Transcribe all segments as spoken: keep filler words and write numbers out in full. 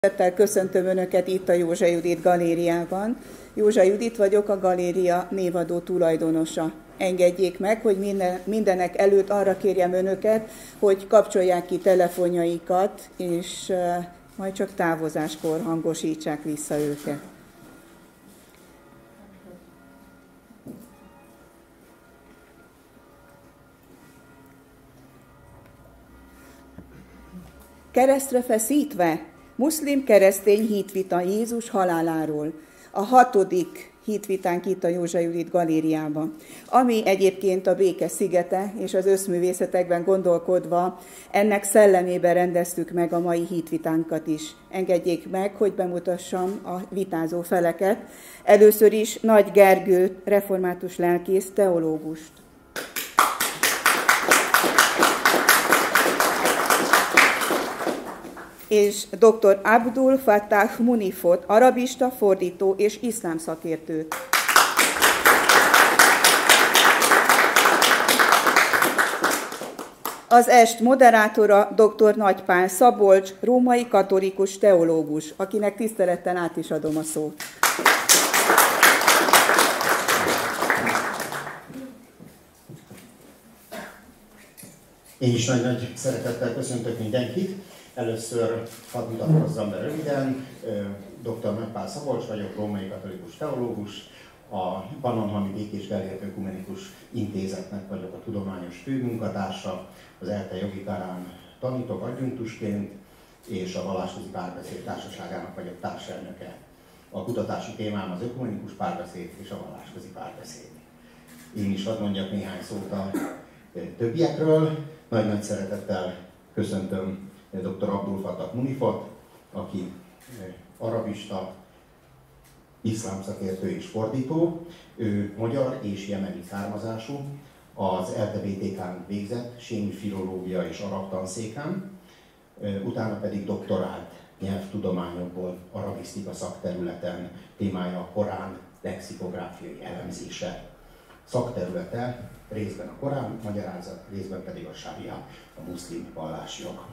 Szeretettel köszöntöm Önöket itt a Józsa Judit galériában. Józsa Judit vagyok, a galéria névadó tulajdonosa. Engedjék meg, hogy minden, mindenek előtt arra kérjem Önöket, hogy kapcsolják ki telefonjaikat, és uh, majd csak távozáskor hangosítsák vissza őket. Keresztre feszítve, muszlim keresztény hitvita Jézus haláláról. A hatodik hitvitánk itt a Józsa Judit galériában, ami egyébként a béke szigete, és az összművészetekben gondolkodva ennek szellemében rendeztük meg a mai hitvitánkat is. Engedjék meg, hogy bemutassam a vitázó feleket. Először is Nagy Gergő, református lelkész, teológust. És dr. Abdul Fattah Munifot, arabista, fordító és iszlám szakértőt. Az est moderátora dr. Nagy Pál Szabolcs, római katolikus teológus, akinek tisztelettel át is adom a szót. Én is nagy-nagy szeretettel köszöntök mindenkit. Először hadd mutatkozzam be röviden, dr. Nagy Pál Szabolcs vagyok, római katolikus teológus, a Pannonhalmi Békés Gellért Ökumenikus Intézetnek vagyok a tudományos főmunkatársa, az ELTE jogi karán tanítok adjunktusként, és a Vallásközi Párbeszéd Társaságának vagyok társelnöke. A kutatási témám az ökumenikus párbeszéd és a vallásközi párbeszéd. Én is hadd mondjak néhány szót a többiekről. Nagy-nagy szeretettel köszöntöm dr. Abdul Fattah Munifot, aki arabista, iszlám szakértő és fordító. Ő magyar és jemeni származású, az ELTE bé té ká-n végzett sémi filológia és arab tanszéken, utána pedig doktorált nyelvtudományokból, arabisztika szakterületen, témája a Korán lexikográfiai elemzése. Szakterülete részben a Korán magyarázat, részben pedig a sária, a muszlim vallásjog.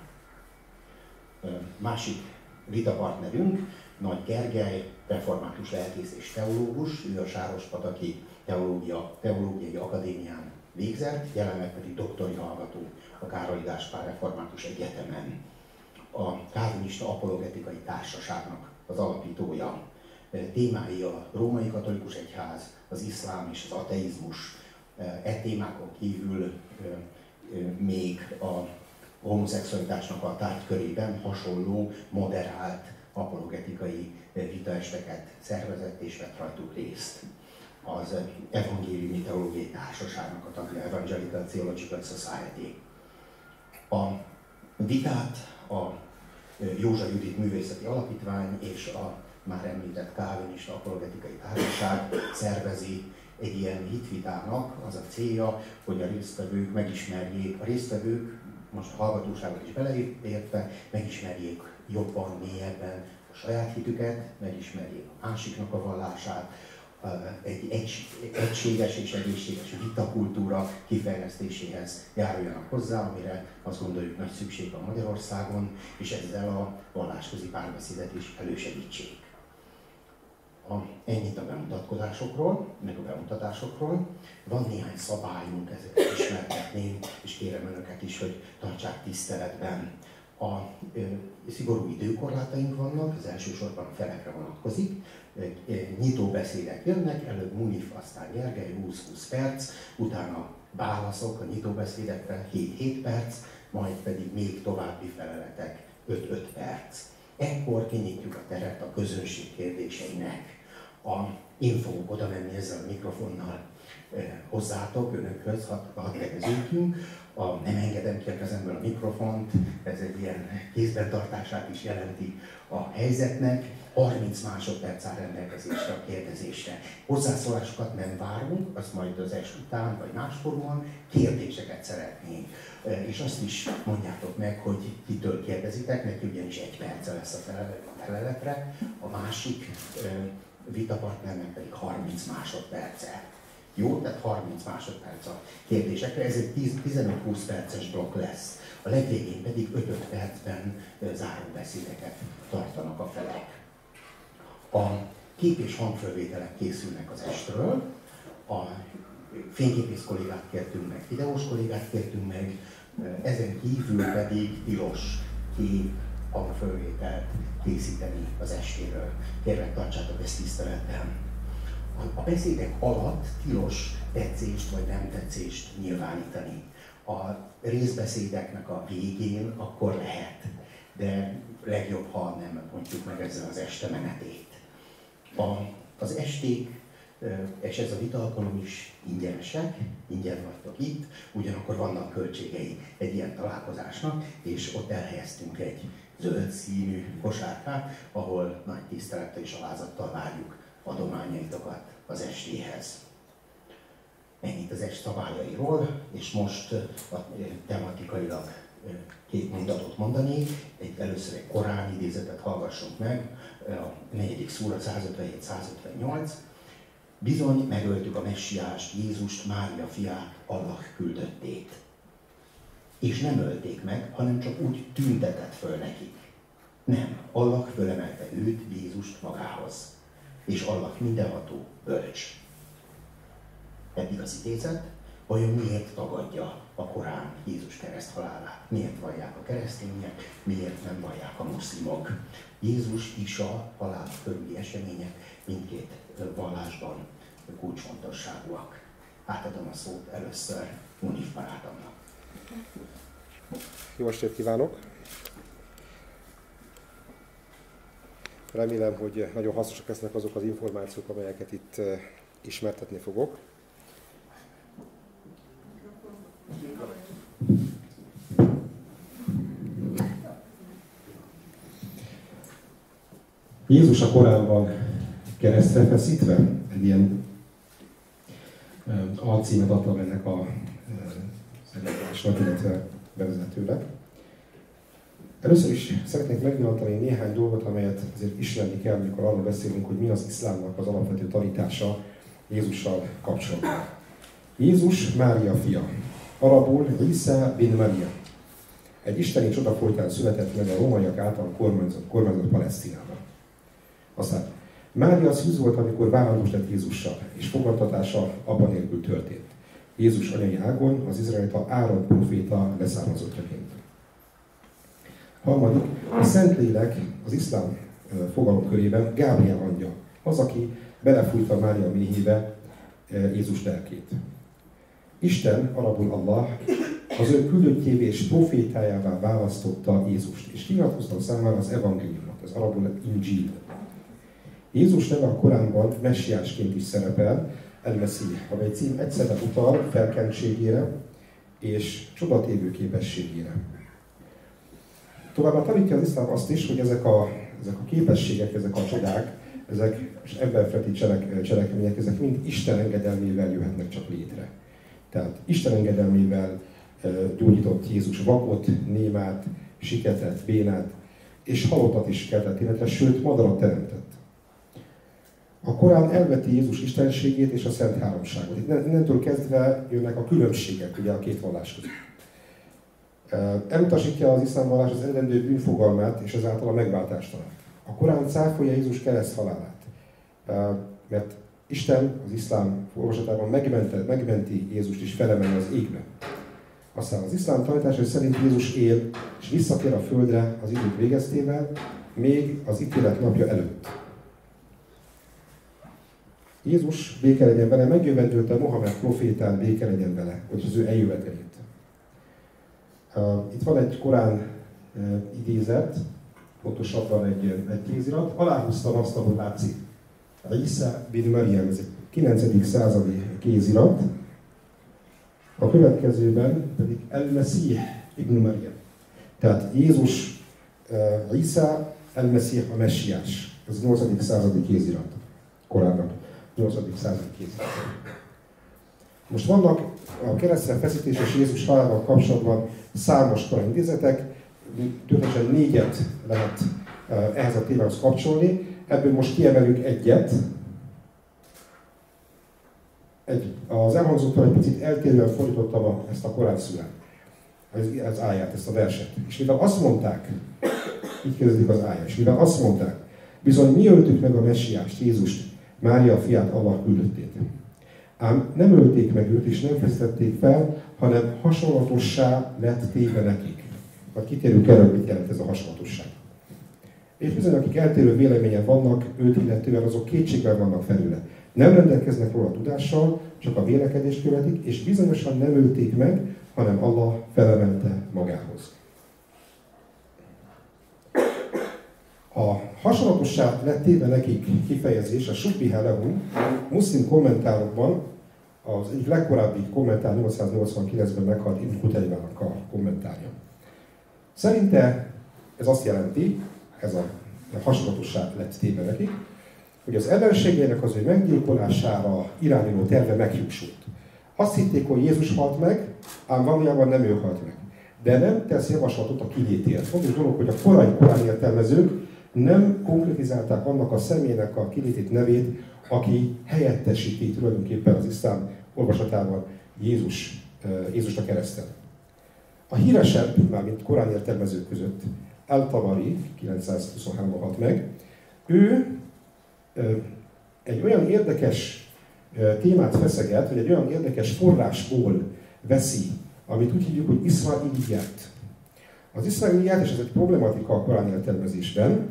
Másik vitapartnerünk Nagy Gergely, református lelkész és teológus, ő a Sárospataki Teológia, Teológiai Akadémián végzett, jelenleg pedig doktori hallgató a Károly Gáspár Református Egyetemen. A Kálvinista Apologetikai Társaságnak az alapítója. Témái a római katolikus egyház, az iszlám és az ateizmus. E témákon kívül még a homoszexualitásnak a tárgykörében hasonló, moderált apologetikai vitaesteket szervezett és vett rajtuk részt. Az Evangéliumi Teológiai Társaságnak a tagja, Evangelical Theological Society. A vitát a Józsa Judit Művészeti Alapítvány és a már említett Kálvinista Apologetikai Társaság szervezi. Egy ilyen hitvitának az a célja, hogy a résztvevők megismerjék, a résztvevők, most a hallgatóságot is beleértve, megismerjék jobban, mélyebben a saját hitüket, megismerjék a másiknak a vallását, egy egységes és egészséges vitakultúra kifejlesztéséhez járuljanak hozzá, amire azt gondoljuk nagy szükség van Magyarországon, és ezzel a vallásközi párbeszédet is elősegítsék. A, ennyit a bemutatkozásokról, meg a bemutatásokról. Van néhány szabályunk, ezeket ismertetném, és kérem Önöket is, hogy tartsák tiszteletben. A ö, szigorú időkorlátaink vannak, az elsősorban a felekre vonatkozik. Nyitó beszédek jönnek, előbb Munif, aztán Gergely, húsz-húsz perc, utána válaszok a nyitó beszédekre, hét-hét perc, majd pedig még további feleletek, öt-öt perc. Ekkor kinyitjuk a teret a közönség kérdéseinek. A, én fogok oda menni ezzel a mikrofonnal eh, hozzátok, önökhöz, hadd had tegeződjünk. A, nem engedem ki a kezemből a mikrofont, ez egy ilyen kézben tartását is jelenti a helyzetnek. harminc másodperc áll rendelkezésre a kérdezésre. Hozzászólásokat nem várunk, azt majd az est után vagy másformon kérdéseket szeretnénk. És azt is mondjátok meg, hogy kitől kérdezitek, neki ugyanis egy perce lesz a feleletre, a másik vitapartnernek pedig harminc másodperce. Jó, tehát harminc másodperc a kérdésekre, ez egy tizenöt-húsz perces blokk lesz. A legvégén pedig öt-öt percben záróbeszédeket tartanak a felek. A kép- és hangfölvételek készülnek az estről, a fényképész kollégát kértünk meg, videós kollégát kértünk meg, ezen kívül pedig tilos kép, hangfölvételt készíteni az estéről. Kérlek, tartsátok ezt tiszteletben. A beszédek alatt tilos tetszést vagy nem tetszést nyilvánítani. A részbeszédeknek a végén akkor lehet, de legjobb, ha nem mondjuk meg ezzel az este menetét. A, az esték, és ez a vita alkalom is ingyenesek, ingyen vagytok itt, ugyanakkor vannak költségei egy ilyen találkozásnak, és ott elhelyeztünk egy zöld színű kosárkát, ahol nagy tisztelettel és alázattal várjuk adományaitokat az estéhez. Ennyit az est szabályairól, és most a tematikailag két mondatot mondanék. Egy, először egy Korán idézetet hallgassunk meg, a negyedik szúra száz ötvenhét száz ötvennyolc. Bizony megöltük a messiást, Jézust, Mária fiát, Allah küldöttét. És nem ölték meg, hanem csak úgy tüntetett föl nekik. Nem, Allah fölemelte őt, Jézust magához. És Allah mindenható, bölcs. Eddig az idézet, vajon miért tagadja a Korán Jézus kereszt halálát? Miért vallják a keresztények, miért nem vallják a muszlimok? Jézus is a halál körüli események mindkét vallásban kulcsfontosságúak. Átadom a szót először Munif barátomnak. Jó estét kívánok! Remélem, hogy nagyon hasznosak lesznek azok az információk, amelyeket itt ismertetni fogok. Jézus a Koránban keresztre feszítve, egy ilyen alcímet adtam ennek a előadásnak, illetve bevezetőnek. Először is szeretnék megvillantani néhány dolgot, amelyet azért ismerni kell, amikor arról beszélünk, hogy mi az iszlámnak az alapvető tanítása Jézussal kapcsolatban. Jézus Mária fia, arabul Isa bin Maria. Egy isteni csoda folytán született meg a rómaiak által kormányzott, kormányzott Palesztinában. Aztán Mária szűz volt, amikor vállamos lett Jézussal, és fogadtatása apa nélkül történt. Jézus anyai ágon az izraelita Áron proféta leszármazottjaként. Harmadik, a Szentlélek az iszlám fogalom körében Gábriel angyal, az, aki belefújta Mária méhébe Jézus lelkét. Isten, arabul Allah, az ő küldöttjévé és profétájává választotta Jézust, és kinyilatkozta számára az evangéliumot, az arabul Injil. Jézus neve a Koránban messiásként is szerepel, El-Meszíh, amely cím egyszerre utal felkentségére és csodatévő képességére. Továbbá tanítja az iszlám azt is, hogy ezek a, ezek a képességek, ezek a csodák, ezek emberfeletti cselek, cselekmények, ezek mind Isten engedelmével jöhetnek csak létre. Tehát Isten engedelmével gyógyított Jézus vakot, némát, siketet, bénát, és halottat is keltett életre, sőt, madarat teremtett. A Korán elveti Jézus istenségét és a Szent Háromságot. Itt innentől kezdve jönnek a különbségek ugye, a két vallás között. Elutasítja az iszlám vallás az eredendő bűnfogalmát és ezáltal a megváltástalant. A Korán cáfolja Jézus kereszt halálát, mert Isten az iszlám olvasatában megmenti Jézust és felemeli az égbe. Aztán az iszlám tanítása szerint Jézus él és visszatér a földre az idők végeztével, még az ítélet napja előtt. Jézus, béke legyen vele, megjövendőlte Mohamed profétán, béke legyen vele, hogy az ő eljövetelét. Itt van egy Korán idézet, pontosabban egy, egy kézirat. Aláhúztam azt, ahogy látszik. Isa bin Maryam, ez egy kilencedik századi kézirat. A következőben pedig El-Meszíh ibn Maryam. Tehát Jézus, Isa, El-Meszíh a messiás. Ez a nyolcadik századi kézirat. Koránnak nyolcadik századi kézirat. Most vannak a keresztre feszítés és Jézus halálával kapcsolatban számos Korán idézetek, tulajdonképpen négyet lehet ehhez a témához kapcsolni. Ebből most kiemelünk egyet. egy, az elhangzottan egy picit eltérően fordítottam a, ezt a Korán szurát, az, az áját, ezt a verset. És mivel azt mondták, így kezdődik az ája, és mivel azt mondták, bizony mi öltük meg a messiást, Jézust, Mária fiát, Allah küldöttét. Ám nem ölték meg őt, és nem feszítették fel, hanem hasonlatossá lett téve nekik. Majd kitérünk erre, mit jelent ez a hasonlatosság. És bizony, akik eltérő véleményen vannak, őt illetően, azok kétségben vannak felőle. Nem rendelkeznek róla tudással, csak a vélekedést követik, és bizonyosan nem ölték meg, hanem Allah felemelte magához. A hasonlatossá lett téve nekik kifejezés, a Subbiha Lahum, muszlim kommentárokban, az egyik legkorábbi kommentár nyolcszáznyolcvankilencben meghalt Ibn Kutaymának a kommentárja. Szerinte ez azt jelenti, ez a hasonlatossá lett téve nekik, hogy az ellenségének az ő meggyilkolására irányuló terve megjósult. Azt hitték, hogy Jézus halt meg, ám valójában nem ő halt meg. De nem tesz javaslatot a kilétért. Fontos dolog, hogy a korai korán értelmezők nem konkrétizálták annak a személynek a kilétét nevét, aki helyettesíti tulajdonképpen az iszlám olvasatával Jézus, Jézust a kereszten. A híresebb, mármint korán értelmezők között, Al-Tabari, kilencszázhuszonháromban halt meg, ő egy olyan érdekes témát feszeget, vagy egy olyan érdekes forrásból veszi, amit úgy hívjuk, hogy Iszrailiát. Az Iszrailiát, és ez egy problematika a korán értelmezésben,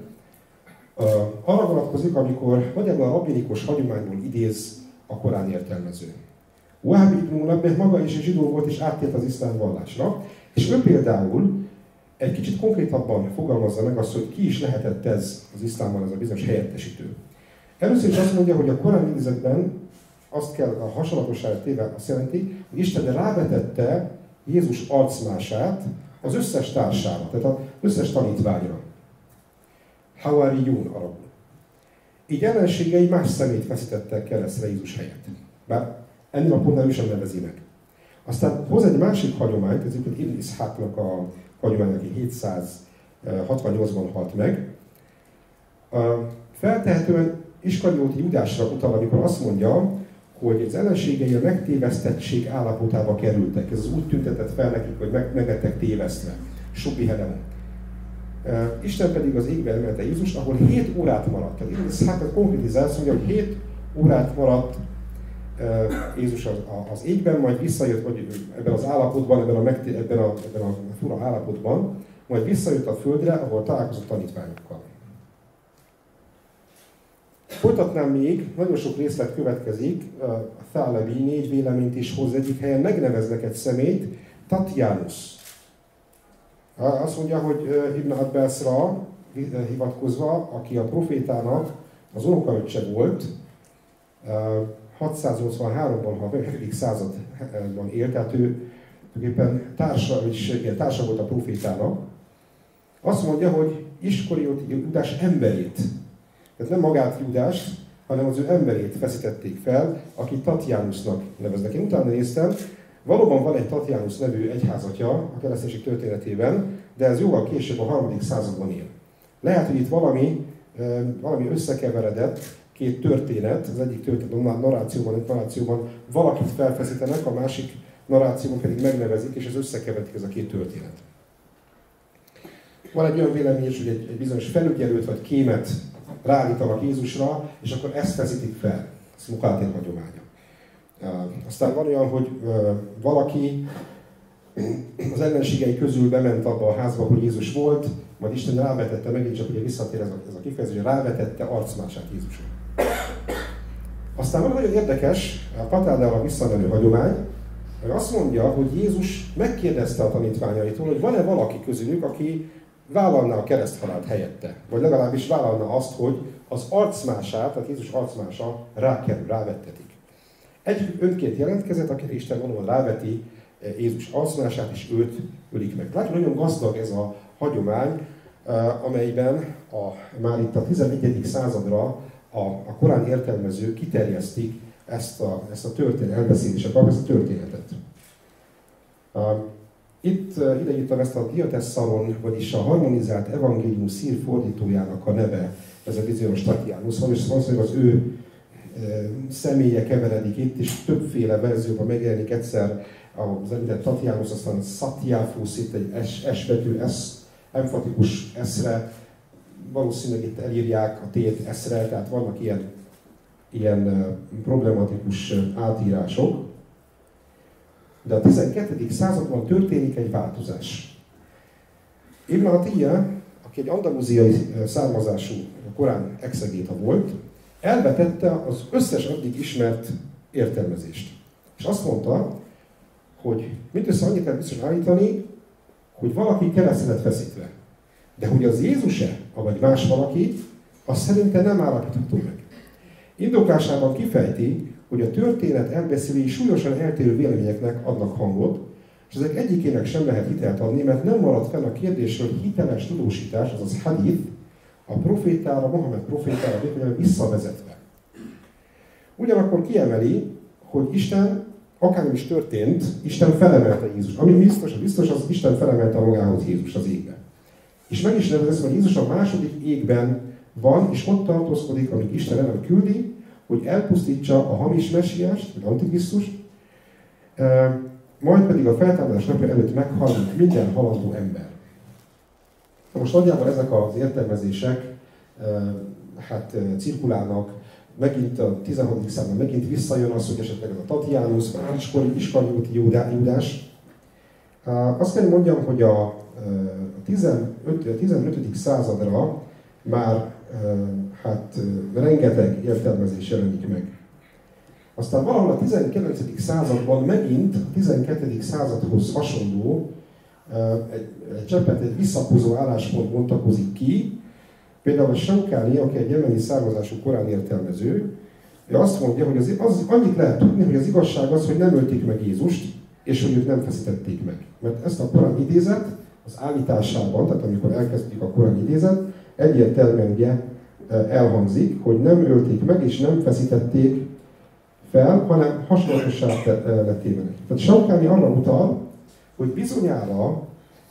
arra vonatkozik, amikor nagyjából a rabbinikus hagyományból idéz a korán értelmező. Wahb ibn Munabbeh maga is egy zsidó volt, és áttért az iszlám vallásra, és ő például egy kicsit konkrétabban fogalmazza meg azt, hogy ki is lehetett ez az iszlámban, ez a bizonyos helyettesítő. Először is azt mondja, hogy a korán idézetben azt kell, a hasonlatosságot téve azt jelenti, hogy Isten rávetette Jézus arcmását az összes társára, tehát az összes tanítványra. Hawariyun arabul. Így ellenségei más szemét feszítettek keresztre Jézus helyett. Bár ennél a pontnál ő sem nevezi meg. Aztán hoz egy másik hagyományt, ez itt Ibn Isháknak a hagyomány, aki hétszázhatvannyolcban halt meg. Feltehetően Iskarióti Júdásra utal, amikor azt mondja, hogy az ellenségei a megtévesztettség állapotába kerültek. Ez az úgy tüntetett fel nekik, hogy meg, meg lettek tévesztve. Subbiha Lahum. Isten pedig az égbe emelte Jézust, ahol hét órát maradt. Tehát Ibn Ishák konkrétizál, azt mondja, hogy hét órát maradt Jézus az, az égben, majd visszajött, vagy ebben az állapotban, ebben a, megté, ebben a, ebben a fura állapotban, majd visszajött a földre, ahol találkozott tanítványokkal. Folytatnám még, nagyon sok részlet következik, a Thalabi négy véleményt is hoz, egyik helyen megneveznek egy személyt, Tatjánus. Azt mondja, hogy Ibn Abbasra hivatkozva, aki a profétának az unokaöccse volt, hatszáznyolcvanháromban, ha a hetedik században élt, tehát ő tulajdonképpen társa, társa volt a profétának. Azt mondja, hogy Iskarióti Júdás emberét, tehát nem magát Júdást, hanem az ő emberét feszítették fel, aki Tatjánusnak neveznek. Én utána néztem, valóban van egy Tatjánus nevű egyházatja a kereszténység történetében, de ez jóval később a harmadik században él. Lehet, hogy itt valami, valami összekeveredett, két történet, az egyik történet a narrációban, egy narrációban valakit felfeszítenek, a másik narrációban pedig megnevezik, és ez összekeveredik ez a két történet. Van egy olyan vélemény is, hogy egy, egy bizonyos felügyelőt vagy kémet ráállítanak Jézusra, és akkor ezt feszítik fel. Ez Mukátén hagyománya. Aztán van olyan, hogy valaki az ellenségei közül bement abba a házba, hogy Jézus volt, majd Isten rávetette, megint csak ugye visszatér ez a, ez a kifejezés, hogy rávetette arcmását Jézusra. Aztán van nagyon érdekes, a Katádára visszamenő hagyomány, hogy azt mondja, hogy Jézus megkérdezte a tanítványaitól, hogy van-e valaki közülük, aki vállalná a kereszthalált helyette, vagy legalábbis vállalna azt, hogy az arcmását, tehát Jézus arcmása rákerül, rávettetik. Egy önként jelentkezett, akire Isten valóban ráveti Jézus arcmását, és őt ölik meg. Látjuk, nagyon gazdag ez a hagyomány, amelyben a, már itt a tizenegyedik századra a, a korán értelmezők kiterjesztik ezt a, ezt a történet, elbeszélések, ezt a történetet. Itt ideírtam ezt a Diatessaron, vagyis a harmonizált evangélium szír fordítójának a neve, ez a bizonyos Tatjánus, és valószínűleg az ő személye keveredik itt, és többféle verzióban megjelenik egyszer az említett Tatianus, aztán Szatiáfusz, itt egy S, S betű, S, emfatikus S-re, valószínűleg itt elírják a T-t S-re, tehát vannak ilyen, ilyen problematikus átírások. De a tizenkettedik században történik egy változás. Ibn Atiyya, aki egy andalúziai származású korán exegéta volt, elvetette az összes addig ismert értelmezést. És azt mondta, hogy mindössze annyit kell biztos állítani, hogy valaki keresztre lett feszítve. De hogy az Jézus-e, vagy más valaki, azt szerintem nem állapítható meg. Indoklásában kifejti, hogy a történet elbeszélői súlyosan eltérő véleményeknek adnak hangot, és ezek egyikének sem lehet hitelt adni, mert nem maradt fel a kérdésről hiteles tudósítás, azaz hadith, a profétára, Mohamed profétára visszavezetve. Ugyanakkor kiemeli, hogy Isten, akármi is történt, Isten felemelte Jézus. Ami biztos, biztos, az Isten felemelte magához Jézus az égbe. És meg is nevezett, hogy Jézus a második égben van, és ott tartózkodik, amíg Isten el nem küldi, hogy elpusztítsa a hamis messiást, vagy antikrisztust, majd pedig a feltámadás napja előtt meghal minden halandó ember. Na most nagyjából ezek az értelmezések hát cirkulálnak, megint a tizenhatodik században megint visszajön az, hogy esetleg ez a Tatianus, vagy Iskarióti Júdás. Azt kell mondjam, hogy a tizenötödik századra már hát rengeteg értelmezés jelenik meg. Aztán valahol a tizenkilencedik században megint a tizenkettedik századhoz hasonló egy, egy cseppet egy visszakozó álláspont bontakozik ki. Például a Saukáni, aki egy jemeni származású korán értelmező, ő azt mondja, hogy az, az, annyit lehet tudni, hogy az igazság az, hogy nem ölték meg Jézust, és hogy őt nem feszítették meg. Mert ezt a korán idézet az állításában, tehát amikor elkezdjük a korán idézet, egyértelműen ugye elhangzik, hogy nem ölték meg és nem feszítették fel, hanem hasonlatossá lett téve. Tehát Saukáni arra utal, hogy bizonyára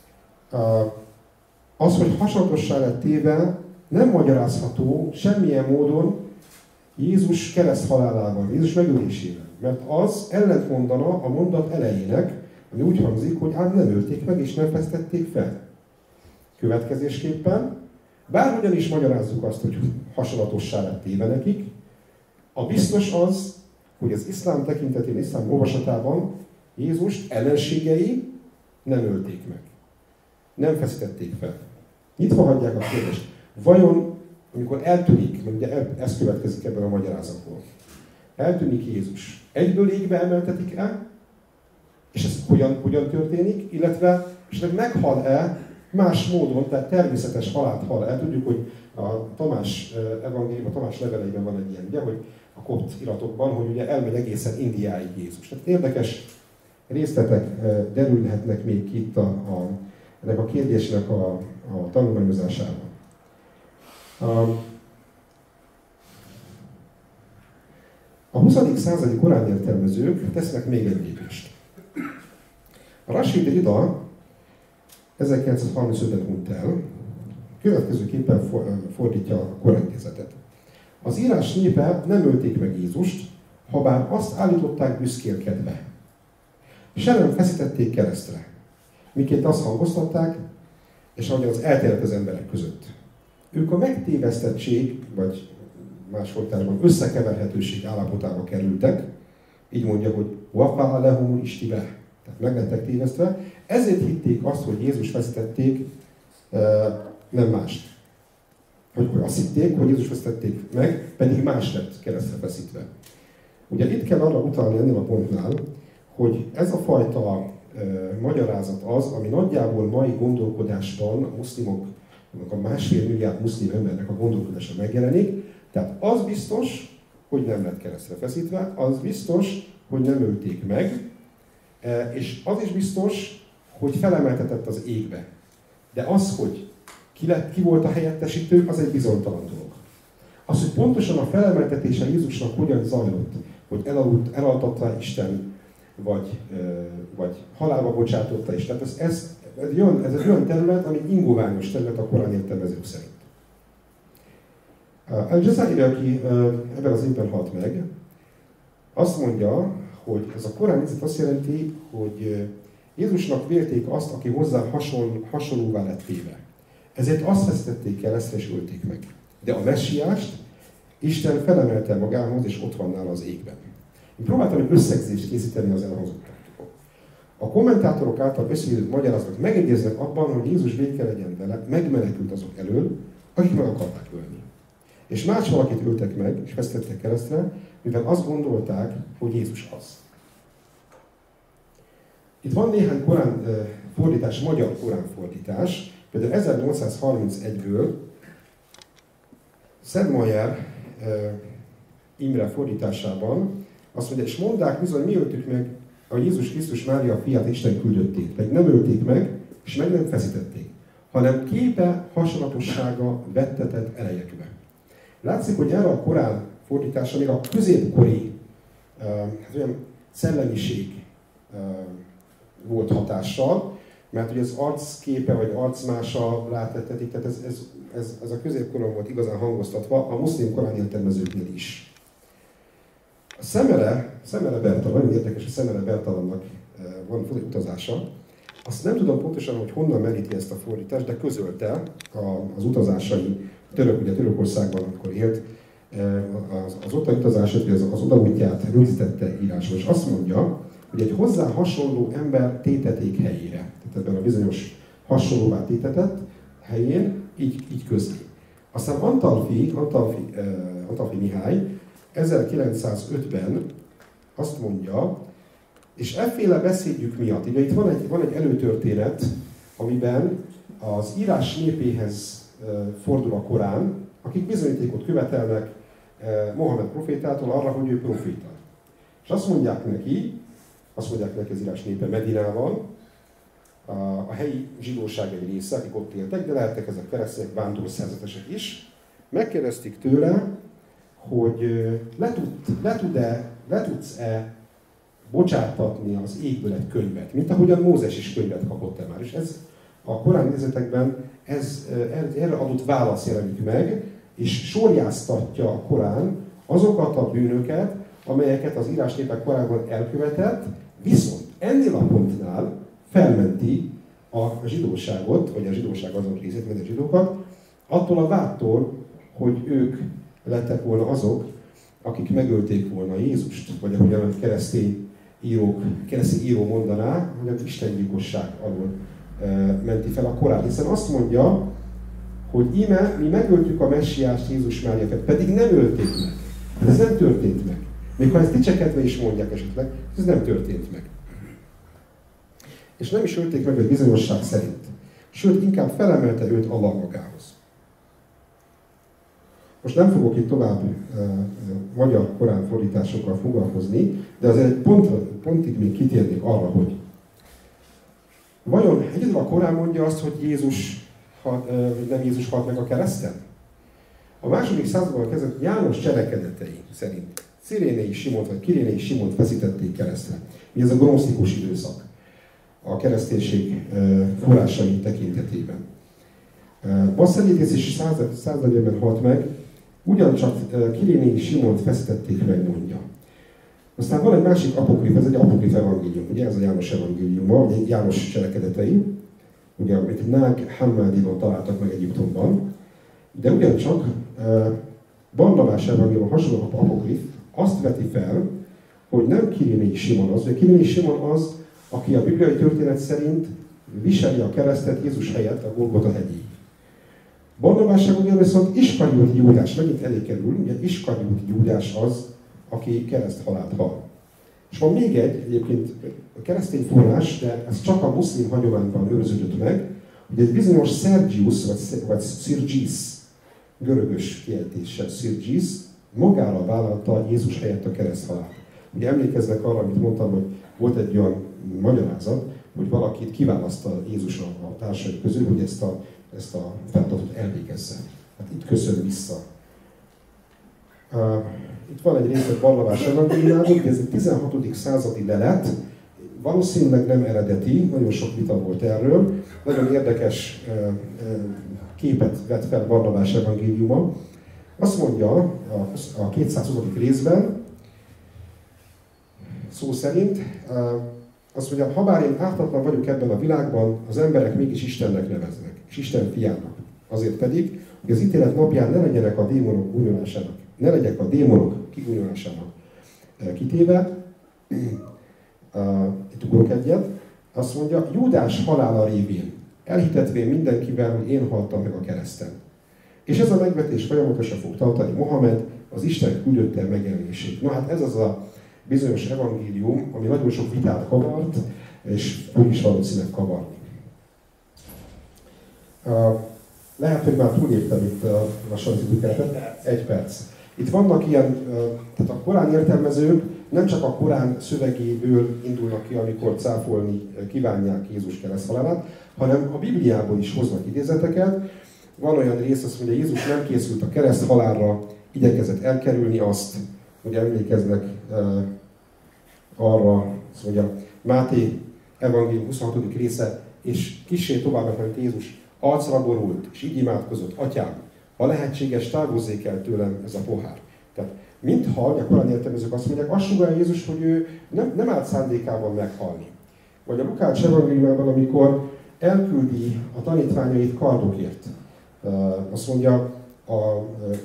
az, hogy hasonlatossá lett téve, nem magyarázható semmilyen módon Jézus kereszt halálával, Jézus megölésével. Mert az ellentmondana a mondat elejének, ami úgy hangzik, hogy ám nem ölték meg és nem fesztették fel. Következésképpen, bárhogyan is magyarázzuk azt, hogy hasonlatossá lett téve nekik, a biztos az, hogy az iszlám tekintetén, iszlám olvasatában Jézust ellenségei nem ölték meg. Nem feszítették fel. Nyitva hagyják a kérdést. Vajon, amikor eltűnik, mert ugye ez következik ebben a magyarázatból, eltűnik Jézus, egyből égbe emeltetik el, és ez hogyan, hogyan történik, illetve esetleg meghal-e más módon, tehát természetes halált hal el. Tudjuk, hogy a Tamás evangélium, a Tamás leveleiben van egy ilyen, ugye, hogy a kopt iratokban, hogy ugye elmegy egészen Indiáig Jézus. Tehát érdekes részletek derülhetnek még itt a, a, ennek a kérdésnek a, a tanulmányozásában. A, a huszadik századi korán értelmezők tesznek még egy lépést. A Rashid Rida ezerkilencszázharmincötben hunyt el, következőképpen fordítja a korintézetet. Az írás népe nem ölték meg Jézust, habár azt állították büszkélkedve. Se nem feszítették keresztre, miként azt hangoztatták, és ahogyan az elterjedt az emberek között. Ők a megtévesztettség, vagy más fordításban összekeverhetőség állapotába kerültek, így mondja, hogy wafa'a lehum istibe, tehát meg lettek tévesztve, ezért hitték azt, hogy Jézus feszítették, nem mást. Hogy azt hitték, hogy Jézus feszítették meg, pedig más lett keresztre feszítve. Ugye itt kell arra utalni ennél a pontnál, hogy ez a fajta e, magyarázat az, ami nagyjából mai gondolkodásban a muszlimok, a másfél milliárd muszlim embernek a gondolkodása megjelenik. Tehát az biztos, hogy nem lett keresztre feszítve, az biztos, hogy nem ölték meg, e, és az is biztos, hogy felemeltetett az égbe. De az, hogy ki, lett, ki volt a helyettesítő, az egy bizonytalan dolog. Az, hogy pontosan a felemeltetése Jézusnak hogyan zajlott, hogy elaludt, elaltatta Isten, vagy, vagy halálba bocsátotta is. Tehát ez, ez, ez, egy olyan, ez egy olyan terület, ami ingoványos terület a korán értelmezők szerint. Al-Jazairi, aki ebben az évben halt meg, azt mondja, hogy ez a Korán idézet azt jelenti, hogy Jézusnak vélték azt, aki hozzá hasonl, hasonlóvá lett téve. Ezért azt vesztették keresztre és ölték meg. De a messiást Isten felemelte magához, és ott van nála az égben. Én próbáltam egy összegzést készíteni az elhangzottakról. A kommentátorok által összegyűjtött magyarázatok megegyeznek abban, hogy Jézus béke legyen vele, megmenekült azok elől, akik meg akarták ölni. És más valakit öltek meg, és vesztettek keresztre, mivel azt gondolták, hogy Jézus az. Itt van néhány korán fordítás, magyar korán fordítás, például ezernyolcszázharmincegyből Szedmajer Imre fordításában azt mondja, és mondták bizony, mi öltük meg a Jézus Krisztus Mária fiát, Isten küldöttét, meg nem ölték meg, és meg nem feszítették, hanem képe hasonlatossága vettetett elejekbe. Látszik, hogy erre a korán fordítása még a középkori uh, olyan szellemiség uh, volt hatással, mert ugye az arcképe vagy arcmása rátettetik, tehát ez, ez, ez, ez a középkoron volt igazán hangoztatva, a muszlim korán értelmezőknél is. A Szemere, Szemere Bertalan, nagyon érdekes, a Szemere Bertalannak uh, van utazása. Azt nem tudom pontosan, hogy honnan meríti ezt a fordítást, de közölte a, az utazásai, török, ugye Törökországban akkor élt, az, az ottani utazását, az, az odaútját rögzítette írásban, és azt mondja, hogy egy hozzá hasonló ember téteték helyére, tehát ebben a bizonyos hasonlóvá tétetett helyén így, így közli. Aztán Antalfi, Antalfi, uh, Antalfi Mihály ezerkilencszázötben azt mondja, és efféle beszédjük miatt, ugye itt van egy, van egy előtörténet, amiben az írás népéhez fordul a Korán, akik bizonyítékot követelnek Mohamed profétától arra, hogy ő proféta. És azt mondják neki, azt mondják neki az írás népe Medinában, a, a helyi zsidóság egy része, akik ott éltek, de lehettek ezek keresztények, vándorszerzetesek is, megkérdezték tőle, hogy le, tud, le, tud-e, le tudsz-e bocsátatni az égből egy könyvet, mint ahogyan Mózes is könyvet kapott-e már. És ez a korán nézetekben ez, erre adott válasz jelenik meg, és sorjáztatja a Korán azokat a bűnöket, amelyeket az írásnépek korábban elkövetett, viszont ennél a pontnál felmenti a zsidóságot, vagy a zsidóság azon részét, mint a zsidókat, attól a vádtól, hogy ők lettek volna azok, akik megölték volna Jézust, vagy ahogyan a keresztény írók, keresztény író mondaná, hogy az istengyilkosság alól e, menti fel a Korán. Hiszen azt mondja, hogy íme, mi megöltük a messiást, Jézus Máriát, pedig nem ölték meg. Hát ez nem történt meg. Még ha ezt dicsekedve is mondják esetleg, ez nem történt meg. És nem is ölték meg egy bizonyosság szerint. Sőt, inkább felemelte őt Allah magához. Most nem fogok itt tovább uh, uh, magyar korán fordításokkal foglalkozni, de azért egy pont, pontig még kitérnék arra, hogy vajon egyedül a Korán mondja azt, hogy Jézus, ha, uh, nem Jézus halt meg a kereszten? A második században kezdett János cselekedetei szerint Cirénei Simont vagy Kirénei Simont feszítették keresztre. Mi ez a gnosztikus időszak a kereszténység uh, forrásai tekintetében. Uh, Basszeliétész is századjában halt meg, ugyancsak Kirénei Simont feszítették meg, mondja. Aztán van egy másik apokrif, ez egy apokrif evangélium, ugye ez a János evangéliuma, ugye János cselekedetei, ugye amit Nag Hammadiban találtak meg Egyiptomban, de ugyancsak Barnabás evangélium, hasonló apokrif azt veti fel, hogy nem Kirénei Simon az, hogy Kirénei Simon az, aki a bibliai történet szerint viseli a keresztet Jézus helyett a Golgota hegyéig. Barnabás evangélium viszont Iskarióti Júdás, megint elé kerül, ugye Iskarióti Júdás az, aki kereszthalált hal. És van még egy, egyébként a keresztény forrás, de ez csak a muszlim hagyományban őrződött meg, hogy egy bizonyos Sergius, vagy, vagy Szirgis, görögös kiejtéssel Szirgis, magára vállalta Jézus helyett a kereszthalált. Ugye emlékeznek arra, amit mondtam, hogy volt egy olyan magyarázat, hogy valakit kiválasztta Jézus a társai közül, hogy ezt a, ezt a feladatot elvégezze. Hát itt köszön vissza. Uh, itt van egy része Barnabás evangéliumából, ez egy tizenhatodik századi lelet, valószínűleg nem eredeti, nagyon sok vita volt erről, nagyon érdekes uh, uh, képet vett fel Barnabás evangéliuma. Azt mondja a kétszázhuszadik részben, szó szerint, azt mondja, habár én ártatlan vagyok ebben a világban, az emberek mégis Istennek neveznek, és Isten fiának. Azért pedig, hogy az ítélet napján ne legyenek a démonok gúnyolásának, ne legyek a démonok kigúnyolásának kitéve. Itt ugrok egyet. Azt mondja, Júdás halála révén, elhitetvén mindenkivel, hogy én haltam meg a kereszten. És ez a megvetés folyamatosan fog tartani Mohamed, az Isten küldötte megjelenését. Na hát ez az a bizonyos evangélium, ami nagyon sok vitát kavart, és úgy is valószínűleg kavarni. Lehet, hogy már túléptem itt lassan az időkeretet. Egy perc. Itt vannak ilyen, tehát a korán értelmezők nem csak a Korán szövegéből indulnak ki, amikor cáfolni kívánják Jézus kereszthalálát, hanem a Bibliából is hoznak idézeteket. Van olyan rész, azt mondja, Jézus nem készült a kereszthalálra, igyekezett elkerülni azt, hogy emlékeznek uh, arra, azt mondja, Máté evangélium huszonhatodik része, és kissé tovább, mint Jézus arcra borult, és így imádkozott, Atyám, ha lehetséges, távozzék el tőlem ez a pohár. Tehát mintha, a korán értelmezők azt mondják, azt sugálja Jézus, hogy ő nem, nem állt szándékában meghalni. Vagy a Lukács evangéliumában, amikor elküldi a tanítványait kardokért. Azt mondja, a, a,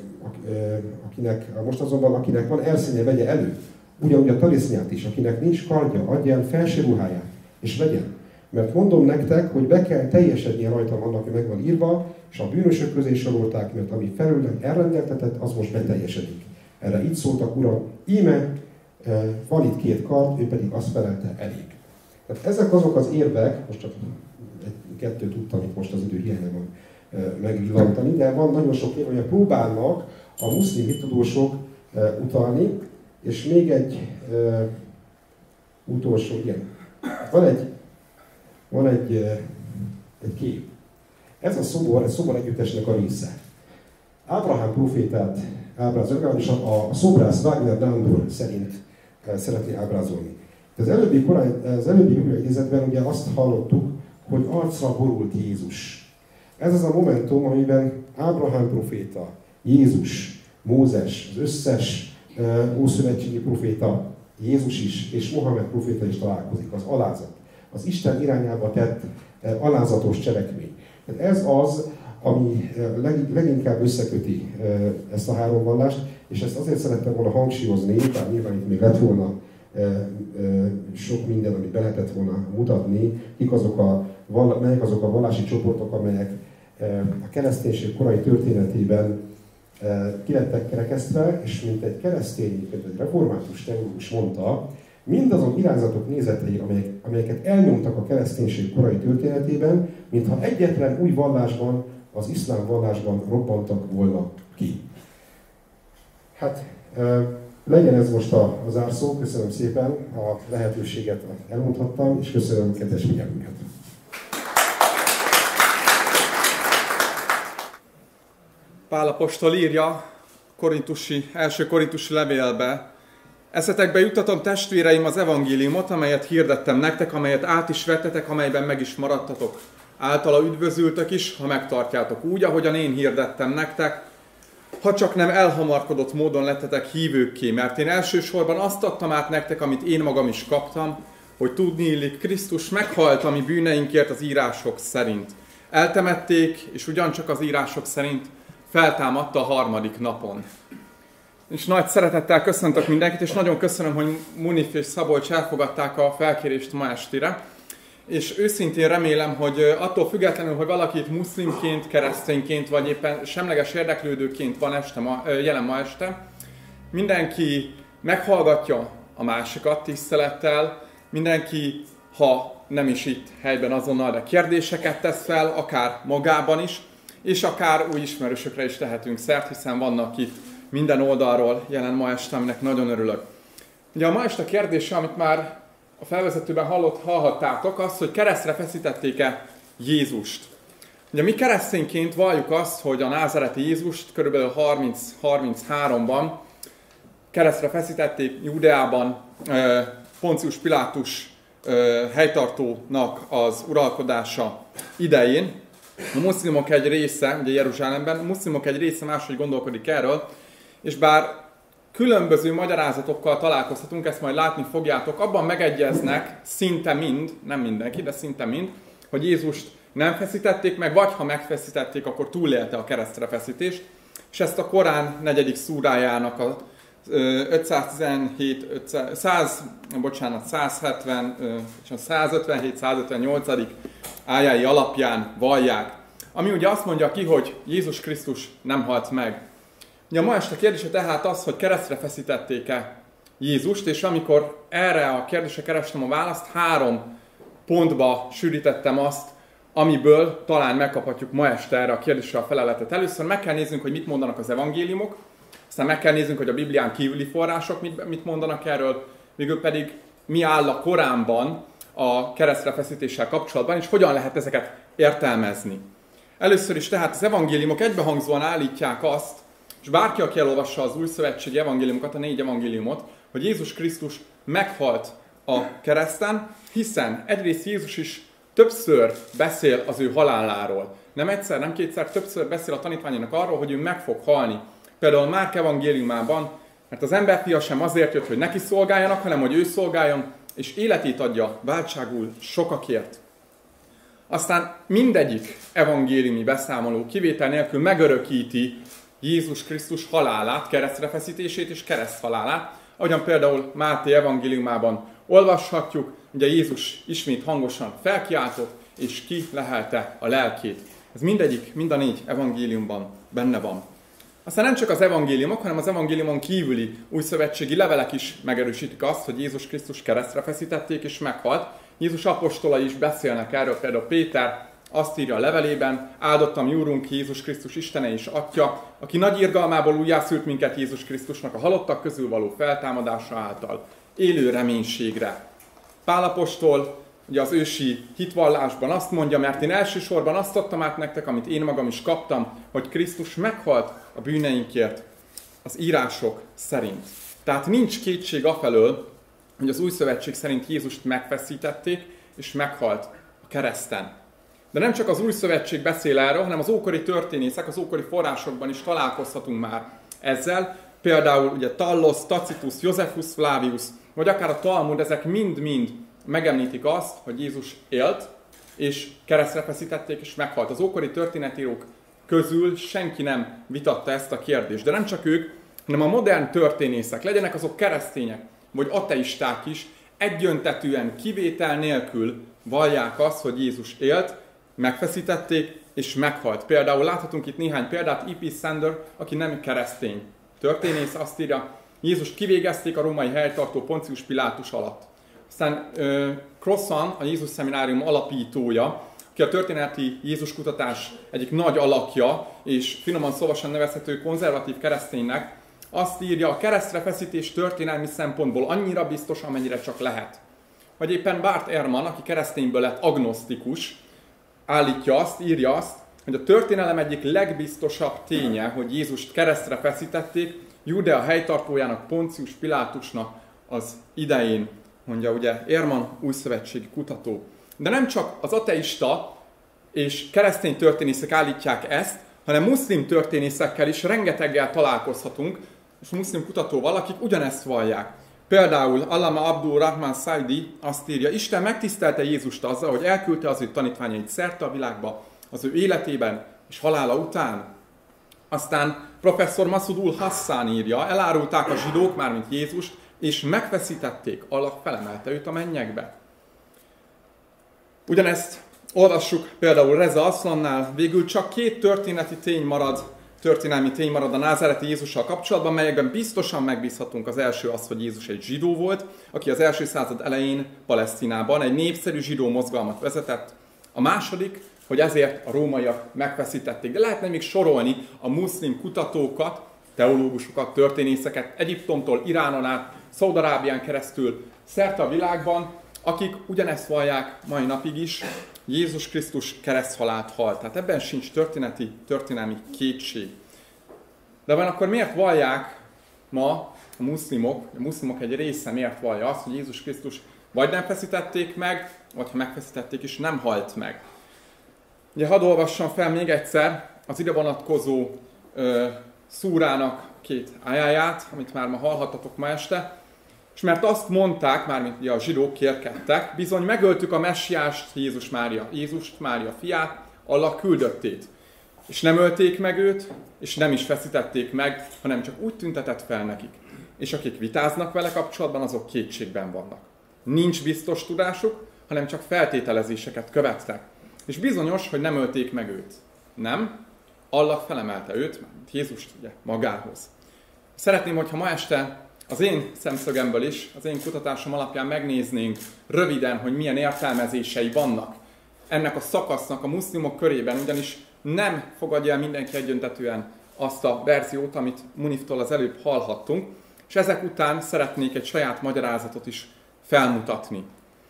akinek, most azonban akinek van erszénye, vegye elő. Ugyanúgy a talisznyát is, akinek nincs kardja, adja el felső ruháját, és vegyen. Mert mondom nektek, hogy be kell teljesednie rajtam annak, hogy meg van írva, és a bűnösök közé sorolták, mert ami felőlem elrendeltetett, az most beteljesedik. Erre így szóltak, Uram, íme van itt két kard, ő pedig azt felelte, elég. Tehát ezek azok az érvek, most csak egy-kettőt tudtam itt most az idő hiányában megvillantani, de van nagyon sok év, hogy próbálnak a muszlim hittudósok utalni, és még egy uh, utolsó, igen. Van egy, van egy, uh, egy kép. Ez a szobor, egy szobor együttesnek a része. Ábrahám profétát ábrázolja, és a, a szobrász Wagner Nándor szerint uh, szeretné ábrázolni. Az előbbi, korán, az előbbi Biblia idézetben ugye azt hallottuk, hogy arcra borult Jézus. Ez az a momentum, amiben Ábrahám proféta, Jézus, Mózes, az összes uh, ószövetségi proféta, Jézus is, és Mohamed proféta is találkozik, az alázat. Az Isten irányába tett uh, alázatos cselekmény. Tehát ez az, ami uh, leg, leginkább összeköti uh, ezt a három vallást, és ezt azért szerettem volna hangsúlyozni, bár nyilván itt még lett volna uh, uh, sok minden, amit be lehetett volna mutatni, kik azok a, melyek azok a vallási csoportok, amelyek a kereszténység korai történetében ki lettek kerekesztve, és mint egy keresztény, mint egy református teológus mondta, mindazon irányzatok nézetei, amelyek, amelyeket elnyomtak a kereszténység korai történetében, mintha egyetlen új vallásban, az iszlám vallásban robbantak volna ki. Hát legyen ez most a, a zárszó, köszönöm szépen a lehetőséget, elmondhattam, és köszönöm a kedves figyelmünket. Pál apostol írja korintusi, első korintusi levélbe: eszetekbe juttatom, testvéreim, az evangéliumot, amelyet hirdettem nektek, amelyet át is vettetek, amelyben meg is maradtatok. Általa üdvözültök is, ha megtartjátok úgy, ahogyan én hirdettem nektek, ha csak nem elhamarkodott módon lettetek hívőkké, mert én elsősorban azt adtam át nektek, amit én magam is kaptam, hogy tudni illik, Krisztus meghalt a mi bűneinkért az írások szerint. Eltemették, és ugyancsak az írások szerint feltámadta a harmadik napon. És nagy szeretettel köszöntök mindenkit, és nagyon köszönöm, hogy Munif és Szabolcs elfogadták a felkérést ma estére. És őszintén remélem, hogy attól függetlenül, hogy valaki itt muszlimként, keresztényként, vagy éppen semleges érdeklődőként van este ma, jelen ma este, mindenki meghallgatja a másikat tisztelettel, mindenki, ha nem is itt helyben azonnal, de kérdéseket tesz fel, akár magában is, és akár új ismerősökre is tehetünk szert, hiszen vannak itt minden oldalról jelen ma este, aminek nagyon örülök. Ugye a ma este kérdése, amit már a felvezetőben hallott, hallhattátok, az, hogy keresztre feszítették-e Jézust. Ugye mi keresztényként valljuk azt, hogy a názáreti Jézust körülbelül harminc-harminchárom-ban keresztre feszítették Júdeában Poncius Pilátus helytartónak az uralkodása idején. A muszlimok egy része, ugye Jeruzsálemben, a muszlimok egy része máshogy gondolkodik erről, és bár különböző magyarázatokkal találkozhatunk, ezt majd látni fogjátok, abban megegyeznek szinte mind, nem mindenki, de szinte mind, hogy Jézust nem feszítették meg, vagy ha megfeszítették, akkor túlélte a keresztre feszítést, és ezt a Korán negyedik szúrájának a ötszáztizenhét, száz, bocsánat, százhetven és a százötvenhét százötvennyolc ájái alapján vallják. Ami ugye azt mondja ki, hogy Jézus Krisztus nem halt meg. Ugye a ma este kérdése tehát az, hogy keresztre feszítették-e Jézust, és amikor erre a kérdésre kerestem a választ, három pontba sűrítettem azt, amiből talán megkaphatjuk ma este erre a kérdésre a feleletet. Először meg kell néznünk, hogy mit mondanak az evangéliumok, aztán meg kell néznünk, hogy a Biblián kívüli források mit, mit mondanak erről, végül pedig mi áll a Koránban a keresztre feszítéssel kapcsolatban, és hogyan lehet ezeket értelmezni. Először is tehát az evangéliumok egybehangzóan állítják azt, és bárki, aki elolvassa az új szövetségi evangéliumokat, a négy evangéliumot, hogy Jézus Krisztus meghalt a kereszten, hiszen egyrészt Jézus is többször beszél az ő haláláról. Nem egyszer, nem kétszer, többször beszél a tanítványának arról, hogy ő meg fog halni. Például Márk evangéliumában, mert az emberfia sem azért jött, hogy neki szolgáljanak, hanem hogy ő szolgáljon, és életét adja váltságul sokakért. Aztán mindegyik evangéliumi beszámoló kivétel nélkül megörökíti Jézus Krisztus halálát, keresztrefeszítését és kereszthalálát, ahogyan például Máté evangéliumában olvashatjuk, ugye Jézus ismét hangosan felkiáltott, és kilehelte a lelkét. Ez mindegyik, mind a négy evangéliumban benne van. Aztán nem csak az evangéliumok, hanem az evangéliumon kívüli újszövetségi levelek is megerősítik azt, hogy Jézus Krisztus keresztre feszítették és meghalt. Jézus apostolai is beszélnek erről, például Péter azt írja a levelében, áldottam mi Úrunk Jézus Krisztus Istene és Atya, aki nagy irgalmából újjászült minket Jézus Krisztusnak a halottak közül való feltámadása által, élő reménységre. Pál apostol ugye az ősi hitvallásban azt mondja, mert én elsősorban azt adtam át nektek, amit én magam is kaptam, hogy Krisztus meghalt a bűneinkért az írások szerint. Tehát nincs kétség afelől, hogy az új szövetség szerint Jézust megfeszítették, és meghalt a kereszten. De nem csak az új szövetség beszél erről, hanem az ókori történészek, az ókori forrásokban is találkozhatunk már ezzel. Például ugye Tallos, Tacitus, Josephus Flavius, vagy akár a Talmud, ezek mind-mind megemlítik azt, hogy Jézus élt, és keresztre feszítették, és meghalt. Az ókori történetírók közül senki nem vitatta ezt a kérdést. De nem csak ők, hanem a modern történészek, legyenek azok keresztények, vagy ateisták is, egyöntetűen kivétel nélkül vallják azt, hogy Jézus élt, megfeszítették, és meghalt. Például láthatunk itt néhány példát, E P Sander, aki nem keresztény történész, azt írja, Jézust kivégezték a római helytartó Poncius Pilátus alatt. Aztán uh, Crossan, a Jézus Szeminárium alapítója, aki a történeti Jézus kutatás egyik nagy alakja, és finoman szóval nevezhető konzervatív kereszténynek, azt írja, a keresztre feszítés történelmi szempontból annyira biztos, amennyire csak lehet. Vagy éppen Bart Ehrman, aki keresztényből lett agnosztikus, állítja azt, írja azt, hogy a történelem egyik legbiztosabb ténye, hogy Jézust keresztre feszítették, Júdea helytartójának, Poncius Pilátusnak az idején, mondja ugye Ehrman újszövetségi kutató. De nem csak az ateista és keresztény történészek állítják ezt, hanem muszlim történészekkel is rengeteggel találkozhatunk, és muszlim kutatóval, akik ugyanezt vallják. Például Allama Abdul Rahman Saidi azt írja, Isten megtisztelte Jézust azzal, hogy elküldte az ő tanítványait szerte a világba, az ő életében és halála után. Aztán professzor Masudul Hassan írja, elárulták a zsidók, mármint Jézust, és megfeszítették, Allah felemelte őt a mennyekbe. Ugyanezt olvassuk például Reza Aslannál, végül csak két történeti tény marad, történelmi tény marad a názáreti Jézussal kapcsolatban, melyekben biztosan megbízhatunk. Az első az, hogy Jézus egy zsidó volt, aki az első század elején Palesztinában egy népszerű zsidó mozgalmat vezetett. A második, hogy ezért a rómaiak megfeszítették. De lehetne még sorolni a muszlim kutatókat, teológusokat, történészeket Egyiptomtól Iránon át, Szaúd-Arábián keresztül szerte a világban, akik ugyanezt vallják mai napig is, Jézus Krisztus kereszthalált halt. Tehát ebben sincs történeti, történelmi kétség. De van akkor miért vallják ma a muszlimok, a muszlimok egy része miért vallja azt, hogy Jézus Krisztus vagy nem feszítették meg, vagy ha megfeszítették is, nem halt meg. Ugye hadd olvassam fel még egyszer az ide vonatkozó ö, szúrának két ájáját, amit már ma hallhattatok ma este, és mert azt mondták, mármint ugye a zsidók kérkedtek, bizony megöltük a messiást, Jézus Mária, Jézust, Mária fiát, Allah küldöttét. És nem ölték meg őt, és nem is feszítették meg, hanem csak úgy tüntetett fel nekik. És akik vitáznak vele kapcsolatban, azok kétségben vannak. Nincs biztos tudásuk, hanem csak feltételezéseket követtek. És bizonyos, hogy nem ölték meg őt. Nem, Allah felemelte őt, mint Jézust ugye, magához. Szeretném, hogyha ma este az én szemszögemből is, az én kutatásom alapján megnéznénk röviden, hogy milyen értelmezései vannak ennek a szakasznak a muszlimok körében, ugyanis nem fogadja el mindenki egyöntetűen azt a verziót, amit Muniftól az előbb hallhattunk, és ezek után szeretnék egy saját magyarázatot is felmutatni.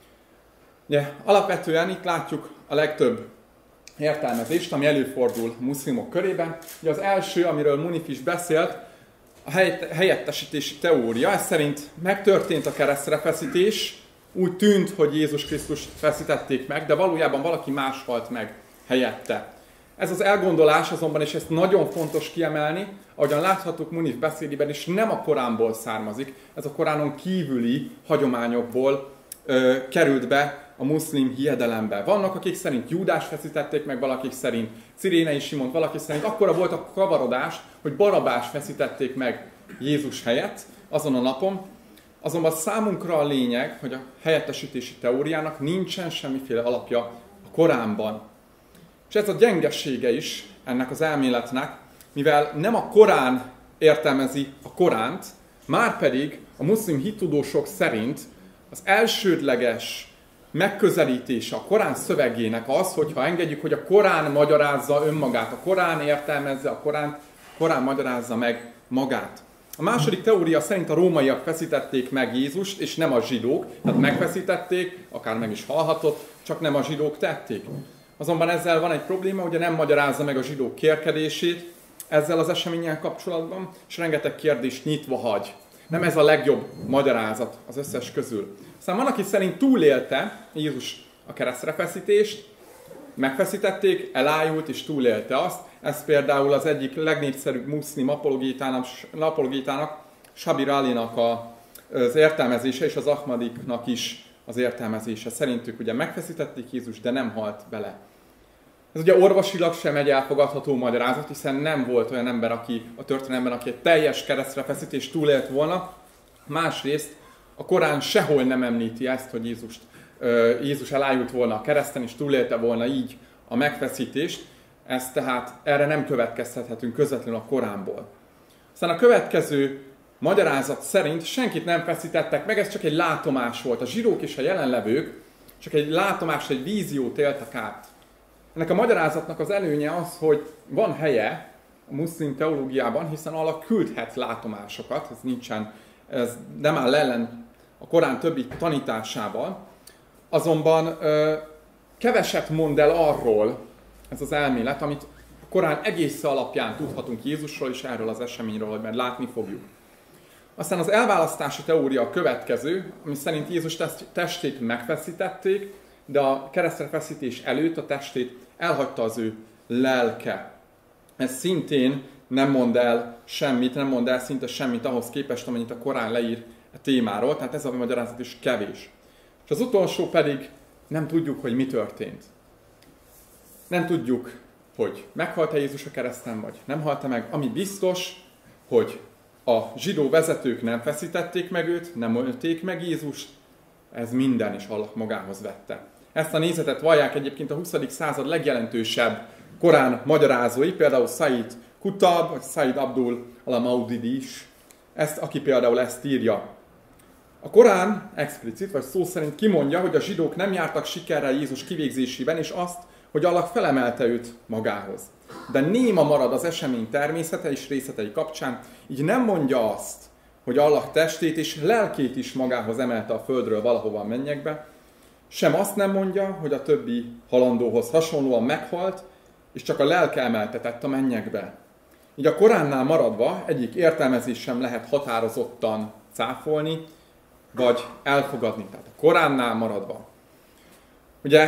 Ugye, alapvetően itt látjuk a legtöbb értelmezést, ami előfordul muszlimok körében. Ugye az első, amiről Munif is beszélt, a helyettesítési teória. Ez szerint megtörtént a keresztre feszítés, úgy tűnt, hogy Jézus Krisztust feszítették meg, de valójában valaki más halt meg helyette. Ez az elgondolás azonban, és ezt nagyon fontos kiemelni, ahogyan láthattuk Munif beszédében is, nem a Koránból származik, ez a Koránon kívüli hagyományokból ö, került be a muszlim hiedelembe. Vannak, akik szerint Júdás feszítették meg, valakik szerint Cirénei Simont, valaki szerint akkora volt a kavarodás, hogy Barabás feszítették meg Jézus helyett azon a napon. Azonban számunkra a lényeg, hogy a helyettesítési teóriának nincsen semmiféle alapja a Koránban. És ez a gyengesége is ennek az elméletnek, mivel nem a Korán értelmezi a Koránt, márpedig a muszlim hittudósok szerint az elsődleges megközelítése a Korán szövegének az, hogyha engedjük, hogy a Korán magyarázza önmagát, a Korán értelmezze, a Korán, Korán magyarázza meg magát. A második teória szerint a rómaiak feszítették meg Jézust, és nem a zsidók, tehát megfeszítették, akár meg is hallhatott, csak nem a zsidók tették. Azonban ezzel van egy probléma, ugye nem magyarázza meg a zsidók kérkedését ezzel az eseménnyel kapcsolatban, és rengeteg kérdést nyitva hagy. Nem ez a legjobb magyarázat az összes közül. Aztán van, aki szerint túlélte Jézus a keresztrefeszítést, megfeszítették, elájult és túlélte azt. Ez például az egyik legnépszerűbb muszlim apologétának, apologétának Sabir Alinak az értelmezése, és az Ahmadiknak is az értelmezése. Szerintük ugye megfeszítették Jézus, de nem halt bele. Ez ugye orvosilag sem egy elfogadható magyarázat, hiszen nem volt olyan ember, aki a történelemben, aki egy teljes keresztrefeszítést túlélt volna. Másrészt a Korán sehol nem említi ezt, hogy Jézust, Jézus elájult volna a kereszten, és túlélte volna így a megfeszítést. Ez tehát erre nem következtethetünk közvetlenül a Koránból. Aztán a következő magyarázat szerint senkit nem feszítettek meg, ez csak egy látomás volt. A zsidók és a jelenlevők csak egy látomás, egy víziót éltek át. Ennek a magyarázatnak az előnye az, hogy van helye a muszlim teológiában, hiszen Allah küldhet látomásokat, ez nincsen, ez nem áll ellen a Korán többi tanításával, azonban ö, keveset mond el arról ez az elmélet, amit a Korán egész alapján tudhatunk Jézusról és erről az eseményről, mert látni fogjuk. Aztán az elválasztási teória a következő, ami szerint Jézus testét megfeszítették, de a keresztrefeszítés előtt a testét elhagyta az ő lelke. Ez szintén nem mond el semmit, nem mond el szinte semmit ahhoz képest, amennyit a Korán leír a témáról, tehát ez a magyarázat is kevés. És az utolsó pedig nem tudjuk, hogy mi történt. Nem tudjuk, hogy meghalt-e Jézus a kereszten, vagy nem halt-e meg. Ami biztos, hogy a zsidó vezetők nem feszítették meg őt, nem ölték meg Jézust, ez minden is Allah magához vette. Ezt a nézetet vallják egyébként a huszadik század legjelentősebb Korán magyarázói, például Said Kutab, vagy Said Abdul al-Maudidi is, ezt, aki például ezt írja. A Korán explicit, vagy szó szerint kimondja, hogy a zsidók nem jártak sikerrel Jézus kivégzésében, és azt, hogy Allah felemelte őt magához. De néma marad az esemény természete és részletei kapcsán, így nem mondja azt, hogy Allah testét és lelkét is magához emelte a földről valahova a mennyekbe, sem azt nem mondja, hogy a többi halandóhoz hasonlóan meghalt, és csak a lelke emeltetett a mennyekbe. Így a Koránnál maradva egyik értelmezés sem lehet határozottan cáfolni, vagy elfogadni. Tehát a Koránnál maradva. Ugye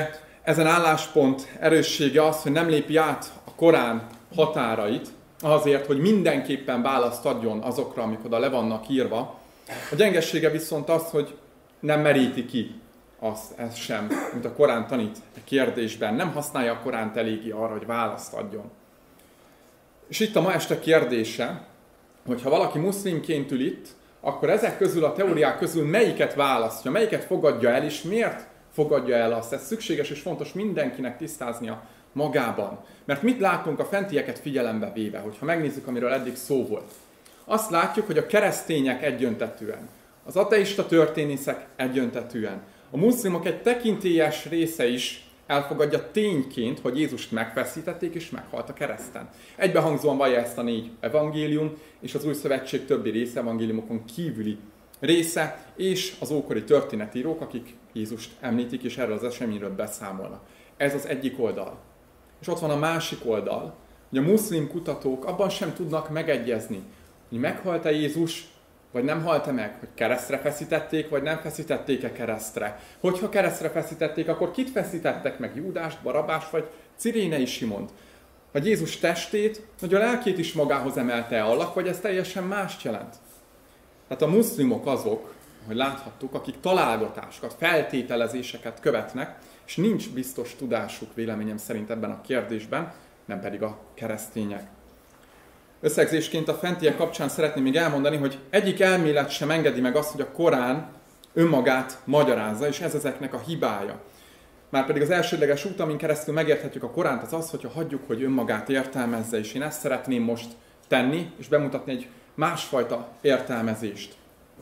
Ezen álláspont erőssége az, hogy nem lépi át a Korán határait, azért, hogy mindenképpen választ adjon azokra, amik oda le vannak írva. A gyengessége viszont az, hogy nem meríti ki azt, ez sem, mint a Korán tanít a kérdésben. Nem használja a Koránt eléggé arra, hogy választ adjon. És itt a ma este kérdése, hogy ha valaki muszlimként ül itt, akkor ezek közül, a teóriák közül melyiket választja, melyiket fogadja el, és miért fogadja el azt. Ez szükséges és fontos mindenkinek tisztáznia magában. Mert mit látunk a fentieket figyelembe véve, hogyha megnézzük, amiről eddig szó volt. Azt látjuk, hogy a keresztények egyöntetűen, az ateista történészek egyöntetűen, a muszlimok egy tekintélyes része is elfogadja tényként, hogy Jézust megfeszítették és meghalt a kereszten. Egybehangzóan vallja ezt a négy evangélium, és az Új Szövetség többi része, evangéliumokon kívüli része, és az ókori történetírók, akik Jézust említik, és erről az eseményről beszámolnak. Ez az egyik oldal. És ott van a másik oldal, hogy a muszlim kutatók abban sem tudnak megegyezni, hogy meghalt-e Jézus, vagy nem halt-e meg, hogy keresztre feszítették, vagy nem feszítették-e keresztre. Hogyha keresztre feszítették, akkor kit feszítettek meg? Júdást, Barabást, vagy Cirénei Simont? Vagy Jézus testét, vagy a lelkét is magához emelte Allah, vagy ez teljesen mást jelent? Tehát a muszlimok azok, hogy láthattuk, akik találgatásokat, feltételezéseket követnek, és nincs biztos tudásuk véleményem szerint ebben a kérdésben, nem pedig a keresztények. Összegzésként a fentiek kapcsán szeretném még elmondani, hogy egyik elmélet sem engedi meg azt, hogy a Korán önmagát magyarázza, és ez ezeknek a hibája. Márpedig az elsődleges út, amin keresztül megérthetjük a Koránt, az az, hogyha hagyjuk, hogy önmagát értelmezze, és én ezt szeretném most tenni, és bemutatni egy másfajta értelmezést.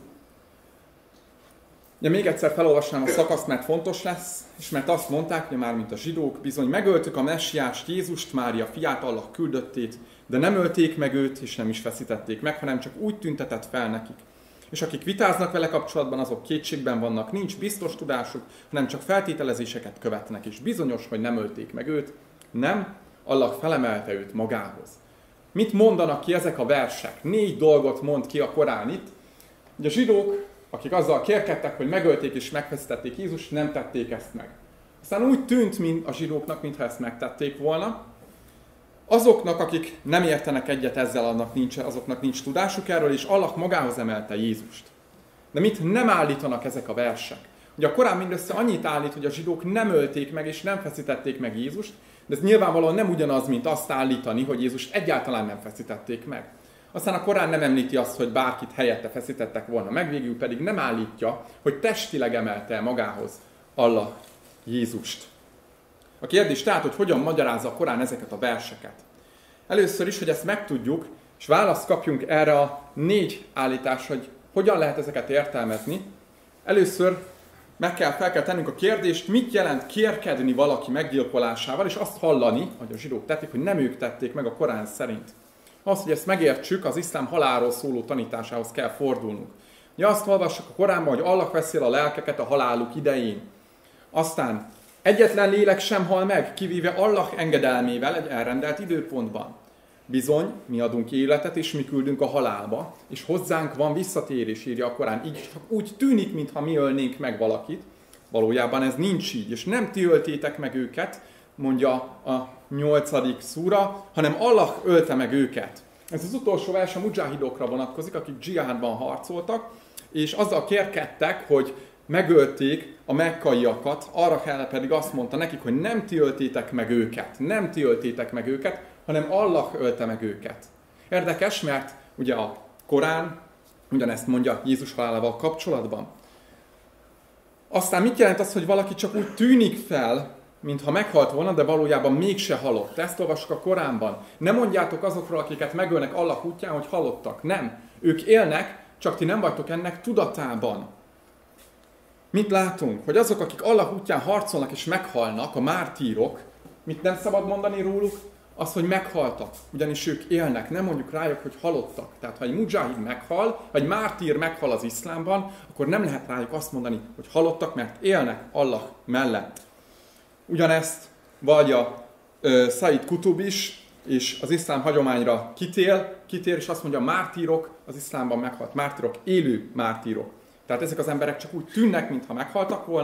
Ja, még egyszer felolvasnám a szakaszt, mert fontos lesz, és mert azt mondták, hogy már mint a zsidók, bizony megöltük a messiást, Jézust, Mária fiát, Allah küldöttét, de nem ölték meg őt, és nem is feszítették meg, hanem csak úgy tüntetett fel nekik. És akik vitáznak vele kapcsolatban, azok kétségben vannak, nincs biztos tudásuk, hanem csak feltételezéseket követnek, és bizonyos, hogy nem ölték meg őt, nem, Allah felemelte őt magához. Mit mondanak ki ezek a versek? Négy dolgot mond ki a Korán itt. Ugye a zsidók, akik azzal kérkedtek, hogy megölték és megfeszítették Jézust, nem tették ezt meg. Aztán úgy tűnt mint a zsidóknak, mintha ezt megtették volna. Azoknak, akik nem értenek egyet ezzel, annak nincs, azoknak nincs tudásuk erről, és Allah magához emelte Jézust. De mit nem állítanak ezek a versek? Ugye a Korán mindössze annyit állít, hogy a zsidók nem ölték meg és nem feszítették meg Jézust, de ez nyilvánvalóan nem ugyanaz, mint azt állítani, hogy Jézust egyáltalán nem feszítették meg. Aztán a Korán nem említi azt, hogy bárkit helyette feszítettek volna meg, végül pedig nem állítja, hogy testileg emelte magához Allah Jézust. A kérdés tehát, hogy hogyan magyarázza a Korán ezeket a verseket. Először is, hogy ezt megtudjuk, és választ kapjunk erre a négy állításra, hogy hogyan lehet ezeket értelmezni. Először meg kell, fel kell tennünk a kérdést, mit jelent kérkedni valaki meggyilkolásával, és azt hallani, hogy a zsidók tették, hogy nem ők tették meg a Korán szerint. Az, hogy ezt megértsük, az iszlám halálról szóló tanításához kell fordulnunk. Ugye azt olvassuk a Koránban, hogy Allah veszi el a lelkeket a haláluk idején. Aztán egyetlen lélek sem hal meg, kivéve Allah engedelmével egy elrendelt időpontban. Bizony, mi adunk életet, és mi küldünk a halálba, és hozzánk van visszatérés, írja a Korán. Így csak úgy tűnik, mintha mi ölnénk meg valakit. Valójában ez nincs így, és nem ti öltétek meg őket, mondja a nyolcadik szúra, hanem Allah ölte meg őket. Ez az utolsó vers a mujahidokra vonatkozik, akik dzsihádban harcoltak, és azzal kérkedtek, hogy megölték a mekkaiakat, arra kell pedig azt mondta nekik, hogy nem ti öltétek meg őket, nem ti öltétek meg őket, hanem Allah ölte meg őket. Érdekes, mert ugye a Korán ugyanezt mondja Jézus halálával kapcsolatban. Aztán mit jelent az, hogy valaki csak úgy tűnik fel, mintha meghalt volna, de valójában mégse halott? Ezt olvassuk a Koránban. Nem mondjátok azokról, akiket megölnek Allah útján, hogy halottak. Nem. Ők élnek, csak ti nem vagytok ennek tudatában. Mit látunk? Hogy azok, akik Allah útján harcolnak és meghalnak, a mártírok, mit nem szabad mondani róluk? Az, hogy meghaltak. Ugyanis ők élnek, nem mondjuk rájuk, hogy halottak. Tehát ha egy mujahid meghal, vagy egy mártír meghal az iszlámban, akkor nem lehet rájuk azt mondani, hogy halottak, mert élnek Allah mellett. Ugyanezt vallja uh, Said Kutub is, és az iszlám hagyományra kitér, kitér, és azt mondja, a mártírok, az iszlámban meghalt mártírok, élő mártírok. Tehát ezek az emberek csak úgy tűnnek, mintha meghaltak volna,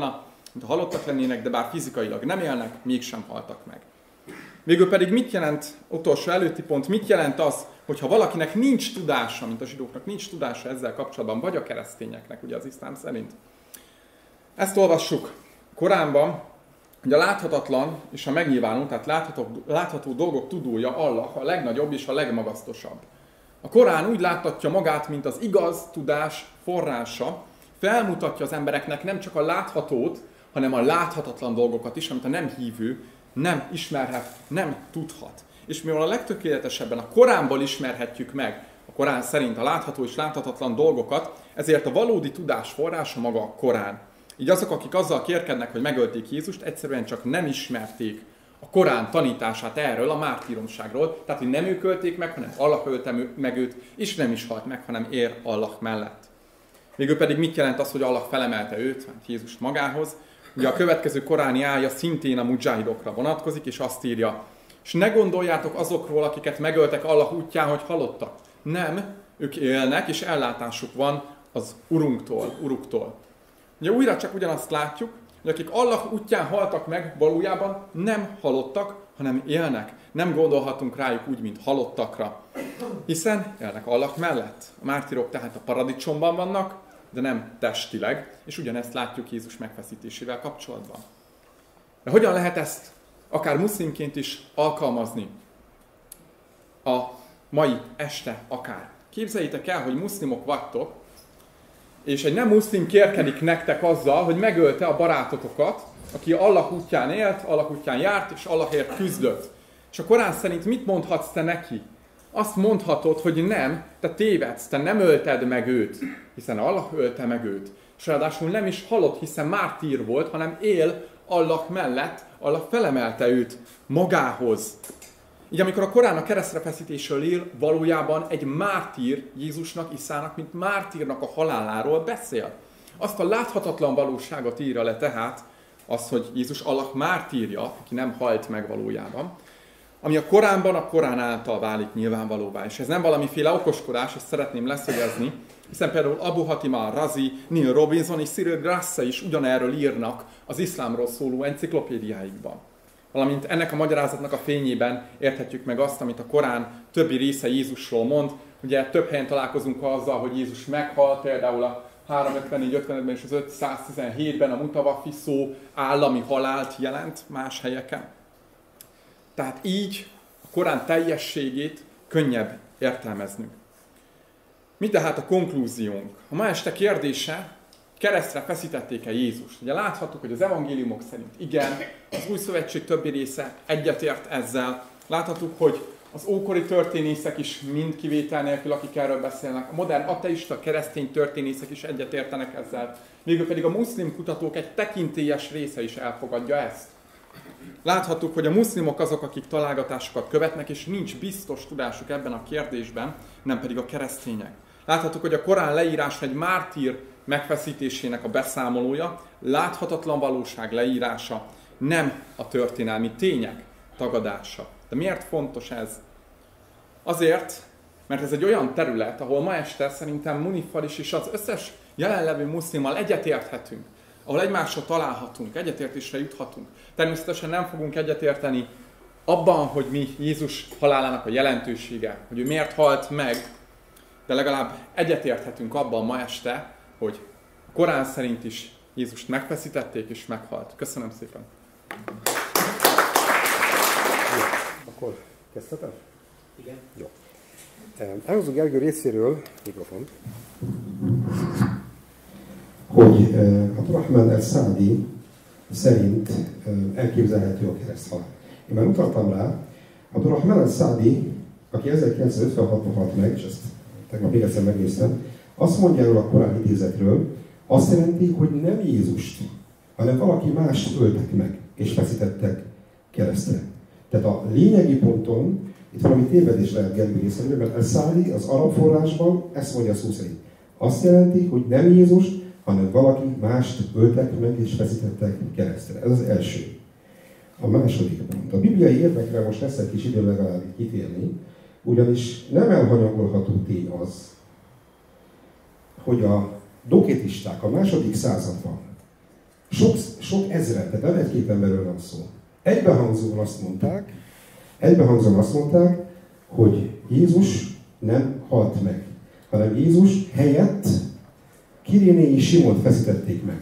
mint ha halottak lennének, de bár fizikailag nem élnek, mégsem haltak meg. Végül pedig mit jelent, utolsó előtti pont, mit jelent az, hogyha valakinek nincs tudása, mint a zsidóknak nincs tudása ezzel kapcsolatban, vagy a keresztényeknek, ugye az iszlám szerint. Ezt olvassuk Koránban, hogy a láthatatlan és a megnyilvánult, tehát látható, látható dolgok tudója Allah a legnagyobb és a legmagasztosabb. A Korán úgy láttatja magát, mint az igaz tudás forrása, felmutatja az embereknek nem csak a láthatót, hanem a láthatatlan dolgokat is, amit a nem hívő nem ismerhet, nem tudhat. És mivel a legtökéletesebben a Koránból ismerhetjük meg, a Korán szerint a látható és láthatatlan dolgokat, ezért a valódi tudás forrása maga a Korán. Így azok, akik azzal kérkednek, hogy megölték Jézust, egyszerűen csak nem ismerték a Korán tanítását erről, a mártíromságról, tehát, hogy nem ők ölték meg, hanem Allah ölte meg őt, és nem is halt meg, hanem ér Allah mellett. Végül pedig mit jelent az, hogy Allah felemelte őt, Jézust magához? Ugye a következő koráni ája szintén a mujahidokra vonatkozik, és azt írja, és ne gondoljátok azokról, akiket megöltek Allah útján, hogy halottak. Nem, ők élnek, és ellátásuk van az Urunktól, Uruktól. Ugye újra csak ugyanazt látjuk, hogy akik Allah útján haltak meg, valójában nem halottak, hanem élnek. Nem gondolhatunk rájuk úgy, mint halottakra, hiszen élnek Allah mellett. A mártírok tehát a paradicsomban vannak, de nem testileg, és ugyanezt látjuk Jézus megfeszítésével kapcsolatban. De hogyan lehet ezt akár muszlimként is alkalmazni a mai este akár? Képzeljétek el, hogy muszlimok vagytok, és egy nem muszlim kérkedik nektek azzal, hogy megölte a barátotokat, aki Allah útján élt, Allah útján járt, és Allahért küzdött. És a Korán szerint mit mondhatsz te neki? Azt mondhatod, hogy nem, te tévedsz, te nem ölted meg őt, hiszen Allah ölte meg őt. És ráadásul nem is halott, hiszen mártír volt, hanem él Allah mellett, Allah felemelte őt magához. Így amikor a Korán a keresztre feszítésről ír, valójában egy mártír Jézusnak, Iszának, mint mártírnak a haláláról beszél. Azt a láthatatlan valóságot írja le tehát, az, hogy Jézus Allah mártírja, aki nem halt meg valójában, ami a Koránban a Korán által válik nyilvánvalóvá. És ez nem valamiféle okoskodás, ezt szeretném leszögezni, hiszen például Abu Hatim al-Razi, Neil Robinson és Cyril Grasse is ugyanerről írnak az iszlámról szóló enciklopédiáikban. Valamint ennek a magyarázatnak a fényében érthetjük meg azt, amit a Korán többi része Jézusról mond. Ugye több helyen találkozunk azzal, hogy Jézus meghalt, például a háromszázötvennégy ötvenötben és az ötszáztizenhétben a mutavaffi szó állami halált jelent más helyeken. Tehát így a Korán teljességét könnyebb értelmeznünk. Mi tehát a konklúziónk? A ma este kérdése, keresztre feszítették-e Jézust? Ugye láthattuk, hogy az evangéliumok szerint igen, az új szövetség többi része egyetért ezzel. Láthattuk, hogy az ókori történészek is mind kivétel nélkül, akik erről beszélnek. A modern ateista, keresztény történészek is egyetértenek ezzel. Végül pedig a muszlim kutatók egy tekintélyes része is elfogadja ezt. Láthattuk, hogy a muszlimok azok, akik találgatásokat követnek, és nincs biztos tudásuk ebben a kérdésben, nem pedig a keresztények. Láthattuk, hogy a Korán leírása egy mártír megfeszítésének a beszámolója, láthatatlan valóság leírása, nem a történelmi tények tagadása. De miért fontos ez? Azért, mert ez egy olyan terület, ahol ma este szerintem Muniffal is és az összes jelenlevő muszlimmal egyetérthetünk, ahol egymással találhatunk, egyetértésre juthatunk. Természetesen nem fogunk egyetérteni abban, hogy mi Jézus halálának a jelentősége, hogy ő miért halt meg, de legalább egyetérthetünk abban ma este, hogy a Korán szerint is Jézust megfeszítették és meghalt. Köszönöm szépen! Jó. Akkor kezdhetem? Igen. Jó. Elhozó Gergő részéről, mikrofon, hogy Abdurrahman el-Szádi szerint elképzelhető a kereszthal. Én már utaltam rá, Abdurrahman el-Szádi, aki ezerkilencszázötvenhatban halt meg, és ezt tegnap még egyszer megnéztem, azt mondja erről a Korán idézetről, azt jelenti, hogy nem Jézust, hanem valaki mást öltek meg, és feszítettek keresztre. Tehát a lényegi ponton, itt valami tévedés lehet Gergő részéről, mert el-Szádi az arab forrásban ezt mondja szó szerint. Azt jelenti, hogy nem Jézust, hanem valaki mást öltek meg és feszítettek keresztre. Ez az első. A második pont. A bibliai érdekre most lesz egy kis idő legalább kitérni, ugyanis nem elhanyagolható tény az, hogy a dokétisták a második században Sok, sok ezret, tehát nem egy-két emberről van szó. Egybehangzóan azt mondták, egybehangzóan azt mondták, hogy Jézus nem halt meg, hanem Jézus helyett Kirénéi Simont feszítették meg.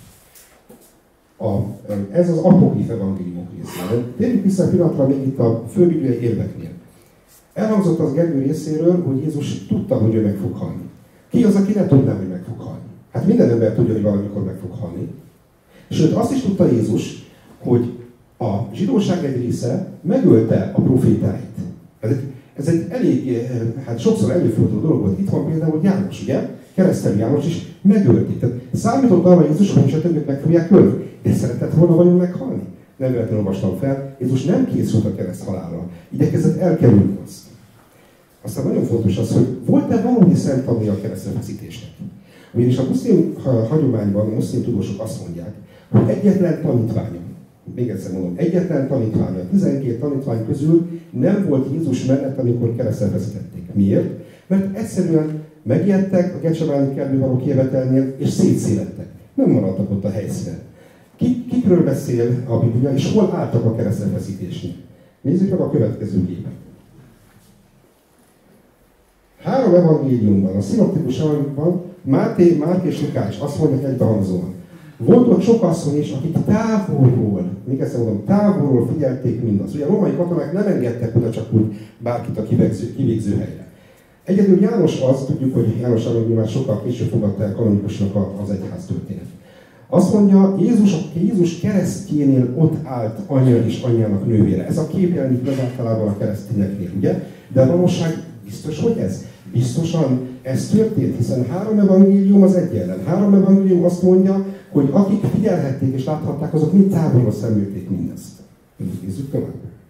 A, ez az apokrif evangéliumok része. Térjünk vissza egy pillanatra még itt a főbibliai érveknél. Elhangzott az Gergő részéről, hogy Jézus tudta, hogy ő meg fog halni. Ki az, aki ne tudná, hogy meg fog halni? Hát minden ember tudja, hogy valamikor meg fog halni. Sőt, azt is tudta Jézus, hogy a zsidóság egy része megölte a profétáit. Ez egy, ez egy elég, hát sokszor előforduló dolog volt. Itt van például János, ugye? Keresztelő János is megölték. Tehát számított arra Jézus, hogy is a többiek meg fogják ölni. De szeretett volna vajon meghalni? Nem véletlenül olvastam fel. Jézus nem készült a kereszt halálra. Igyekezett elkerülni azt. Aztán nagyon fontos az, hogy volt-e valódi szent tanulja a keresztfeszítésnek. Ugyanis a muszlim hagyományban a muszlim tudósok azt mondják, hogy egyetlen tanítványa, még egyszer mondom, egyetlen tanítványa, tizenkét tanítvány közül nem volt Jézus mellett, amikor keresztre feszítették. Miért? Mert egyszerűen megijedtek a Getsemáni kertben való kijövetelnél, és szétszélettek. Nem maradtak ott a helyszínen. Ki, kikről beszél a Biblia, és hol álltak a keresztrefeszítésnél? Nézzük meg a következő képet. Három evangéliumban, a szinoptikus evangéliumban Máté, Márk és Lukács azt mondják egybehangzóan. Volt ott sok asszony is, akik távolról, még egyszer mondom, távolról figyelték mindazt. Ugye a római katonák nem engedtek oda csak úgy bárkit a kivégző, kivégző helyre. Egyedül János az, tudjuk, hogy János evangéliumát sokkal később fogadta el kanonikusnak az egyház történet. Azt mondja, Jézus, Jézus keresztjénél ott állt anya és anyjának nővére. Ez a kép jelenik meg általában a keresztényeknél, ugye? De a valóság biztos, hogy ez? Biztosan ez történt, hiszen három evangélium az egy ellen. Három evangélium azt mondja, hogy akik figyelhették és láthatták, azok mind távolról szemlélték mindezt. Nézzük tovább.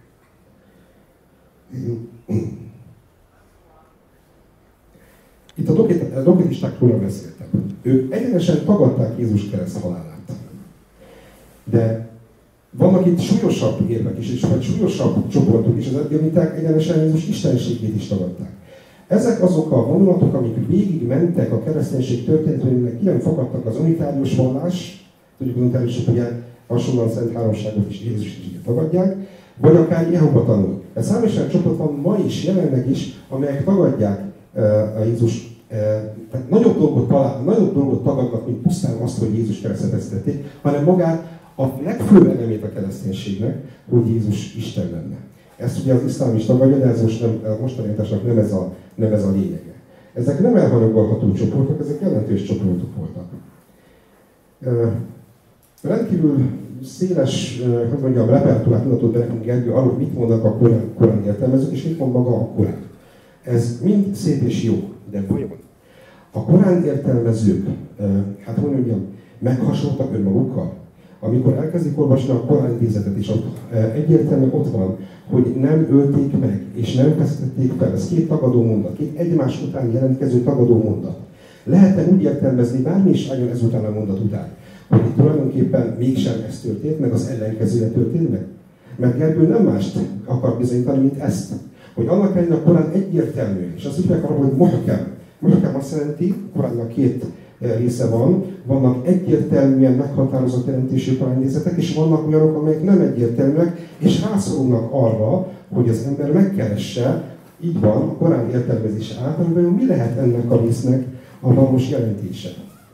Itt a doketistákról beszéltem. Ők egyenesen tagadták Jézus kereszt halálát. De vannak itt súlyosabb érvek is, és vagy súlyosabb csoportok is, az edgemiták egyenesen Jézus istenségét is tagadták. Ezek azok a vonulatok, amik végig mentek a kereszténység történetének, ki nem fogadtak az unitárius vallás, tudjuk, az unitáriusok ugye hasonlóan szent háromságot is Jézus is tagadják, vagy akár Jehova tanul. De számos olyan csoport van ma is, jelenleg is, amelyek tagadják uh, a Jézus, uh, tehát nagyobb dolgot, talál, nagyobb dolgot tagadnak, mint pusztán azt, hogy Jézus keresztre feszítették, hanem magát a legfőbb elemét a kereszténységnek, hogy Jézus Isten lenne. Ezt ugye az iszlám is tagadja, de ez most nem, a mostanításnak nem ez a, nem ez a lényege. Ezek nem elhanyagolható csoportok, ezek jelentős csoportok voltak. Uh, rendkívül széles, uh, hogy mondjam, repertoárt mutatott be nekünk Gergő arról, hogy mit mondanak a Korán, Korán értelmezők, és mit mond maga a Korán. Ez mind szép és jó, de vajon a Korán értelmezők, uh, hát hogy mondjam, meghasonltak önmagukkal? Amikor elkezdik olvasni a Korán idézetet, és ott egyértelműen ott van, hogy nem ölték meg, és nem feszítették fel. Ez két tagadó mondat, két egymás után jelentkező tagadó mondat. Lehet-e úgy értelmezni, bármi is álljon ezután a mondat után, hogy itt tulajdonképpen mégsem ez történt, meg az ellenkezője történt meg? Mert Gergő nem mást akar bizonyítani, mint ezt. Hogy annak ellenére a Korán egyértelmű, és azt úgy akarom, hogy muhkem. Muhkem azt jelenti, a Koránnak két része van, vannak egyértelműen meghatározott jelentésű koránidézetek, és vannak olyanok, amelyek nem egyértelműek, és rászorulnak arra, hogy az ember megkeresse, így van, a Korán értelmezése általában, mi lehet ennek a résznek a valós jelentése.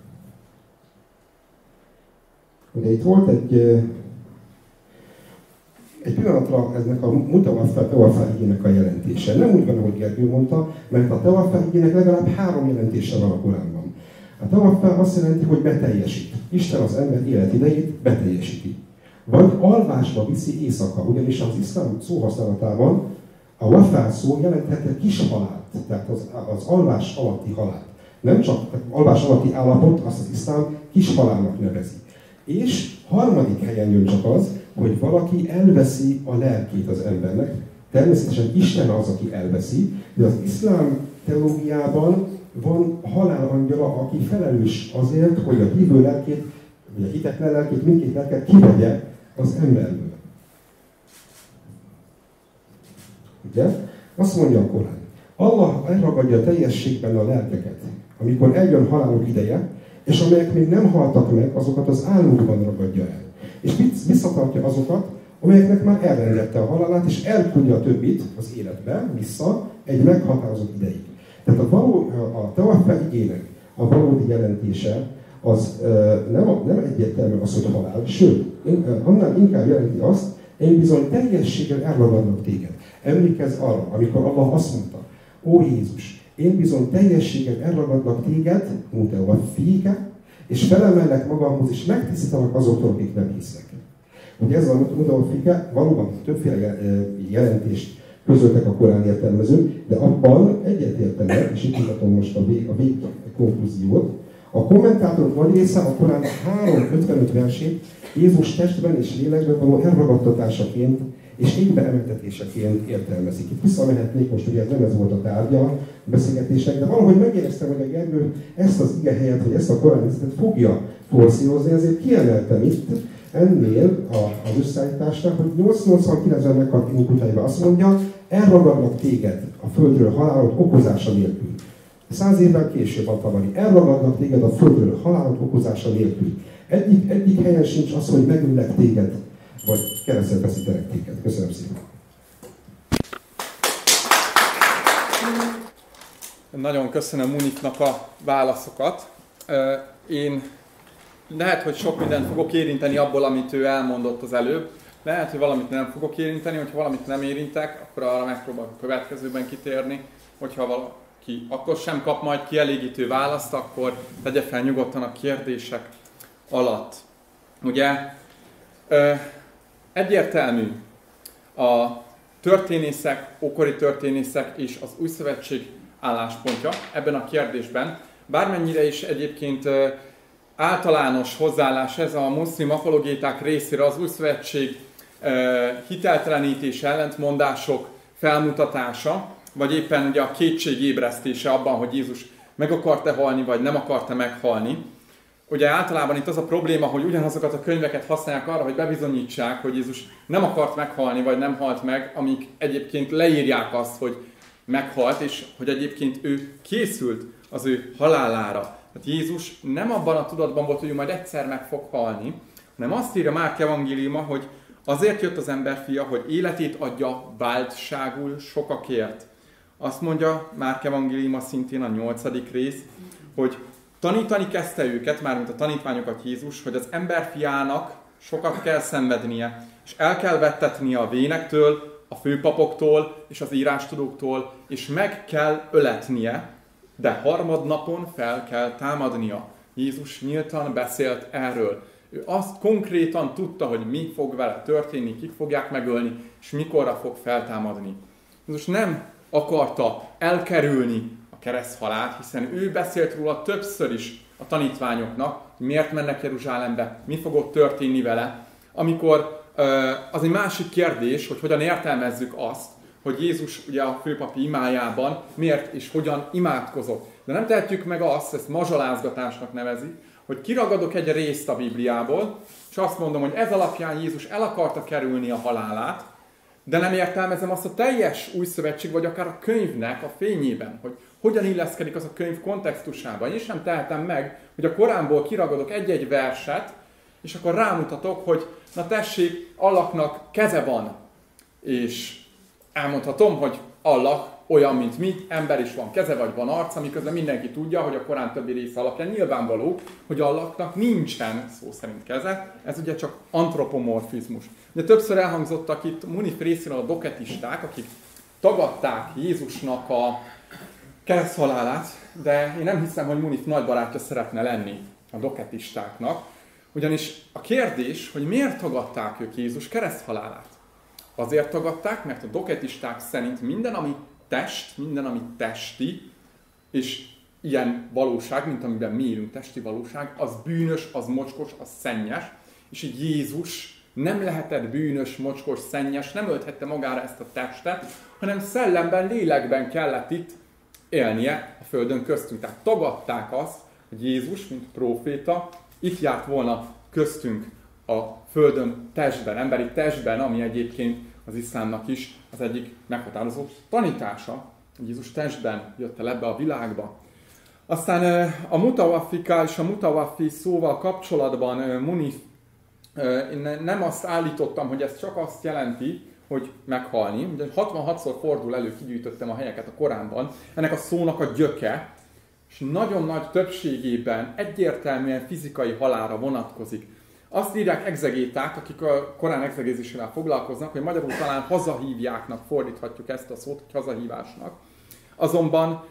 Ugye itt volt egy, egy pillanatra eznek a mutawaffa tawaffa igének a jelentése. Nem úgy van, ahogy Gergő mondta, mert a tawaffa igének legalább három jelentése van a Koránban. A tawaffa azt jelenti, hogy beteljesít. Isten az ember életidejét beteljesíti. Vagy alvásba viszi éjszaka, ugyanis az iszlám szóhasználatában a wafá szó jelenthet kis halált, tehát az, az alvás alatti halált. Nem csak alvás alatti állapot, azt az iszlám kis halálnak nevezi. És harmadik helyen jön csak az, hogy valaki elveszi a lelkét az embernek. Természetesen Isten az, aki elveszi, de az iszlám teológiában van halálangyala, aki felelős azért, hogy a hívő lelkét, vagy a hitetlen lelkét, mindkét lelket kivegye az emberből. Ugye? Azt mondja a Korán. Allah elragadja a teljességben a lelkeket. Amikor eljön haláluk ideje, és amelyek még nem haltak meg, azokat az álmokban ragadja el. És visszatartja azokat, amelyeknek már elrendette a halálát, és elküldje a többit az életbe, vissza, egy meghatározott ideig. Tehát a, való, a teofa igének a valódi jelentése az nem, nem egyértelmű az, hogy halál, sőt, annál inkább jelenti azt, én bizony teljességgel elragadnak téged. Emlékezz arra, amikor Allah azt mondta, ó Jézus, én bizony teljességgel elragadnak téged, mondta a fiike, és felemellek magamhoz, és megtisztítanak azoktól, akik nem hisznek. Ugye ez a mutatfike valóban többféle jelentést közöltek a korán értelmezők, de abban egyetértenek, és itt mutatom most a vég, a vég konklúziót. A kommentátorok nagy része a Korán három ötvenöt versét Jézus testben és lélekben való elragadtatásaként és égbe emeltetéseként értelmezik. Itt visszamehetnék, most ugye ez nem ez volt a tárgya a beszélgetésnek, de valahogy megéreztem, hogy a Gergő ezt az ige helyet, hogy ezt a Korán részletet fogja forszírozni, ezért kiemeltem itt ennél az összeállításnak, hogy nyolcszáznyolcvankilencben meghalt Ibn Kutayba azt mondja, elragadnak téged a földről halálod okozása nélkül. Száz évvel később a Tabari, elragadnak téged a földről halálod okozása nélkül. Egyik, egyik helyen sincs az, hogy megüllek téged, vagy keresztre veszítenek téged. Köszönöm szépen. Nagyon köszönöm Munifnak a válaszokat. Én lehet, hogy sok mindent fogok érinteni abból, amit ő elmondott az előbb. Lehet, hogy valamit nem fogok érinteni, hogyha valamit nem érintek, akkor arra megpróbálok a következőben kitérni. Hogyha valaki akkor sem kap majd kielégítő választ, akkor tegye fel nyugodtan a kérdések alatt. Ugye egyértelmű a történészek, ókori történészek és az Új Szövetség álláspontja ebben a kérdésben. Bármennyire is egyébként általános hozzáállás ez a muszlim apologéták részére az Új Szövetség hiteltelenítése, ellentmondások felmutatása, vagy éppen ugye a kétségébresztése abban, hogy Jézus meg akart-e halni, vagy nem akart-e meghalni. Ugye általában itt az a probléma, hogy ugyanazokat a könyveket használják arra, hogy bebizonyítsák, hogy Jézus nem akart meghalni, vagy nem halt meg, amik egyébként leírják azt, hogy meghalt, és hogy egyébként ő készült az ő halálára. Tehát Jézus nem abban a tudatban volt, hogy ő majd egyszer meg fog halni, hanem azt írja Márk evangéliuma, hogy azért jött az emberfia, hogy életét adja váltságul sokakért. Azt mondja Márk evangéliuma szintén a nyolcadik rész, hogy tanítani kezdte őket, mármint a tanítványokat Jézus, hogy az emberfiának sokat kell szenvednie, és el kell vettetnie a vénektől, a főpapoktól és az írástudóktól, és meg kell öletnie, de harmadnapon fel kell támadnia. Jézus nyíltan beszélt erről. Ő azt konkrétan tudta, hogy mi fog vele történni, kik fogják megölni, és mikorra fog feltámadni. Jézus nem akarta elkerülni a kereszthalált, hiszen ő beszélt róla többször is a tanítványoknak, hogy miért mennek Jeruzsálembe, mi fog ott történni vele. Amikor az egy másik kérdés, hogy hogyan értelmezzük azt, hogy Jézus ugye a főpapi imájában miért és hogyan imádkozott. De nem tehetjük meg azt, ezt mazsolázgatásnak nevezik, hogy kiragadok egy részt a Bibliából, és azt mondom, hogy ez alapján Jézus el akarta kerülni a halálát, de nem értelmezem azt a teljes új szövetség, vagy akár a könyvnek a fényében, hogy hogyan illeszkedik az a könyv kontextusában. Én sem tehetem meg, hogy a Koránból kiragadok egy-egy verset, és akkor rámutatok, hogy na tessék, Allahnak keze van, és elmondhatom, hogy Allah olyan, mint mi, ember is van keze, vagy van arca, miközben mindenki tudja, hogy a Korán többi része alapján nyilvánvaló, hogy Allahnak nincsen szó szerint keze, ez ugye csak antropomorfizmus. De többször elhangzottak itt Munif részéről a doketisták, akik tagadták Jézusnak a kereszthalálát, de én nem hiszem, hogy Munif nagy barátja szeretne lenni a doketistáknak, ugyanis a kérdés, hogy miért tagadták ők Jézus kereszthalálát? Azért tagadták, mert a doketisták szerint minden, ami test, minden, ami testi, és ilyen valóság, mint amiben mi élünk, testi valóság, az bűnös, az mocskos, az szennyes, és így Jézus nem lehetett bűnös, mocskos, szennyes, nem ölthette magára ezt a testet, hanem szellemben, lélekben kellett itt élnie a földön köztünk. Tehát tagadták azt, hogy Jézus, mint próféta, itt járt volna köztünk a földön testben, emberi testben, ami egyébként az iszlámnak is az egyik meghatározó tanítása, hogy Jézus testben jött el ebbe a világba. Aztán a mutawaffika és a mutawaffi szóval kapcsolatban, Munif, én nem azt állítottam, hogy ez csak azt jelenti, hogy meghalni. Ugye hatvanhatszor fordul elő, kigyűjtöttem a helyeket a Koránban, ennek a szónak a gyöke, és nagyon nagy többségében egyértelműen fizikai halálra vonatkozik. Azt írják egzegéták, akik a Korán egzegézésével foglalkoznak, hogy magyarul talán hazahívjáknak fordíthatjuk ezt a szót, hogy hazahívásnak. Azonban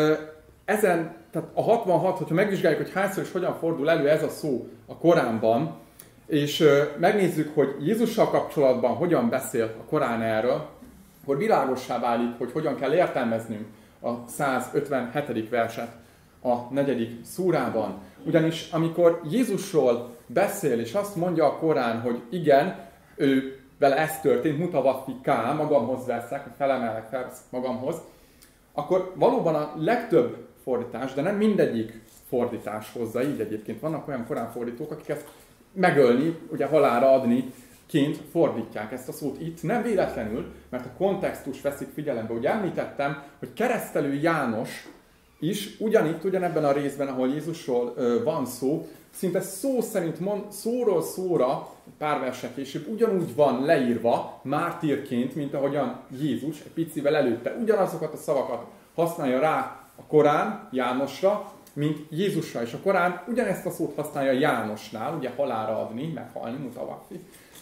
ezen, tehát a hatvanhat, hogyha megvizsgáljuk, hogy hányszor és hogyan fordul elő ez a szó a Koránban, és megnézzük, hogy Jézussal kapcsolatban hogyan beszél a Korán erről, akkor világossá válik, hogy hogyan kell értelmeznünk a százötvenhetedik verset a negyedik szúrában. Ugyanis amikor Jézusról beszél, és azt mondja a Korán, hogy igen, ő vele ez történt, mutawaffika, magamhoz veszek, felemelek, felveszek magamhoz, akkor valóban a legtöbb fordítás, de nem mindegyik fordítás hozza, így egyébként vannak olyan Korán fordítók, akik ezt megölni, ugye halálra adni ként fordítják ezt a szót. Itt nem véletlenül, mert a kontextus veszik figyelembe. Ugye említettem, hogy keresztelő János is ugyanitt, ugyanebben a részben, ahol Jézusról ö, van szó, szinte szó szerint mond, szóról szóra, pár versek később, ugyanúgy van leírva mártírként, mint ahogyan Jézus egy picivel előtte. Ugyanazokat a szavakat használja rá a Korán Jánosra, mint Jézusra, és a Korán ugyanezt a szót használja Jánosnál, ugye halálra adni, meghalni, mutawaffi.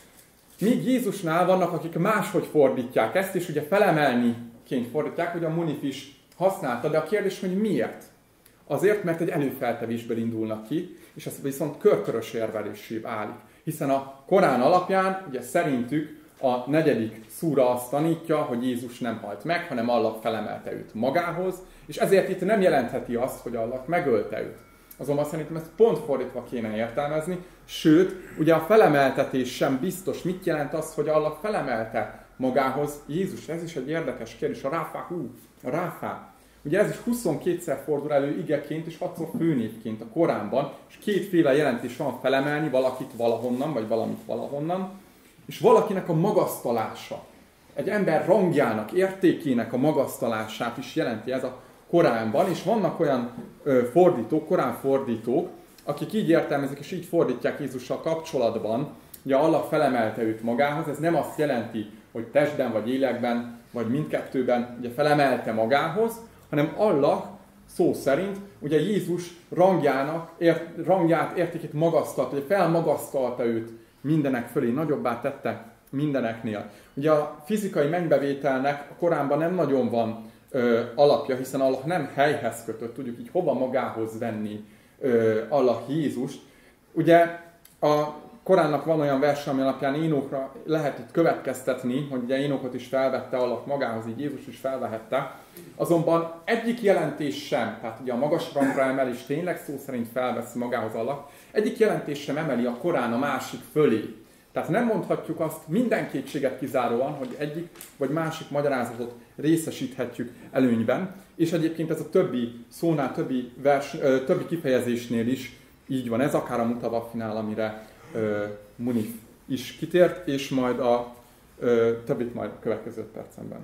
Míg Jézusnál vannak, akik máshogy fordítják ezt, és ugye felemelniként fordítják, hogy a Munif is használta, de a kérdés, hogy miért? Azért, mert egy előfeltevésből indulnak ki, és ez viszont körkörös érvelésé válik. Hiszen a Korán alapján, ugye szerintük a negyedik szúra azt tanítja, hogy Jézus nem halt meg, hanem Allah felemelte őt magához, és ezért itt nem jelentheti azt, hogy Allah megölte őt. Azonban szerintem ezt pont fordítva kéne értelmezni, sőt, ugye a felemeltetés sem biztos. Mit jelent az, hogy Allah felemelte magához Jézus? Ez is egy érdekes kérdés. A ráfáhú, a ráfá. Ugye ez is huszonkétszer fordul elő igeként és hatszor főnévként a Koránban, és kétféle jelentés van: felemelni valakit valahonnan, vagy valamit valahonnan, és valakinek a magasztalása. Egy ember rangjának, értékének a magasztalását is jelenti ez a Koránban, és vannak olyan ö, fordítók, Korán fordítók, akik így értelmezik, és így fordítják Jézussal kapcsolatban, hogy Allah felemelte őt magához. Ez nem azt jelenti, hogy testben, vagy élekben, vagy mindkettőben ugye felemelte magához, hanem Allah szó szerint ugye Jézus rangjának, ért, rangját, értékét magasztalta, hogy felmagasztalta őt mindenek fölé, nagyobbá tette mindeneknél. Ugye a fizikai mennybbevételnek a Koránban nem nagyon van ö, alapja, hiszen Allah nem helyhez kötött, tudjuk így hova magához venni ö, Allah Jézust. Ugye a Koránnak van olyan vers, ami alapján Énokra lehet itt következtetni, hogy ugye Énokot is felvette Allah magához, így Jézus is felvehette. Azonban egyik jelentés sem, tehát ugye a magas rangra emelés tényleg szó szerint felveszi magához Allah, egyik jelentés sem emeli a Korán a másik fölé. Tehát nem mondhatjuk azt minden kétséget kizáróan, hogy egyik vagy másik magyarázatot részesíthetjük előnyben, és egyébként ez a többi szónál, többi, vers, többi kifejezésnél is így van. Ez akár a mutawaffinál, amire uh, Munif is kitért, és majd a uh, többit majd a következő percemben.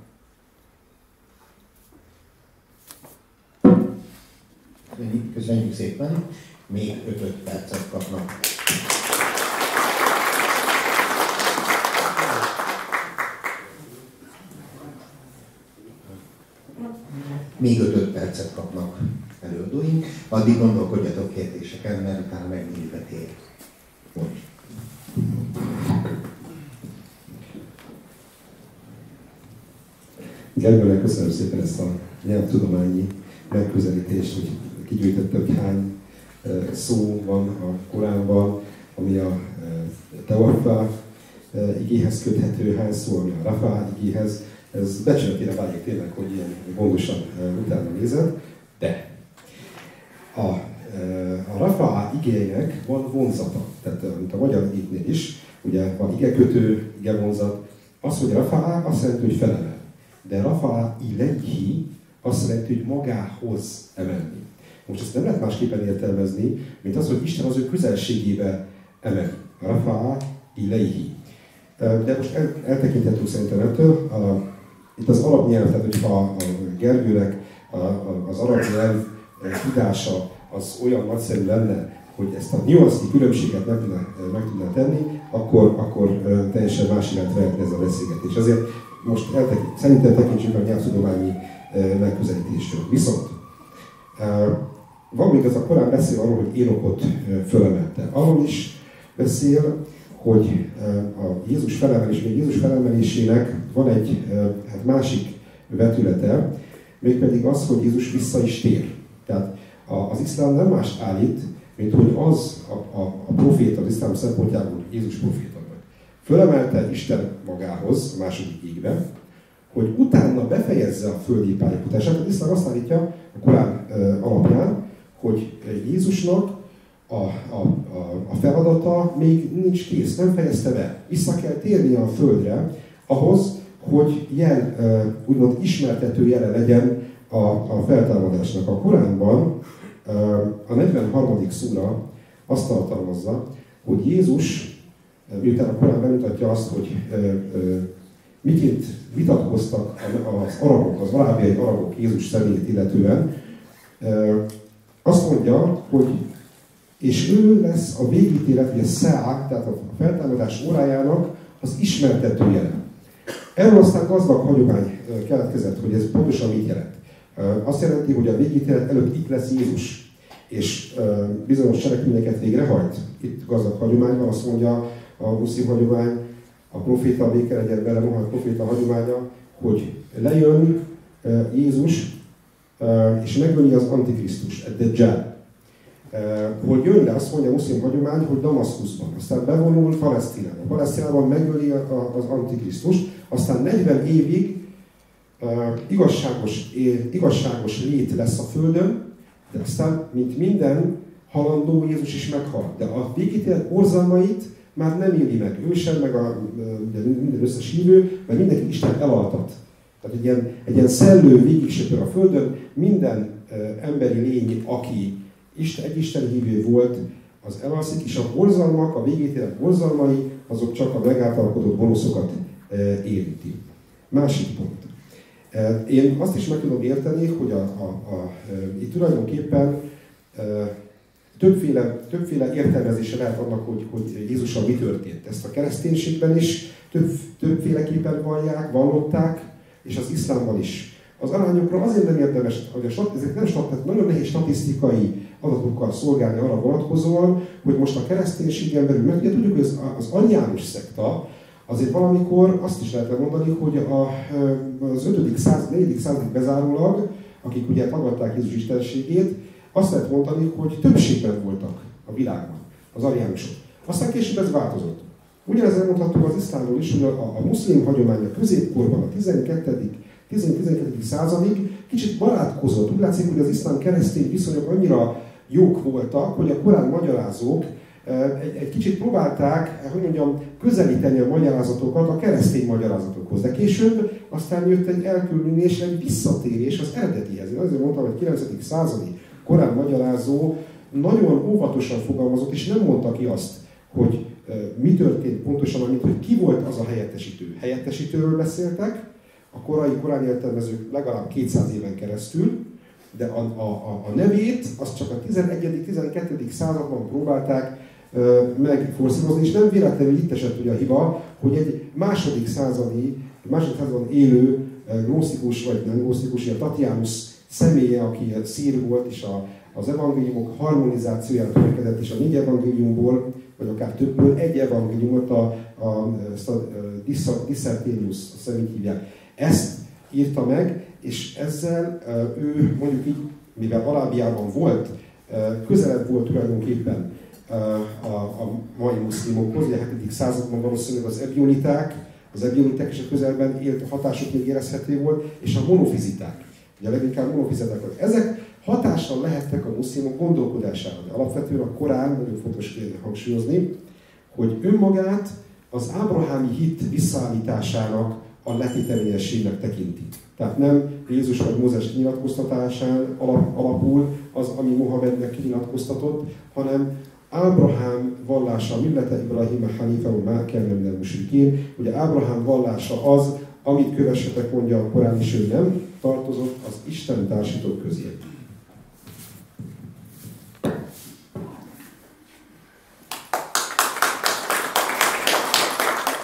Köszönjük szépen, még öt percet kapnak. Még öt percet kapnak előadóink, addig gondolkodjatok kérdéseken, mert utána megnyílik a tér. Most. Gergőnek köszönöm szépen ezt a nyelvtudományi megközelítést, hogy kigyűjtette, hogy hány szó van a Koránban, ami a tawaffa igéhez köthető, hány szó, ami a rafa igéhez. Ez becsületére válik tényleg, hogy ilyen gondosan utána nézem, de a, a rafa igének van vonzata, tehát mint a magyar igéknél is, ugye van igekötő, igevonzat. Az, hogy rafa, azt jelenti, hogy felemel, de rafa ilayhi azt jelenti, hogy magához emelni. Most ezt nem lehet másképpen értelmezni, mint az, hogy Isten az ő közelségébe emeli. Rafa ilayhi. De most el, eltekinthetünk szerintem ettől. A, itt az arab nyelv, tehát hogyha a Gergőnek a, a, az arab nyelv tudása az olyan nagyszerű lenne, hogy ezt a nüansznyi különbséget meg tudná, meg tudná tenni, akkor, akkor teljesen más iránt vehetne ez a beszélgetés. Azért most eltekint, szerintem tekintsük a nyelvtudományi megközelítésről. Viszont van még az a Korán beszél arról, hogy Énokot fölemelte. Arról is beszél, hogy a Jézus felemelés, még Jézus felemelésének van egy hát másik vetülete, mégpedig az, hogy Jézus vissza is tér. Tehát az iszlám nem mást állít, mint hogy az a, a, a proféta, az iszlám szempontjából Jézus proféta volt. Fölemelte Isten magához, a második égbe, hogy utána befejezze a földi pályafutását. Az iszlám azt állítja a Korán alapján, hogy Jézusnak a, a, a, a feladata még nincs kész, nem fejezte be. Vissza kell térnie a földre ahhoz, hogy jel, úgymond ismertető jele legyen a, a feltámadásnak. A Koránban a negyvenharmadik szúra azt tartalmazza, hogy Jézus, miután a Korán bemutatja azt, hogy miként vitatkoztak az arabok, az arábiai arabok Jézus személyét illetően, azt mondja, hogy és ő lesz a végítélet, vagy a szeá, tehát a feltámadás órájának az ismertetője. Erről aztán gazdag hagyomány keletkezett, hogy ez pontosan mit jelent. Azt jelenti, hogy a végítélet előtt itt lesz Jézus, és bizonyos cselekményeket végrehajt. Itt gazdag hagyomány van, azt mondja a muszlim hagyomány, a proféta, a béke legyen vele, Mohamed proféta hagyománya, hogy lejön Jézus, és megöli az Antikrisztus, a Dejjal. Hogy jön le, azt mondja a muszlim hagyomány, hogy Damaszkuszban, aztán bevonul Palesztinában. Palesztinában megöli az Antikrisztus, aztán negyven évig igazságos, igazságos lét lesz a földön, de aztán, mint minden halandó, Jézus is meghal. De a végítélet borzalmait már nem éli meg. Ő sem, meg a, minden összes hívő, mert mindenki Isten elaltat. Tehát egy ilyen, egy ilyen szellő végigsöpör a földön, minden emberi lény, aki Isten, egy Isten hívő volt, az elalszik, és a borzalmak, a végítélet borzalmai, azok csak a megáltalkodott gonoszokat érinti. Másik pont. Én azt is meg tudom érteni, hogy a, a, a, itt tulajdonképpen többféle, többféle értelmezése lehet annak, hogy, hogy Jézussal mi történt. Ezt a kereszténységben is több, többféleképpen vallják, vallották, és az iszlámban is. Az arányokra azért nem érdemes, hogy a, ezek nem stat, nagyon nehéz statisztikai adatokkal szolgálni arra vonatkozóan, hogy most a kereszténységen belül, mert ugye tudjuk, hogy az, az ariánus szekta, azért valamikor azt is lehetne mondani, hogy a, az ötödik század, negyedik századig bezárólag, akik ugye tagadták Jézus istenségét, azt lehet mondani, hogy többségben voltak a világban az ariánusok. Aztán később ez változott. Ugyanez elmondható az iszlámról is, hogy a, a muszlim hagyomány a középkorban, a tizenkettedik századig kicsit barátkozott. Úgy látszik, hogy az iszlám keresztény viszonyok annyira jók voltak, hogy a korán magyarázók egy, egy kicsit próbálták, hogy mondjam, közelíteni a magyarázatokat a keresztény magyarázatokhoz. De később aztán jött egy elkülönülés, egy visszatérés az eredetihez. Én azért mondtam, hogy kilencedik századi korán magyarázó nagyon óvatosan fogalmazott, és nem mondta ki azt, hogy mi történt pontosan, amit, hogy ki volt az a helyettesítő. Helyettesítőről beszéltek, a korai korán értelmezők legalább kétszáz éven keresztül, de a, a, a nevét azt csak a tizenegyedik tizenkettedik században próbálták uh, megforszírozni, és nem véletlenül itt esett ugye a hiba, hogy egy második századi, második században élő uh, gnósztikus, vagy nem gnósztikus, a Tatianus személye, aki szír volt, és a, az evangéliumok harmonizációjára törekedett, és a négy evangéliumból, vagy akár többből egy evangéliumot, a, a, ezt a Dissertarius, azt így hívják. Ezt írta meg, és ezzel ő mondjuk így, mivel Arábiában volt, közelebb volt tulajdonképpen a, a mai muszlimokhoz, ugye a hetedik században valószínűleg az ebioniták, az ebioniták és a közelben élt hatásuk még érezhető volt, és a monofiziták, ugye leginkább monofiziták. Ezek hatással lehettek a muszlimok gondolkodására, de alapvetően a Korán, nagyon fontos hangsúlyozni, hogy önmagát az ábrahámi hit visszaállításának a letéteményességnek tekinti. Tehát nem Jézus vagy Mózes kinyilatkoztatásán alapul az, ami Mohamednek kinyilatkoztatott, hanem Ábrahám vallása, millete Ibrahim Hanifa, vagy már kell nem musrikén, ugye Ábrahám vallása az, amit kövessetek, mondja a Korán, és ő nem tartozott az Isten társítók közé.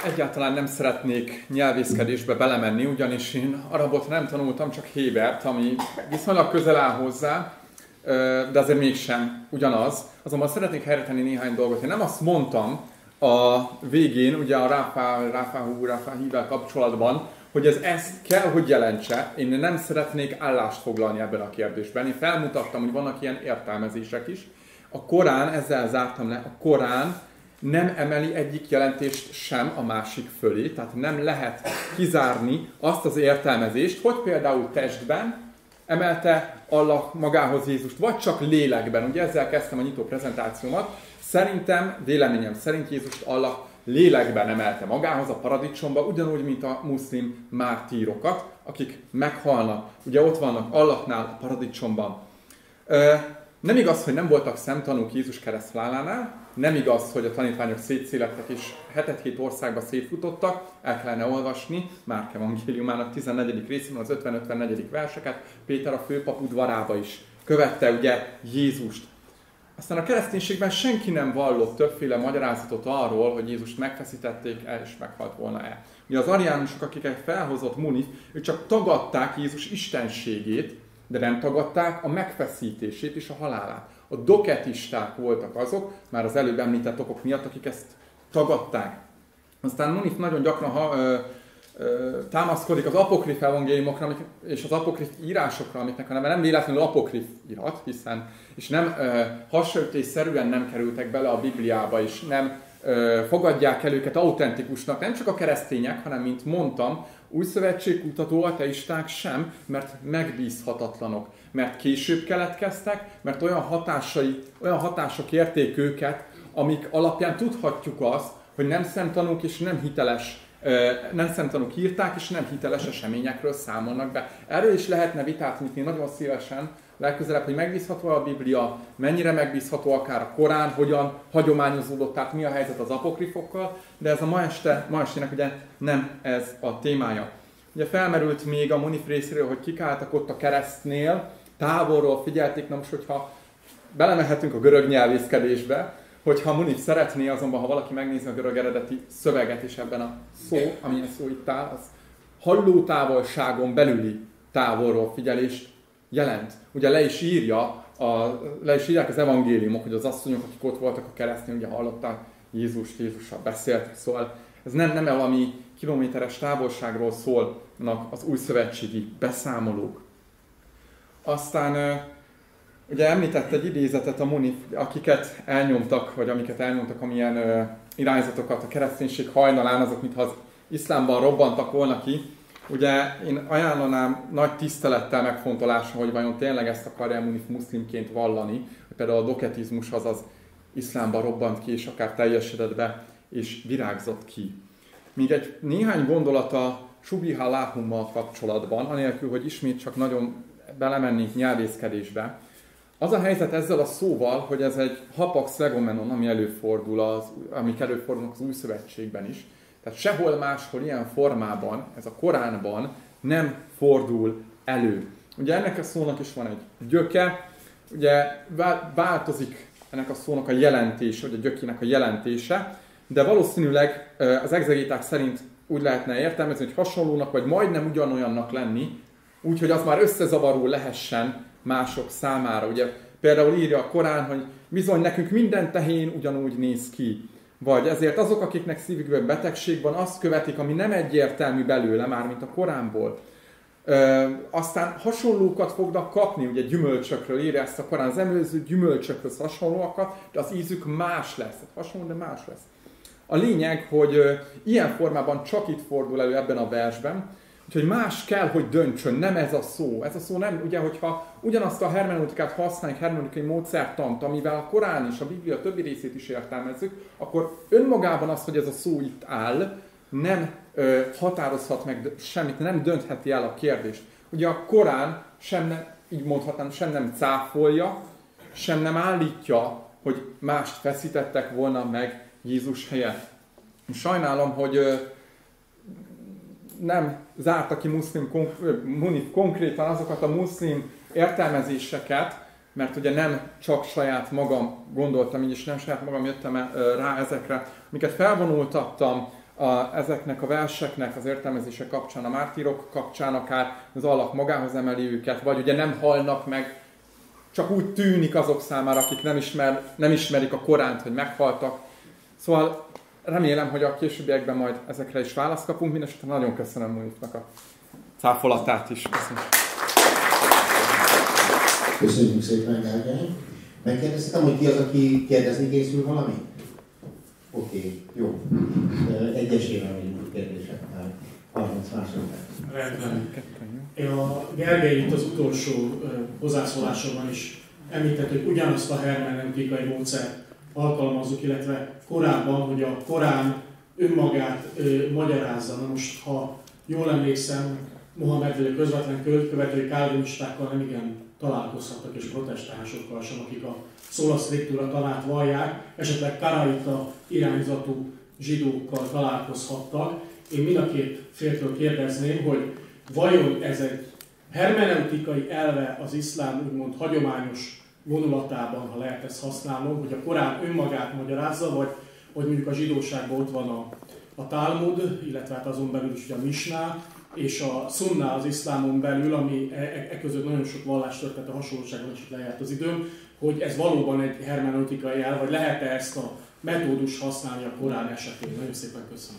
egyáltalán nem szeretnék nyelvészkedésbe belemenni, ugyanis én arabot nem tanultam, csak hébert, ami viszonylag közel áll hozzá, de azért mégsem ugyanaz. Azonban szeretnék helyretenni néhány dolgot. Én nem azt mondtam a végén, ugye a Ráfá, Ráfáhú, Ráfáhível kapcsolatban, hogy ez ezt kell, hogy jelentse. Én nem szeretnék állást foglalni ebben a kérdésben. Én felmutattam, hogy vannak ilyen értelmezések is. A Korán, ezzel zártam le, a Korán nem emeli egyik jelentést sem a másik fölé, tehát nem lehet kizárni azt az értelmezést, hogy például testben emelte Allah magához Jézust, vagy csak lélekben. Ugye ezzel kezdtem a nyitó prezentációmat. Szerintem, véleményem szerint Jézust Allah lélekben emelte magához a paradicsomba, ugyanúgy, mint a muszlim mártírokat, akik meghalnak. Ugye ott vannak Allahnál a paradicsomban. Nem igaz, hogy nem voltak szemtanúk Jézus keresztvállalánál, nem igaz, hogy a tanítványok szétszélettek és hetet-hét országba szétfutottak, el kellene olvasni Márk evangéliumának tizennegyedik részében az ötven-ötvennegyedik verseket, Péter a főpap udvarába is követte ugye Jézust. Aztán a kereszténységben senki nem vallott többféle magyarázatot arról, hogy Jézust megfeszítették el és meghalt volna el. Ugye az ariánusok, akiket felhozott Munif, ők csak tagadták Jézus istenségét, de nem tagadták a megfeszítését és a halálát. A doketisták voltak azok, már az előbb említett okok miatt, akik ezt tagadták. Aztán Munif nagyon gyakran ha, ö, ö, támaszkodik az apokrif evangéliumokra és az apokrif írásokra, amiknek a neve nem véletlenül apokrif irat, hiszen és nem ö, hasonlítésszerűen nem kerültek bele a Bibliába, és nem ö, fogadják el őket autentikusnak, nem csak a keresztények, hanem, mint mondtam, új szövetségkutató ateisták sem, mert megbízhatatlanok, mert később keletkeztek, mert olyan hatásai, olyan hatások érték őket, amik alapján tudhatjuk azt, hogy nem szemtanúk és nem hiteles, nem szemtanúk írták, és nem hiteles eseményekről számolnak be. Erről is lehetne vitát nyitni nagyon szívesen, legközelebb, hogy megbízható a Biblia, mennyire megbízható akár a Korán, hogyan hagyományozódott, tehát mi a helyzet az apokrifokkal, de ez a ma, este, ma estének ugye nem ez a témája. Ugye felmerült még a Munif részéről, hogy kik álltak ott a keresztnél, távolról figyelték, na most, hogyha belemehetünk a görög nyelvészkedésbe, hogyha Munif szeretné, azonban ha valaki megnézi a görög eredeti szöveget, és ebben a szó, amilyen szó itt áll, az halló távolságon belüli távolról figyelést jelent. Ugye le is írja, a, le is írják az evangéliumok, hogy az asszonyok, akik ott voltak a keresztnél, ugye hallották Jézust, Jézussal beszéltek, szóval ez nem, nem valami kilométeres távolságról szólnak az új szövetségi beszámolók. Aztán ugye említett egy idézetet a Munif, akiket elnyomtak, vagy amiket elnyomtak, amilyen uh, irányzatokat a kereszténység hajnalán, azok mintha az iszlámban robbantak volna ki. Ugye én ajánlanám nagy tisztelettel megfontolásra, hogy vajon tényleg ezt akarja Munif muszlimként vallani, hogy például a doketizmus az az iszlámban robbant ki, és akár teljesedett be, és virágzott ki. Még egy néhány gondolata Subiha Lahummal kapcsolatban, anélkül, hogy ismét csak nagyon belemennénk nyelvészkedésbe. Az a helyzet ezzel a szóval, hogy ez egy hapax legomenon, ami előfordul az, amik előfordulnak az új szövetségben is. Tehát sehol máshol ilyen formában, ez a Koránban nem fordul elő. Ugye ennek a szónak is van egy gyöke, ugye változik ennek a szónak a jelentése, vagy a gyökének a jelentése, de valószínűleg az egzegéták szerint úgy lehetne értelmezni, hogy hasonlónak, vagy majdnem ugyanolyannak lenni, úgyhogy az már összezavaró lehessen mások számára. Ugye például írja a Korán, hogy bizony nekünk minden tehén ugyanúgy néz ki. Vagy ezért azok, akiknek szívükben betegség van, azt követik, ami nem egyértelmű belőle, már mint a Koránból. Ö, aztán hasonlókat fognak kapni, ugye gyümölcsökről írja ezt a Korán, az előző gyümölcsökhöz hasonlóakat, de az ízük más lesz. Hasonló, de más lesz. A lényeg, hogy ö, ilyen formában csak itt fordul elő ebben a versben, úgyhogy más kell, hogy döntsön, nem ez a szó. Ez a szó nem, ugye, hogyha ugyanazt a hermeneutikát használjuk, hermeneutikai módszertant, amivel a Korán és a Biblia többi részét is értelmezzük, akkor önmagában az, hogy ez a szó itt áll, nem ö, határozhat meg semmit, nem döntheti el a kérdést. Ugye a Korán sem, ne, így mondhatnám, sem nem cáfolja, sem nem állítja, hogy mást feszítettek volna meg Jézus helyett. Sajnálom, hogy ö, nem zárta ki muszlim, Munif konkrétan azokat a muszlim értelmezéseket, mert ugye nem csak saját magam gondoltam így, és nem saját magam jöttem rá ezekre, amiket felvonultattam a, ezeknek a verseknek az értelmezése kapcsán, a mártírok kapcsán, akár az Allah magához emeli őket, vagy ugye nem halnak meg, csak úgy tűnik azok számára, akik nem, ismer, nem ismerik a Koránt, hogy meghaltak. Szóval remélem, hogy a későbbiekben majd ezekre is választ kapunk. Mindenesetre nagyon köszönöm Munifnak a cáfolatát is. Köszönöm. Köszönjük szépen, Gergely. Megkérdeztem, hogy ki az, aki kérdezni készül valami? Oké, okay, jó. Egyesével megyünk a kérdésekkel. harminc másodperc. Rendben. Én a Gergely itt az utolsó hozzászólásomban is említett, hogy ugyanazt a hermeneutikai módszert alkalmazzuk, illetve korábban, hogy a Korán önmagát ö, magyarázza. Na most, ha jól emlékszem, Mohamed közvetlen követői kálvinistákkal nem igen találkozhattak, és protestánsokkal sem, akik a sola scriptura tanát vallják, esetleg karaita irányzatú zsidókkal találkozhattak. Én mind a két féltől kérdezném, hogy vajon ez egy hermeneutikai elve az iszlám úgymond hagyományos vonulatában, ha lehet ezt használnom, hogy a Korán önmagát magyarázza, vagy hogy mondjuk a zsidóságban ott van a, a Talmud, illetve hát azon belül is a Misná, és a Sunna az iszlámon belül, ami e, e között nagyon sok vallástörténet, a hasonlóságon is lejárt az időm, hogy ez valóban egy hermeneutikai elv, vagy lehet-e ezt a metódus használni a Korán esetén. Nagyon szépen köszönöm.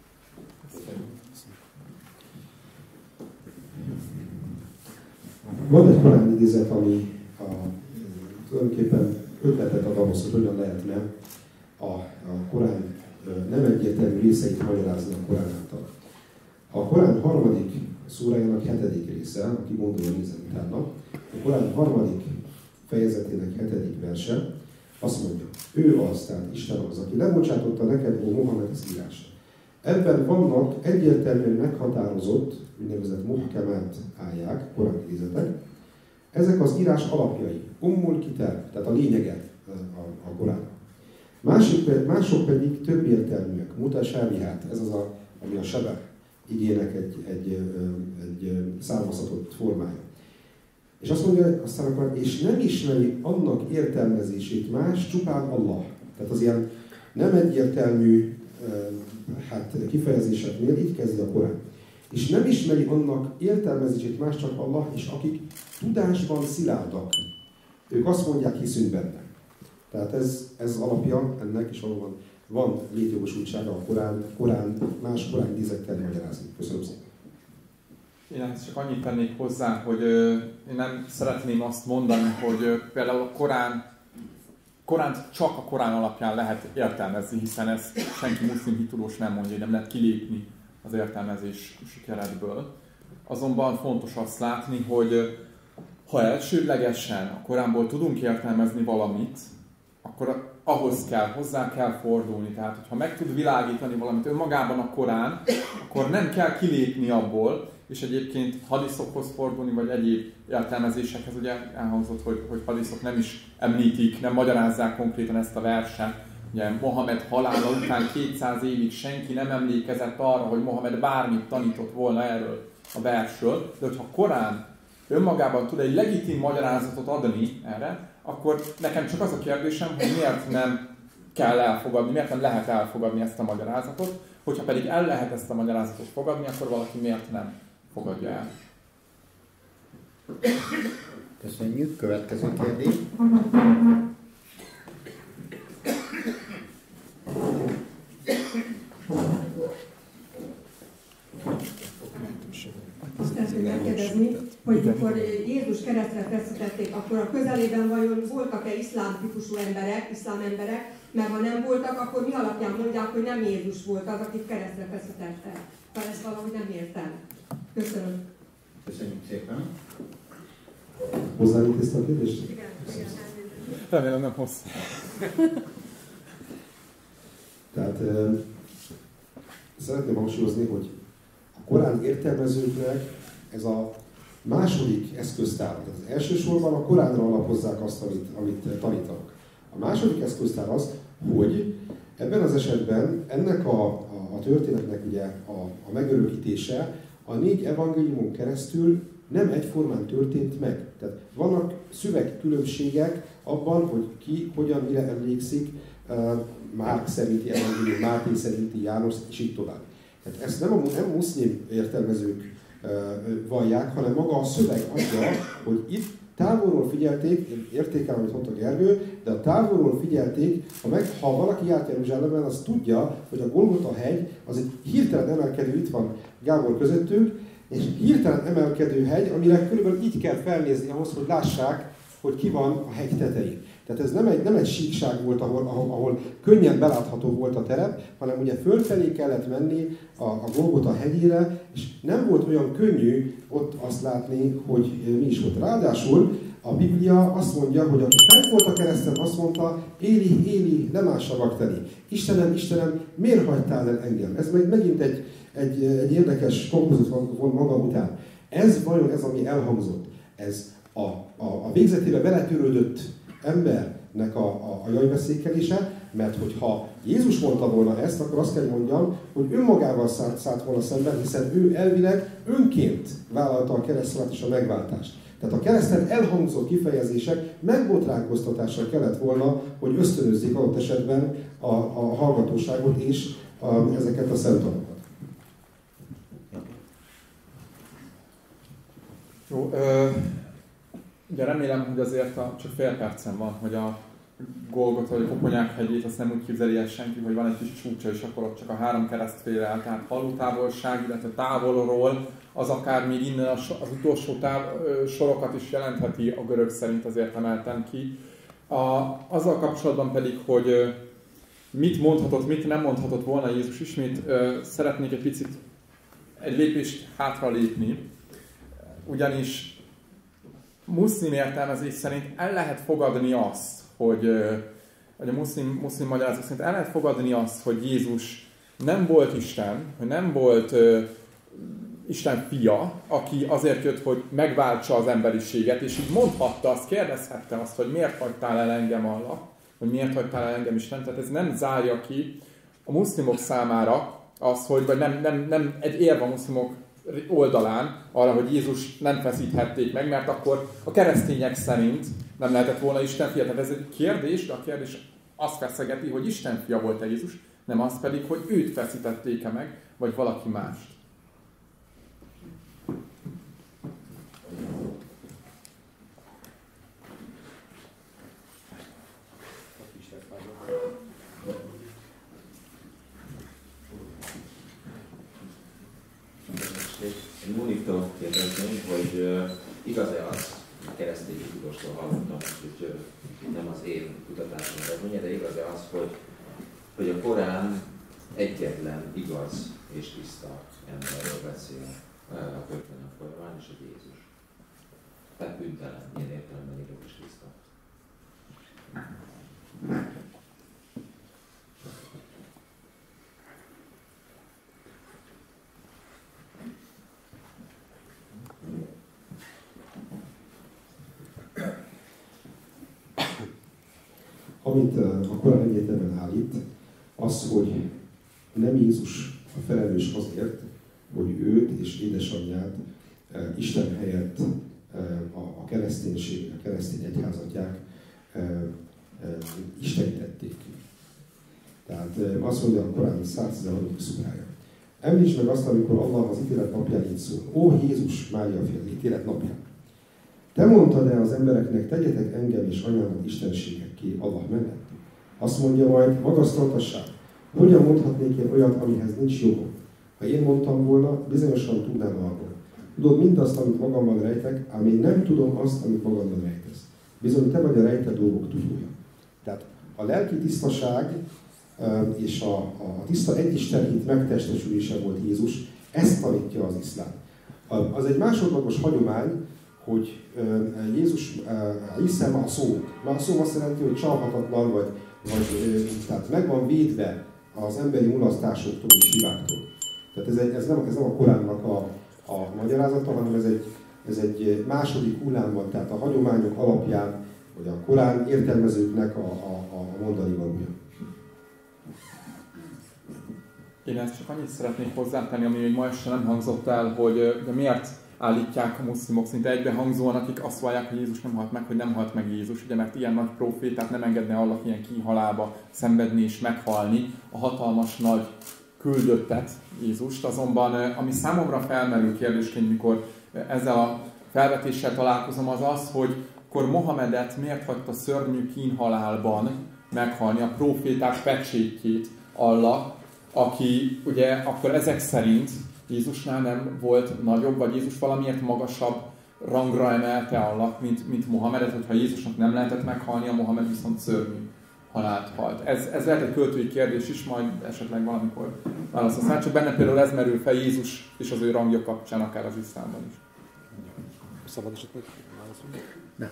Van egy Korán idézet, ami a, tulajdonképpen ötletet ad ahhoz, hogy hogyan lehetne a, a Korán nem egyértelmű részeit magyarázni a Korán által. A Korán harmadik szúrájának hetedik része, aki gondolva nézem utána, a Korán harmadik fejezetének hetedik verse azt mondja, ő az, tehát Isten az, aki lebocsátotta neked, ó Mohamed, az írást. Ebben vannak egyértelműen meghatározott, úgynevezett muhkemát áják, Korán idézetek. Ezek az írás alapjai, ummul kitab, tehát a lényege a, a Korán. Másik, mások pedig több értelműek, mutasávihát, ez az, a, ami a sebe igének egy, egy, egy származtatott formája. És azt mondja, aztán akkor, és nem ismeri annak értelmezését más, csupán Allah. Tehát az ilyen nem egyértelmű hát, kifejezéseknél így kezdi a Korán. És nem ismeri annak értelmezését más, csak Allah, és akik tudásban szilárdak. Ők azt mondják, hiszünk benne. Tehát ez, ez alapja ennek, és valóban van létjogosultsága a Korán, Korán más Korán idézettel magyarázni. Köszönöm szépen. Én csak annyit tennék hozzá, hogy ö, én nem szeretném azt mondani, hogy ö, például a Korán, Koránt csak a Korán alapján lehet értelmezni, hiszen ezt senki muszlim hitudós nem mondja, hogy nem lehet kilépni az értelmezés keretből. Azonban fontos azt látni, hogy ö, ha elsődlegesen a Koránból tudunk értelmezni valamit, akkor ahhoz kell, hozzá kell fordulni. Tehát, hogyha meg tud világítani valamit önmagában a Korán, akkor nem kell kilépni abból, és egyébként hadiszokhoz fordulni, vagy egyéb értelmezésekhez, ugye elhangzott, hogy, hogy hadiszok nem is említik, nem magyarázzák konkrétan ezt a verset. Ugye Mohamed halála után kétszáz évig senki nem emlékezett arra, hogy Mohamed bármit tanított volna erről a versről, de hogyha Korán önmagában tud egy legitim magyarázatot adni erre, akkor nekem csak az a kérdésem, hogy miért nem kell elfogadni, miért nem lehet elfogadni ezt a magyarázatot, hogyha pedig el lehet ezt a magyarázatot fogadni, akkor valaki miért nem fogadja el. Köszönjük. Következő kérdés. Azt szeretném megkérdezni, hogy mikor Jézus keresztre feszítették, akkor a közelében vajon voltak-e iszlám típusú emberek, iszlám emberek, mert ha nem voltak, akkor mi alapján mondják, hogy nem Jézus volt az, akit keresztre feszítettek. Tehát ezt valahogy nem értem. Köszönöm. Köszönjük szépen. Hozzáintézte a kérdést? Igen, igen. Remélem nem hosszú. Tehát e, szeretném hangsúlyozni, hogy a Korán értelmezőknek ez a második eszköztár. Az elsősorban a Koránra alapozzák azt, amit, amit tanítanak. A második eszköztár az, hogy ebben az esetben ennek a, a, a történetnek ugye a, a megörökítése a négy evangéliumon keresztül nem egyformán történt meg. Tehát vannak szövegkülönbségek abban, hogy ki, hogyan, mire emlékszik, Márk szerinti evangélium, Máté szerinti, János, és így tovább. Tehát ezt nem a nem muszlim értelmezők vallják, hanem maga a szöveg adja, hogy itt távolról figyelték, értékelem, amit mondta Gergő, de a távolról figyelték, ha, meg, ha valaki járt Jeruzsálemben, az tudja, hogy a Golgota hegy az egy hirtelen emelkedő, itt van Gábor közöttünk, és hirtelen emelkedő hegy, amire körülbelül így kell felnézni ahhoz, hogy lássák, hogy ki van a hegy tetején. Tehát ez nem egy, nem egy síkság volt, ahol, ahol, ahol könnyen belátható volt a terep, hanem ugye fölfelé kellett menni a, a Golgota hegyére, és nem volt olyan könnyű ott azt látni, hogy mi is volt. Ráadásul a Biblia azt mondja, hogy aki fent volt a kereszten, azt mondta, Éli, Éli, lema sabachthani. Istenem, Istenem, miért hagytál el engem? Ez meg megint egy, egy, egy érdekes konklúziót von maga után. Ez vajon ez, ami elhangzott? Ez a, a, a végzetébe beletörődött embernek a, a, a jajveszékelése, mert hogyha Jézus mondta volna ezt, akkor azt kell mondjam, hogy önmagával szállt, szállt volna szemben, hiszen ő elvileg önként vállalta a keresztszalát és a megváltást. Tehát a kereszten elhangzott kifejezések megbotránkoztatásra kellett volna, hogy ösztönözzék adott esetben a, a hallgatóságot és a, ezeket a szentanokat. Jó, ö, ugye remélem, hogy azért a, csak fél percen van, hogy a Golgota vagy a Koponyák hegyét azt nem úgy képzeli el senki, hogy van egy kis csúcsa, és akkor ott csak a három kereszt fél el. Tehát falutávolság, illetve távolról, az akár még innen az utolsó táv, sorokat is jelentheti, a görög szerint azért emeltem ki. A, azzal kapcsolatban pedig, hogy mit mondhatott, mit nem mondhatott volna Jézus, ismét szeretnék egy picit egy lépést hátra lépni, ugyanis muszlim értelmezés szerint el lehet fogadni azt, hogy, hogy a muszlim, muszlim magyarázat szerint el lehet fogadni azt, hogy Jézus nem volt Isten, hogy nem volt uh, Isten fia, aki azért jött, hogy megváltsa az emberiséget, és így mondhatta azt, kérdezhette azt, hogy miért hagytál el engem, Allah, hogy miért hagytál el engem Isten. Tehát ez nem zárja ki a muszlimok számára azt, hogy vagy nem, nem, nem egy érv a muszlimok oldalán arra, hogy Jézus nem feszíthették meg, mert akkor a keresztények szerint nem lehetett volna Isten fia. Tehát ez egy kérdés, de a kérdés azt feszegeti, hogy Isten fia volt-e Jézus, nem az pedig, hogy őt feszítették-e meg, vagy valaki mást. Én Móniktól kérdezném, hogy uh, igaz-e az, a keresztény tudóstól hallottam, hogy uh, nem az én kutatásom eredménye, de igaz-e az, hogy, hogy a Korán egyetlen igaz és tiszta emberről beszél uh, a történelem folyamán, és a Jézus. Tehát bűntelen, ilyen értelemben igaz és tiszta. Amit a Korán egyértelműen állít, az, hogy nem Jézus a felelős azért, hogy őt és édesanyját Isten helyett a kereszténység, a keresztény egyházatják istenítették. Tehát azt mondja a Korán száztizenharmadik szurája. Említsd meg azt, amikor Allah az ítélet napján így szól. Ó Jézus, Mária fia, az ítélet napján. Te mondtad-e az embereknek, tegyetek engem és anyámat istenségekké Allah mellett? Azt mondja majd, magasztaltassák. Hogyan mondhatnék én olyat, amihez nincs jogom? Ha én mondtam volna, bizonyosan tudnám arról. Tudod mindazt, amit magamban rejtek, ám én nem tudom azt, amit magamban rejtesz. Bizony te vagy a rejtett dolgok tudója. Tehát a lelki tisztaság és a, a tiszta egyistenhit megtestesülése volt Jézus, ezt tanítja az iszlám. Az egy másodlagos hagyomány, hogy Jézus hiszem a szó. A szó azt jelenti, hogy csalhatatlan, vagy, vagy tehát meg van védve az emberi mulasztásoktól és hibáktól. Tehát ez, egy, ez, nem, ez nem a Koránnak a, a magyarázata, hanem ez egy, ez egy második hullámban, tehát a hagyományok alapján, vagy a Korán értelmezőknek a, a, a mondani valója. Én ezt csak annyit szeretnék hozzátenni, ami még ma este nem hangzott el, hogy de miért állítják a muszlimok szinte egybehangzóan, akik azt vallják, hogy Jézus nem halt meg, hogy nem halt meg Jézus, ugye, mert ilyen nagy prófétát nem engedne Allah ilyen kihalába szenvedni és meghalni a hatalmas nagy küldöttet, Jézust. Azonban ami számomra felmerül kérdésként, mikor ezzel a felvetéssel találkozom, az az, hogy akkor Mohamedet miért hagyta szörnyű kínhalálban meghalni, a próféták pecsétjét Allah, aki ugye akkor ezek szerint Jézusnál nem volt nagyobb, vagy Jézus valamiért magasabb rangra emelte Allah, mint, mint Mohamedet, hogyha Jézusnak nem lehetett meghalni, a Mohamed viszont szörnyű halált halt. Ez, ez lehet egy költői kérdés is, majd esetleg valamikor válaszolsz. Csak benne például ez merül fel Jézus és az ő rangja kapcsán, akár az iszlámban is. Szabad esetleg válaszolni? Nem.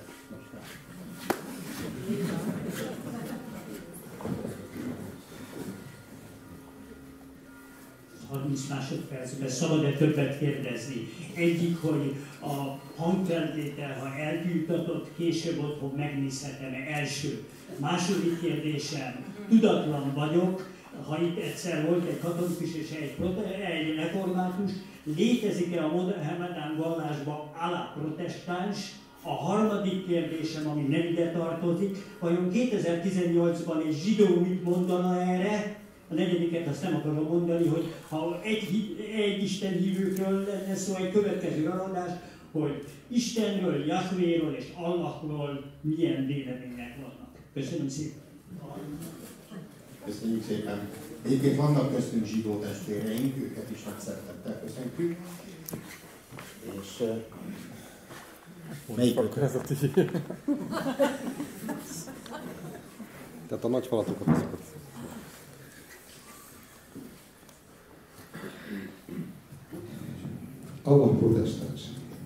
harminc másodpercben szabad-e többet kérdezni? Egyik, hogy a hangfelvétel, ha eltűntatott, később otthon megnézhetem-e? Első. Második kérdésem, tudatlan vagyok, ha itt egyszer volt egy katolikus és egy, egy református, létezik-e a mohamedán vallásban alá protestáns? A harmadik kérdésem, ami nem ide tartozik, vajon kétezer-tizennyolcban egy zsidó mit mondana erre? A negyediket azt nem akarom mondani, hogy ha egy, egy Isten hívőkről lenne szó, egy következő ragadás, hogy Istenről, Jahvéről és Allahról milyen vélemények vannak. Köszönöm szépen. Köszönjük szépen. Egyébként vannak köztünk zsidó testvéreink, őket is nagy szeretettel köszöntjük. És uh, melyik ez a ti? Tehát a nagy falatokat azokat. Allah protestáns.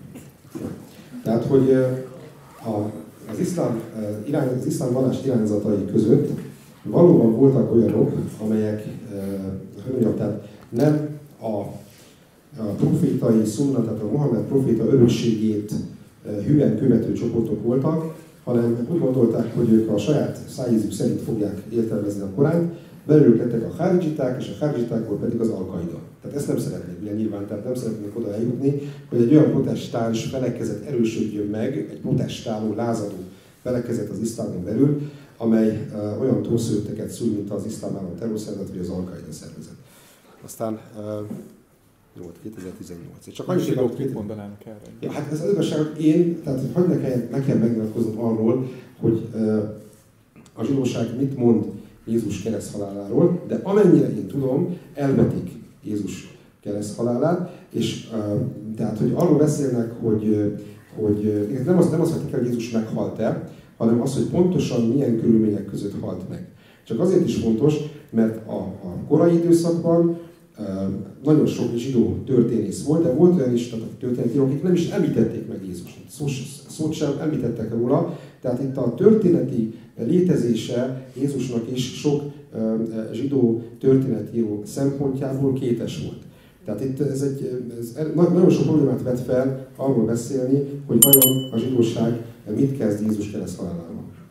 Tehát, hogy a, az iszlám, irány, az iszlám vallás irányzatai között valóban voltak olyanok, amelyek mondjam, tehát nem a, a profétai szunna, tehát a Mohamed proféta örökségét hűen követő csoportok voltak, hanem úgy gondolták, hogy ők a saját szájízük szerint fogják értelmezni a Koránt, belőlük lettek a hárizsiták, és a hárizsitákból pedig az al-Qaida. Tehát ezt nem szeretnék ugye nyilván, tehát nem szeretnék oda eljutni, hogy egy olyan protestáns felekezet erősödjön meg, egy protestáló, lázadó felekezet az iszlámon belül, amely uh, olyan túlszőtteket szül, mint az iszlám állam terrorszervezet, vagy az al-Qaida szervezet. Aztán uh, volt kétezer-tizennyolc. Csak annyit zsidók mit mondanánk erre? Ja, hát ez az igazság, hogy én, tehát hogy nekem, nekem megnyilatkoznom arról, hogy uh, a zsidóság mit mond Jézus kereszthaláláról, de amennyire én tudom, elvetik Jézus kereszthalálát, és uh, tehát, hogy arról beszélnek, hogy, hogy nem azt, nem azt vették el, hogy Jézus meghalt-e, hanem az, hogy pontosan milyen körülmények között halt meg. Csak azért is fontos, mert a, a korai időszakban uh, nagyon sok zsidó történész volt, de volt olyan is, tehát a történetírók, akik nem is említették meg Jézust. Szó, szót sem említettek róla, tehát itt a történeti létezése Jézusnak is sok uh, zsidó történetíró szempontjából kétes volt. Tehát itt ez egy, ez nagyon sok problémát vet fel arról beszélni, hogy vajon a zsidóság mit kezd Jézus kereszthalálával.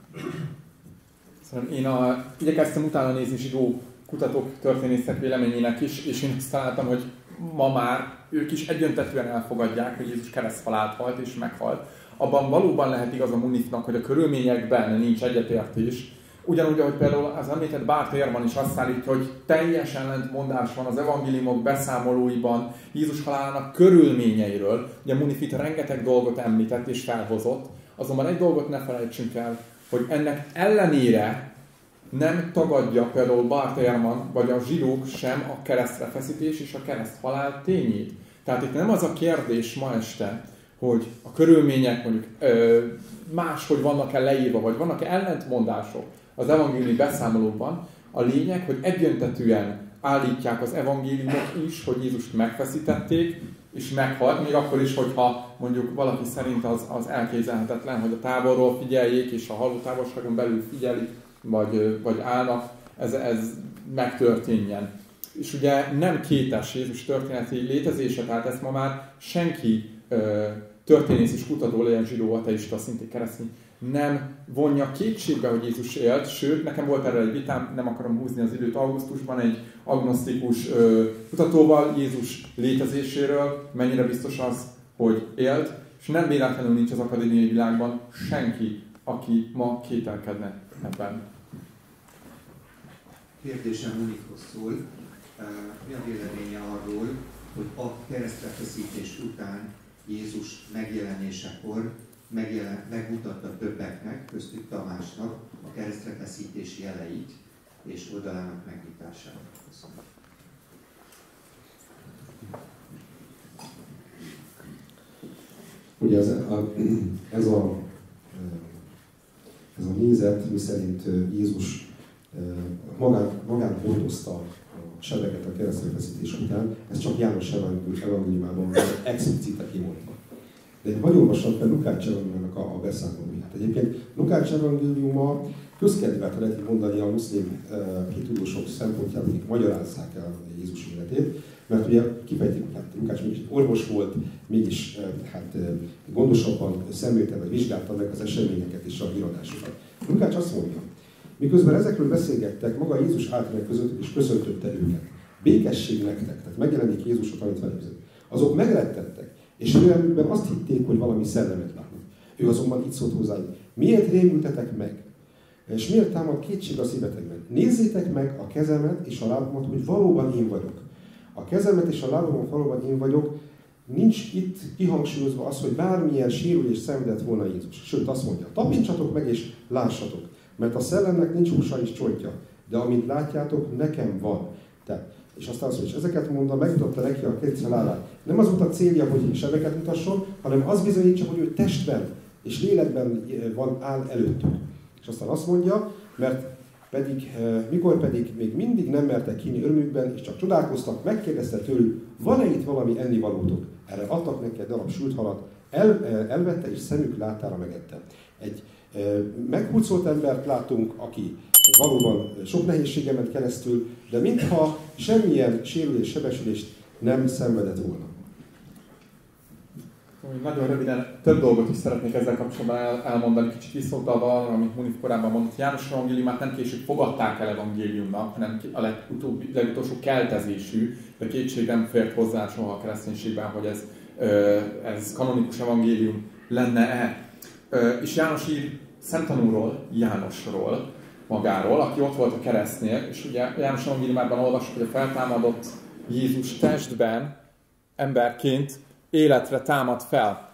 Szóval én a, igyekeztem utána nézni zsidó kutatók, történészek véleményének is, és én azt találtam, hogy ma már ők is egyöntetűen elfogadják, hogy Jézus kereszthalált halt és meghalt. Abban valóban lehet igaz a Munifnak, hogy a körülményekben nincs egyetértés. Ugyanúgy, ahogy például az említett Bárta Ehrman is azt állítja, hogy teljes ellentmondás van az evangéliumok beszámolóiban Jézus halálának körülményeiről. Ugye Munif itt rengeteg dolgot említett és felhozott, azonban egy dolgot ne felejtsünk el, hogy ennek ellenére nem tagadja például Bárta Ehrman vagy a zsidók sem a keresztre feszítés és a kereszthalál tényét. Tehát itt nem az a kérdés ma este, hogy a körülmények mondjuk ö, máshogy vannak-e leírva, vagy vannak-e ellentmondások az evangéliumi beszámolókban. A lényeg, hogy egyöntetűen állítják az evangéliumok is, hogy Jézust megfeszítették, és meghalt, még akkor is, hogyha mondjuk valaki szerint az, az elképzelhetetlen, hogy a távolról figyeljék, és a haló távolságon belül figyelik, vagy, vagy állnak, ez, ez megtörténjen. És ugye nem kétes Jézus történeti létezése, tehát ezt ma már senki ö, történész és kutató, legyen zsidó, ateista, szintén keresztény, nem vonja kétségbe, hogy Jézus élt, sőt, nekem volt erre egy vitám, nem akarom húzni az időt, augusztusban egy agnosztikus ö, kutatóval Jézus létezéséről, mennyire biztos az, hogy élt, és nem véletlenül nincs az akadémiai világban senki, aki ma kételkedne ebben. Kérdésem Munifhoz szól. Mi a véleménye arról, hogy a keresztrefeszítés után Jézus megjelenésekor megjelen, megmutatta többeknek, köztük Tamásnak a keresztrefeszítés jeleit és oldalának megnyitását? Köszönöm. Ugye ez a, ez a, ez a nézet, miszerint Jézus magán, magán hordozta a sebeket a keresztrefeszítés után, ez csak János evangéliumában van explicite kimondva. De hadd olvassam fel Lukács evangéliumának a, a beszámolóját. Egyébként Lukács evangéliuma közkedvelt, lehet mondani a muszlim uh, hitudósok szempontjából, akik magyarázzák el Jézus életét, mert ugye kifejtik, hogy hát Lukács mégis orvos volt, mégis uh, hát, uh, gondosabban szemlélte, vagy vizsgálta meg az eseményeket és a híradásokat. Lukács azt mondja, miközben ezekről beszélgettek, maga Jézus állt meg között, és köszöntötte őket. Békesség nektek, tehát megjelenik Jézus a tanítványok között. Azok megrettettek, és őremükben azt hitték, hogy valami szellemet látnak. Ő azonban így szólt hozzájuk, miért rémültetek meg? És miért támad kétség a szívetekben? Nézzétek meg a kezemet és a lábamat, hogy valóban én vagyok. A kezemet és a lábamat valóban én vagyok, nincs itt kihangsúlyozva az, hogy bármilyen sérülés szenvedett volna Jézus. Sőt, azt mondja, tapintsatok meg és lássatok, mert a szellemnek nincs húsa és csontja, de amit látjátok, nekem van. Te. És aztán azt mondja, és ezeket mondta, megmutatta neki a kétszer lábát. Nem az volt a célja, hogy sebeket mutasson, hanem az bizonyítsa, hogy ő testben és lélekben van, áll előttük. És aztán azt mondja, mert pedig, mikor pedig még mindig nem mertek hinni örömükben, és csak csodálkoztak, megkérdezte tőlük, van-e itt valami ennivalótok? Erre adtak neki egy darab sült halat, el, elvette, és szemük látára megette. Egy meghurcolt embert látunk, aki valóban sok nehézségen ment keresztül, de mintha semmilyen sérülés, sebesülést nem szenvedett volna. Nagyon röviden több dolgot is szeretnék ezzel kapcsolatban el, elmondani, kicsit visszautalva, amit Munif korábban mondott. János evangéliumát nem később fogadták el evangéliumnak, hanem a legutóbbi, legutolsó keltezésű, de kétség nem fért hozzá soha a kereszténységben, hogy ez, ez kanonikus evangélium lenne-e. És János ír szemtanúról, Jánosról, magáról, aki ott volt a keresztnél, és ugye János evangéliumában olvasjuk, hogy a feltámadott Jézus testben, emberként életre támad fel.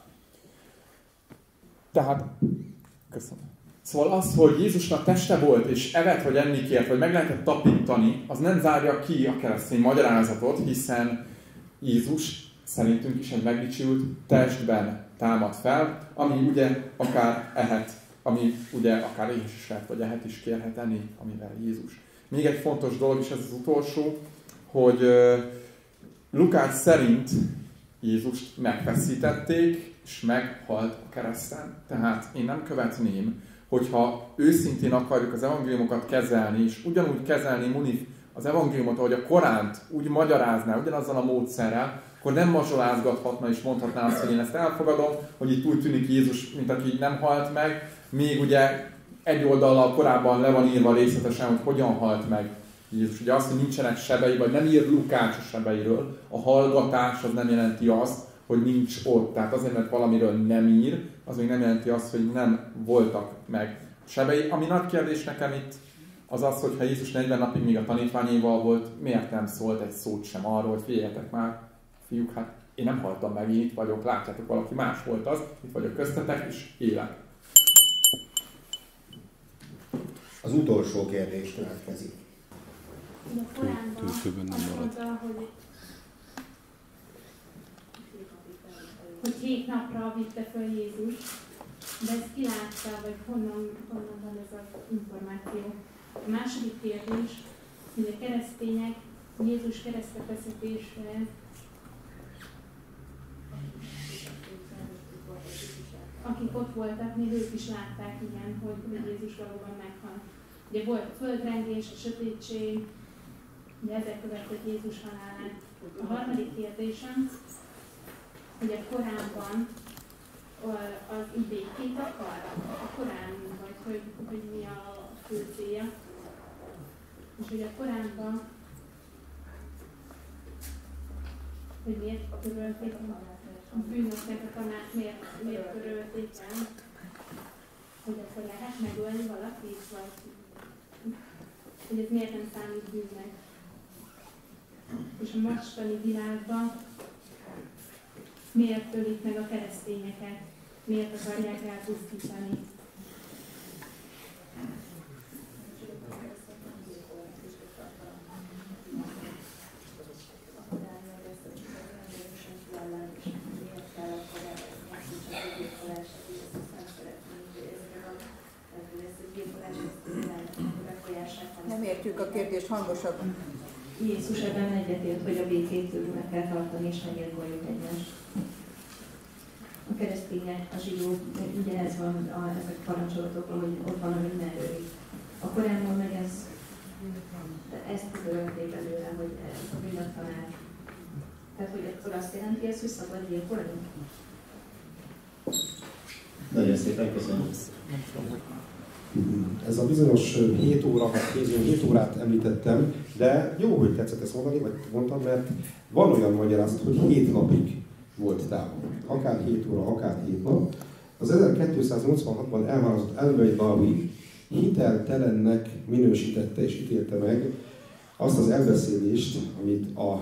Tehát, köszönöm. Szóval az, hogy Jézusnak teste volt, és evett, vagy enni kért, vagy meg lehetett tapintani, az nem zárja ki a keresztény magyarázatot, hiszen Jézus szerintünk is egy megdicsült testben támad fel, ami ugye akár ehet, ami ugye akár én is lehet, vagy ehet is kérhet enni, amivel Jézus. Még egy fontos dolog, és ez az utolsó, hogy Lukács szerint Jézust megfeszítették, és meghalt a kereszten. Tehát én nem követném, hogyha őszintén akarjuk az evangéliumokat kezelni, és ugyanúgy kezelni Munif az evangéliumot, ahogy a Koránt úgy magyarázná, ugyanazzal a módszerrel, akkor nem mazsolázgathatna és mondhatná azt, hogy én ezt elfogadom, hogy itt úgy tűnik Jézus, mint aki nem halt meg, még ugye egy oldallal korábban le van írva részletesen, hogy hogyan halt meg Jézus. Ugye azt, hogy nincsenek sebei, vagy nem ír Lukács a sebeiről, a hallgatás az nem jelenti azt, hogy nincs ott. Tehát azért, mert valamiről nem ír, az még nem jelenti azt, hogy nem voltak meg sebei. Ami nagy kérdés nekem itt az az, hogy ha Jézus negyven napig még a tanítványaival volt, miért nem szólt egy szót sem arról, hogy figyeljetek már, fiúk, hát én nem haltam meg, én itt vagyok, látjátok, valaki más volt az, itt vagyok köztetek, és élek. Az utolsó kérdés következik. A Koránban azt mondta, hogy, hogy hét napra vitte fel Jézus, de ezt kilátta, vagy honnan, honnan van ez az információ. A második kérdés, hogy a keresztények Jézus keresztre feszítésre akik ott voltak, még ők is látták, igen, hogy Jézus valóban meghalt. Ugye volt a földrengés, a sötétség, de ezek követtek Jézus halálát. A harmadik kérdésem, hogy a Koránban az idékét akar, a Korán, vagy hogy, hogy mi a fő célja. És hogy a Koránban, hogy miért törölték a a bűnöknek a tanát miért, miért törölték el, hogy akkor lehet megölni valakit, vagy hogy ez miért nem számít bűnnek. És a mostani világban miért ölik meg a keresztényeket, miért akarják elpusztítani. Nem értjük a kérdést, hangosabban. Jézus ebben egyetért, hogy a békét meg kell tartani és megérkoljuk egymást. A keresztények, a zsidók, ugye ez van a, ezek a parancsolatok, hogy ott van a mindenről. A Koránban meg ez, ezt törölték előle, hogy ez a bűnök tanár. Tehát, hogy akkor azt jelenti ez, hogy szabad gyilkolni? Nagyon szépen köszönöm. Ez a bizonyos hét óra, én hét órát említettem, de jó, hogy tetszett ezt mondani, vagy mondtam, mert van olyan magyarázat, hogy hét napig volt távol. Akár hét óra, akár hét nap. Az ezerkétszáznyolcvanhatban elválasztott El-Bajdawi hiteltelennek minősítette és ítélte meg azt az elbeszélést, amit a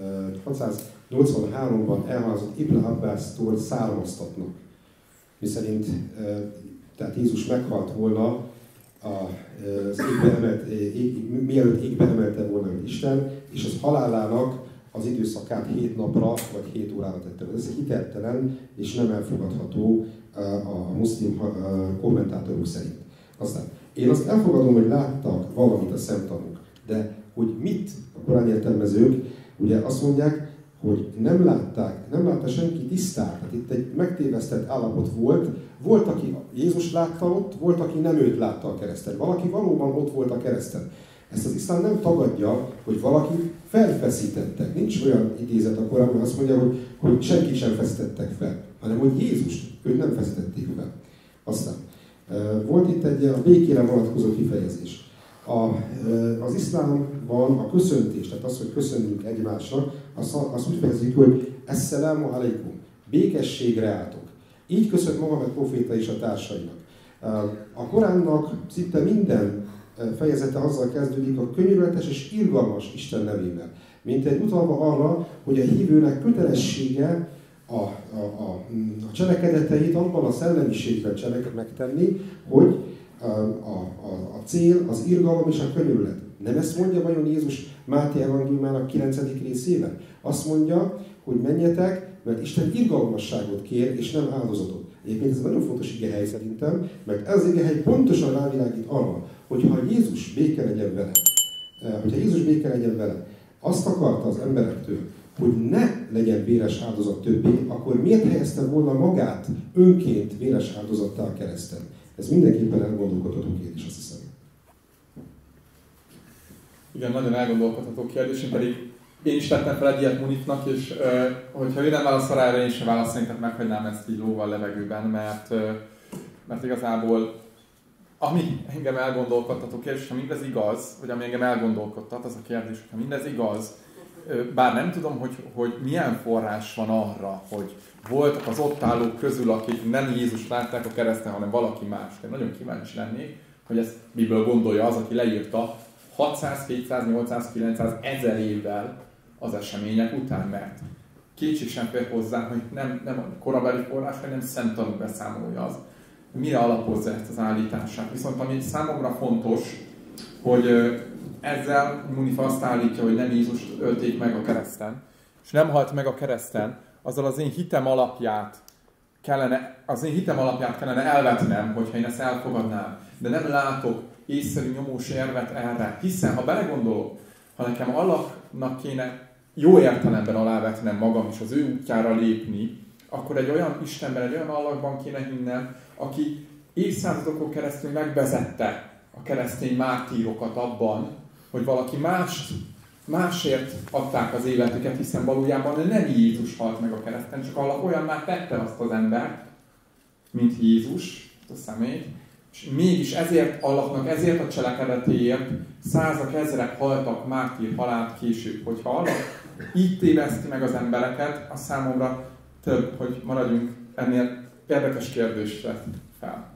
hatszáznyolcvanháromban elválasztott Ibn Abbastól származtatnak. Miszerint tehát Jézus meghalt volna, az égbe emelt, ég, mielőtt égbe emelte volna Isten, és az halálának az időszakát hét napra vagy hét órára tette. Ez hiteltelen és nem elfogadható a muszlim kommentátorok szerint. Aztán én azt elfogadom, hogy láttak valamit a szemtanúk, de hogy mit a korán értelmezők, ugye azt mondják, hogy nem látták, nem látta senki tisztán. Tehát itt egy megtévesztett állapot volt. Volt, aki Jézus látta ott, volt, aki nem őt látta a kereszten. Valaki valóban ott volt a kereszten. Ezt az iszlám nem tagadja, hogy valakit felfeszítettek. Nincs olyan idézet a Koránban, azt mondja, hogy, hogy senki sem feszítettek fel, hanem hogy Jézust, őt nem feszítették fel. Aztán volt itt egy a békére vonatkozó kifejezés. A, az iszlámban a köszöntés, tehát az, hogy köszönjük egymásnak, azt, azt úgy fejezik, hogy Esselamu alaikum, békességre álltok. Így köszönt Mohamed proféta és a társainak. A Koránnak szinte minden fejezete azzal kezdődik, a könyörületes és irgalmas Isten nevével. Mint egy utalva arra, hogy a hívőnek kötelessége a, a, a, a cselekedeteit abban a szellemiségben cseleket megtenni, hogy a, a, a cél az irgalom és a könyörület. Nem ezt mondja vajon Jézus Máté evangéliumának kilencedik részében? Azt mondja, hogy menjetek, mert Isten irgalmasságot kér, és nem áldozatot. Egyébként ez nagyon fontos igehely szerintem, mert ez az igehely pontosan rávilágít arra, hogyha Jézus béke legyen vele, hogyha Jézus béke legyen vele, azt akarta az emberektől, hogy ne legyen véres áldozat többé, akkor miért helyezte volna magát önként véres áldozattá a kereszten? Ez mindenképpen elgondolkodható kérdés, azt hiszem. Igen, nagyon elgondolkodható kérdés, én pedig én is tettem fel egy ilyet Munifnak, és uh, hogyha ő nem válaszol rá, én sem válaszolni, tehát meghagynám ezt így lóval levegőben, mert, uh, mert igazából ami engem elgondolkodtató kérdés, ha mindez igaz, vagy ami engem elgondolkodtat, az a kérdés, hogyha mindez igaz, uh, bár nem tudom, hogy, hogy milyen forrás van arra, hogy voltak az ott állók közül, akik nem Jézus látták a kereszten, hanem valaki más. Én nagyon kíváncsi lennék, hogy ezt miből gondolja az, aki leírta hatszáz, kétszáz, nyolcszáz, kilencszáz, ezer évvel az események után, mert kétség sem fér hozzá, hogy nem, nem a korabeli forrás, hanem szemtanú beszámolója az. Mire alapozza ezt az állítását? Viszont ami számomra fontos, hogy ezzel Munif azt állítja, hogy nem Jézust ölték meg a kereszten, és nem halt meg a kereszten, azzal az én hitem alapját kellene, az én hitem alapját kellene elvetnem, hogyha én ezt elfogadnám. De nem látok észszerű nyomós érvet erre, hiszen ha belegondolok, ha nekem Allahnak kéne jó értelemben alávetnem magam és az ő útjára lépni, akkor egy olyan Istenben, egy olyan Allahban kéne hinnem, aki évszázadokon keresztül megvezette a keresztény mártírokat abban, hogy valaki más, másért adták az életüket, hiszen valójában nem Jézus halt meg a kereszten, csak Allah olyan már tette azt az embert, mint Jézus, a személy, és mégis ezért Allahnak, ezért a cselekedetéért százak, ezrek haltak mártír halált később. Hogyha Allah így téveszti meg az embereket, az számomra több, hogy maradjunk ennél érdekes kérdésre fel.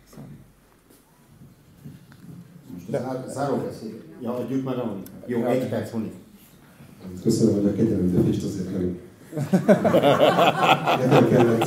Most záróbeszéd. Ja, adjuk már a Jó, egy perc, Moni. Köszönöm, hogy a kegyelemdöfést azért nem. Nem kellett.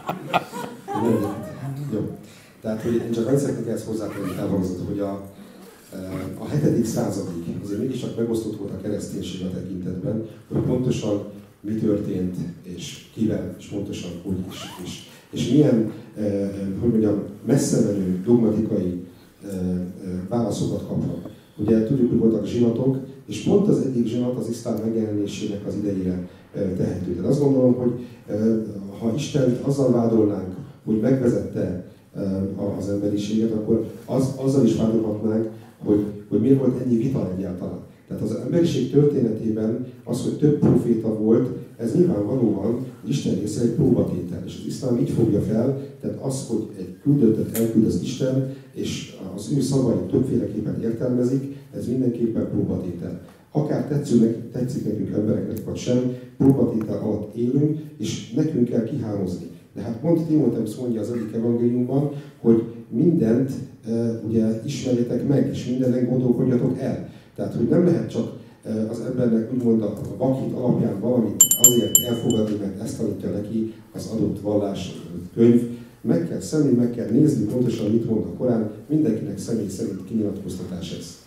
Jó. Tehát, hogy én csak annyit szeretnék ezt hozzátenni, elhangzott, hogy a, a hetedik századig azért mégiscsak megosztott volt a kereszténység a tekintetben, hogy pontosan mi történt, és kivel, és pontosan hogy is. És, és milyen, eh, hogy mondjam, messze menő dogmatikai eh, eh, válaszokat kapnak. Ugye tudjuk, hogy voltak zsinatok, és pont az egyik zsinat az iszlám megjelenésének az idejére eh, tehető. Tehát azt gondolom, hogy eh, ha Isten azzal vádolnánk, hogy megvezette eh, az emberiséget, akkor az, azzal is vádolhatnánk, hogy, hogy miért volt ennyi vita egyáltalán. Tehát az emberiség történetében az, hogy több proféta volt, ez nyilvánvalóan Isten részéről egy próbatétel. És az iszlám így fogja fel, tehát az, hogy egy küldöttet elküld az Isten, és az ő szavait többféleképpen értelmezik, ez mindenképpen próbatétel. Akár tetsző, tetszik nekünk embereknek, vagy sem, próbatétel alatt élünk, és nekünk kell kihámozni. De hát pont Timóteus mondja az egyik evangéliumban, hogy mindent e, ugye ismerjetek meg, és mindenen gondolkodjatok el. Tehát, hogy nem lehet csak az embernek úgymond a vakit alapján valamit azért elfogadni, mert ezt tanítja neki az adott vallás könyv. Meg kell szemlélni, meg kell nézni pontosan, mit mond a Korán, mindenkinek személy szerint kinyilatkoztatás ez.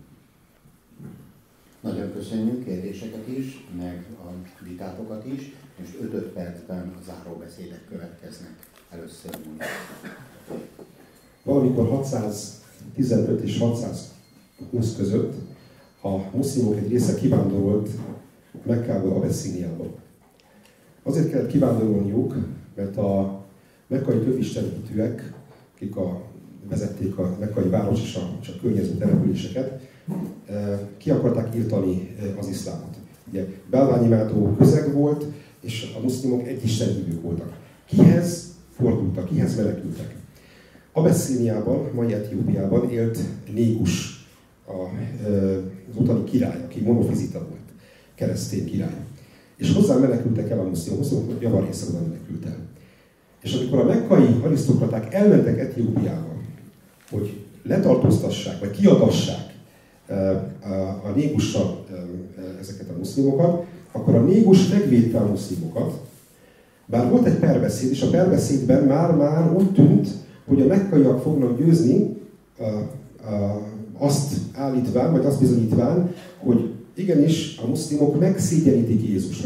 Nagyon köszönjük kérdéseket is, meg a vitátokat is. Most öt-öt percben a záróbeszédek következnek. Először mondjuk. Valamikor hatszáztizenöt és hatszázhúsz között a muszlimok egy része kivándorolt Mekkából Abysszíniába. Azért kellett kivándorolniuk, mert a mekkai tövistenhitűek, akik a, vezették a mekkai város és a, és a környező településeket, ki akarták írtani az iszlámot. Ugye bálványimádó közeg volt, és a muszlimok egy istenhívők voltak. Kihez fordultak, kihez menekültek? Abysszíniában, mai Etiópiában élt Négus, az ottani király, aki monofizita volt, keresztény király. És hozzá menekültek el a muszlimok, a muszlimok javarésze oda menekült el. És amikor a mekkai arisztokraták elmentek Etiópiába, hogy letartóztassák, vagy kiadassák a Négussal ezeket a muszlimokat, akkor a Négus megvédte a muszlimokat, bár volt egy perbeszéd, és a perbeszédben már-már úgy tűnt, hogy a mekkaiak fognak győzni, azt állítván, vagy azt bizonyítván, hogy igenis a muszlimok megszégyenítik Jézusra.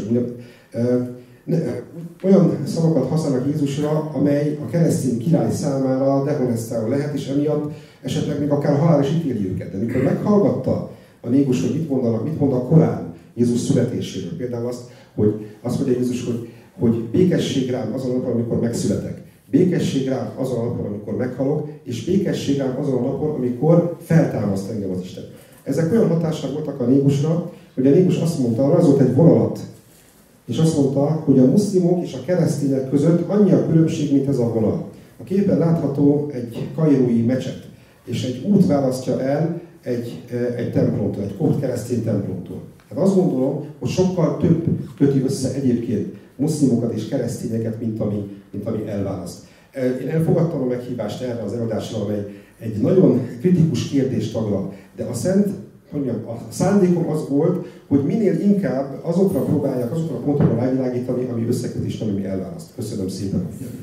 Olyan szavakat használnak Jézusra, amely a keresztény király számára dehonestáló lehet, és emiatt esetleg még akár halál is ítéli őket. De mikor meghallgatta a Négus, hogy mit mondanak, mit mond a Korán Jézus születéséről, például azt, hogy azt mondja Jézus, hogy, hogy békesség rám azon a napon, amikor megszületek. Békesség rám azon a napon, amikor meghalok, és békesség rám azon a napon, amikor feltámaszt engem az Isten. Ezek olyan hatással voltak a Négusra, hogy a Négus azt mondta, rajzolt egy vonalat, és azt mondta, hogy a muszlimok és a keresztények között annyi a különbség, mint ez a vonal. A képen látható egy kairói mecset, és egy út választja el egy, egy templomtól, egy kopt keresztény templomtól. Hát azt gondolom, hogy sokkal több köti össze egyébként muszlimokat és keresztényeket, mint ami, mint ami elválaszt. Én elfogadtam a meghívást erre az előadásra, amely egy nagyon kritikus kérdést taglal, de a szent, hogy mondjam, a szándékom az volt, hogy minél inkább azokra próbálják, azokra a pontokra rávilágítani, ami összekötés, nem ami elválaszt. Köszönöm szépen a figyelmet.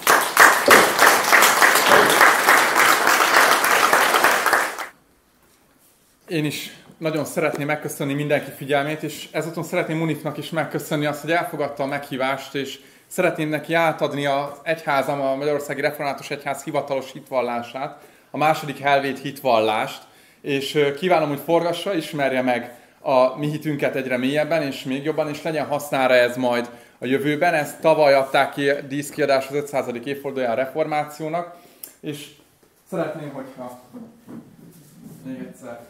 Én is nagyon szeretném megköszönni mindenki figyelmét, és ezúton szeretném Munifnak is megköszönni azt, hogy elfogadta a meghívást, és szeretném neki átadni az egyházam, a Magyarországi Református Egyház hivatalos hitvallását, a második helvét hitvallást, és kívánom, hogy forgassa, ismerje meg a mi hitünket egyre mélyebben, és még jobban, és legyen hasznára ez majd a jövőben. Ezt tavaly adták ki díszkiadás az ötszázadik évfordulója a reformációnak, és szeretném, hogyha még egyszer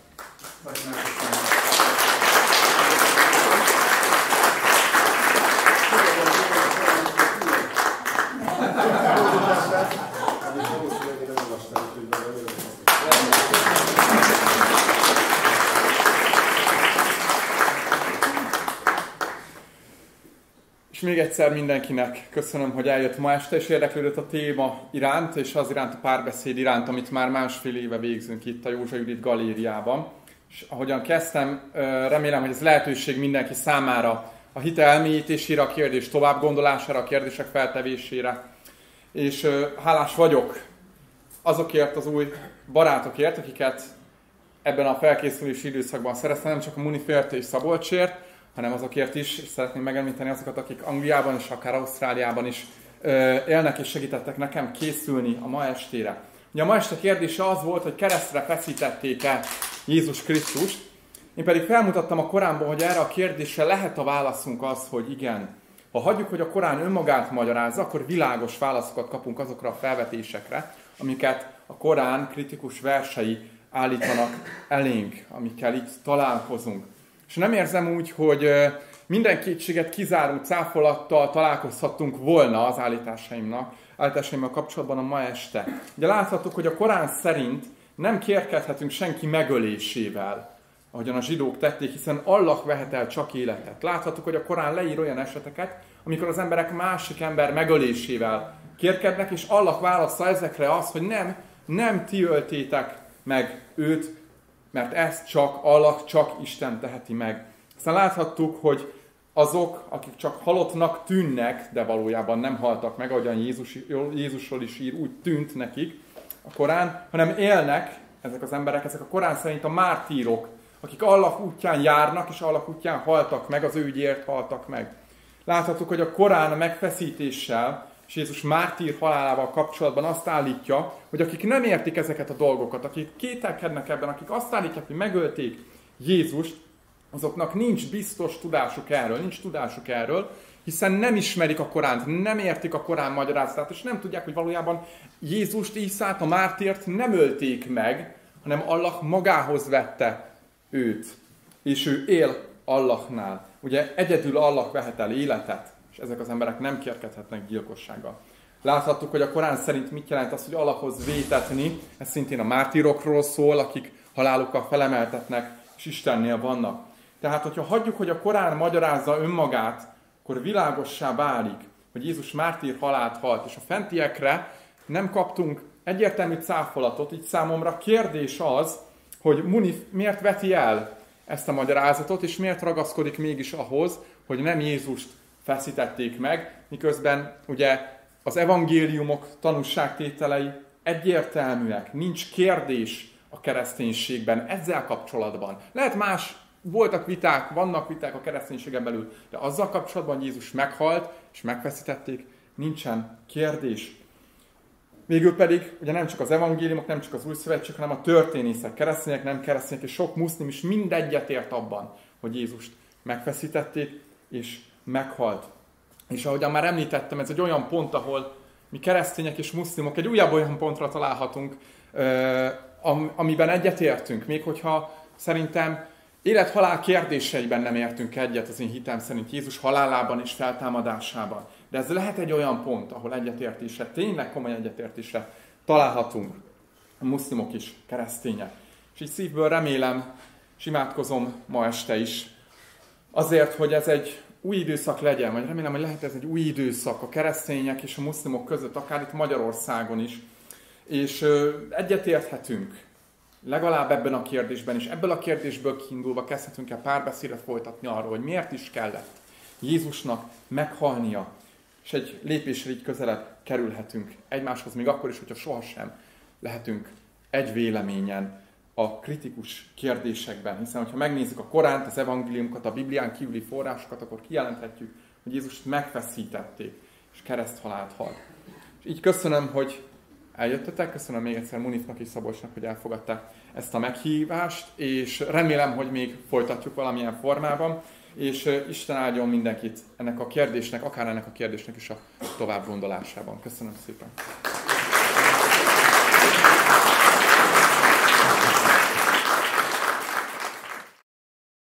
És És még egyszer mindenkinek köszönöm, hogy eljött ma este, és érdeklődött a téma iránt, és az iránt a párbeszéd iránt, amit már másfél éve végzünk itt a Józsa Judit galériában. És ahogyan kezdtem, remélem, hogy ez lehetőség mindenki számára a hite elmélyítésére, a kérdés tovább gondolására, a kérdések feltevésére. És hálás vagyok azokért az új barátokért, akiket ebben a felkészülési időszakban szereztem, nem csak a Munifért és Szabolcsért, hanem azokért is, és szeretném megemlíteni azokat, akik Angliában és akár Ausztráliában is élnek és segítettek nekem készülni a ma estére. Ugye a ma este kérdése az volt, hogy keresztre feszítették-e Jézus Krisztust. Én pedig felmutattam a Koránból, hogy erre a kérdésre lehet a válaszunk az, hogy igen. Ha hagyjuk, hogy a Korán önmagát magyarázza, akkor világos válaszokat kapunk azokra a felvetésekre, amiket a Korán kritikus versei állítanak elénk, amikkel itt találkozunk. És nem érzem úgy, hogy minden kétséget kizáró cáfolattal találkozhattunk volna az állításaimnak, állításaimmal kapcsolatban a ma este. Ugye láthattuk, hogy a Korán szerint nem kérkedhetünk senki megölésével, ahogyan a zsidók tették, hiszen Allah vehet el csak életet. Láthattuk, hogy a Korán leír olyan eseteket, amikor az emberek másik ember megölésével kérkednek, és Allah válasza ezekre az, hogy nem, nem ti öltétek meg őt, mert ezt csak Allah, csak Isten teheti meg. Aztán láthattuk, hogy azok, akik csak halottnak tűnnek, de valójában nem haltak meg, ahogyan Jézus, Jézusról is ír, úgy tűnt nekik a Korán, hanem élnek ezek az emberek, ezek a Korán szerint a mártírok, akik Allah útján járnak, és Allah útján haltak meg, az ő ügyért haltak meg. Láthattuk, hogy a Korán a megfeszítéssel és Jézus mártír halálával kapcsolatban azt állítja, hogy akik nem értik ezeket a dolgokat, akik kételkednek ebben, akik azt állítják, hogy megölték Jézust, azoknak nincs biztos tudásuk erről, nincs tudásuk erről, hiszen nem ismerik a Koránt, nem értik a Korán magyarázatát, és nem tudják, hogy valójában Jézust, Íszát, a mártírt nem ölték meg, hanem Allah magához vette őt, és ő él Allahnál. Ugye egyedül Allah vehet el életet, és ezek az emberek nem kérkedhetnek gyilkossággal. Láthattuk, hogy a Korán szerint mit jelent az, hogy Allahhoz vétetni, ez szintén a mártírokról szól, akik halálukkal felemeltetnek, és Istennél vannak. Tehát, hogyha hagyjuk, hogy a Korán magyarázza önmagát, akkor világossá válik, hogy Jézus mártír halált halt, és a fentiekre nem kaptunk egyértelmű cáfolatot, így számomra kérdés az, hogy Munif miért veti el ezt a magyarázatot, és miért ragaszkodik mégis ahhoz, hogy nem Jézust feszítették meg, miközben ugye az evangéliumok tanúságtételei egyértelműek, nincs kérdés a kereszténységben ezzel kapcsolatban. Lehet más, voltak viták, vannak viták a kereszténységen belül, de azzal kapcsolatban, hogy Jézus meghalt és megfeszítették, nincsen kérdés. Végül pedig ugye nem csak az evangéliumok, nem csak az új szövetség, hanem a történészek, keresztények, nem keresztények, és sok muszlim is mind egyetért abban, hogy Jézust megfeszítették és meghalt. És ahogyan már említettem, ez egy olyan pont, ahol mi keresztények és muszlimok egy újabb olyan pontra találhatunk, amiben egyetértünk, még hogyha szerintem élet-halál kérdéseiben nem értünk egyet az én hitem szerint Jézus halálában és feltámadásában. De ez lehet egy olyan pont, ahol egyetértésre, tényleg komoly egyetértésre találhatunk a muszlimok is, keresztények. És így szívből remélem, és imádkozom ma este is, azért, hogy ez egy új időszak legyen, vagy remélem, hogy lehet ez egy új időszak a keresztények és a muszlimok között, akár itt Magyarországon is. És egyetérthetünk, legalább ebben a kérdésben, és ebből a kérdésből kiindulva kezdhetünk el párbeszédet folytatni arról, hogy miért is kellett Jézusnak meghalnia, és egy lépésre így közelebb kerülhetünk egymáshoz, még akkor is, hogyha sohasem lehetünk egy véleményen a kritikus kérdésekben. Hiszen, hogyha megnézzük a Koránt, az evangéliumokat, a Biblián kívüli forrásokat, akkor kijelenthetjük, hogy Jézust megfeszítették, és kereszthalált halt. És így köszönöm, hogy eljöttetek, köszönöm még egyszer Munifnak és Szabolcsnak, hogy elfogadták ezt a meghívást, és remélem, hogy még folytatjuk valamilyen formában, és Isten áldjon mindenkit ennek a kérdésnek, akár ennek a kérdésnek is a tovább gondolásában. Köszönöm szépen!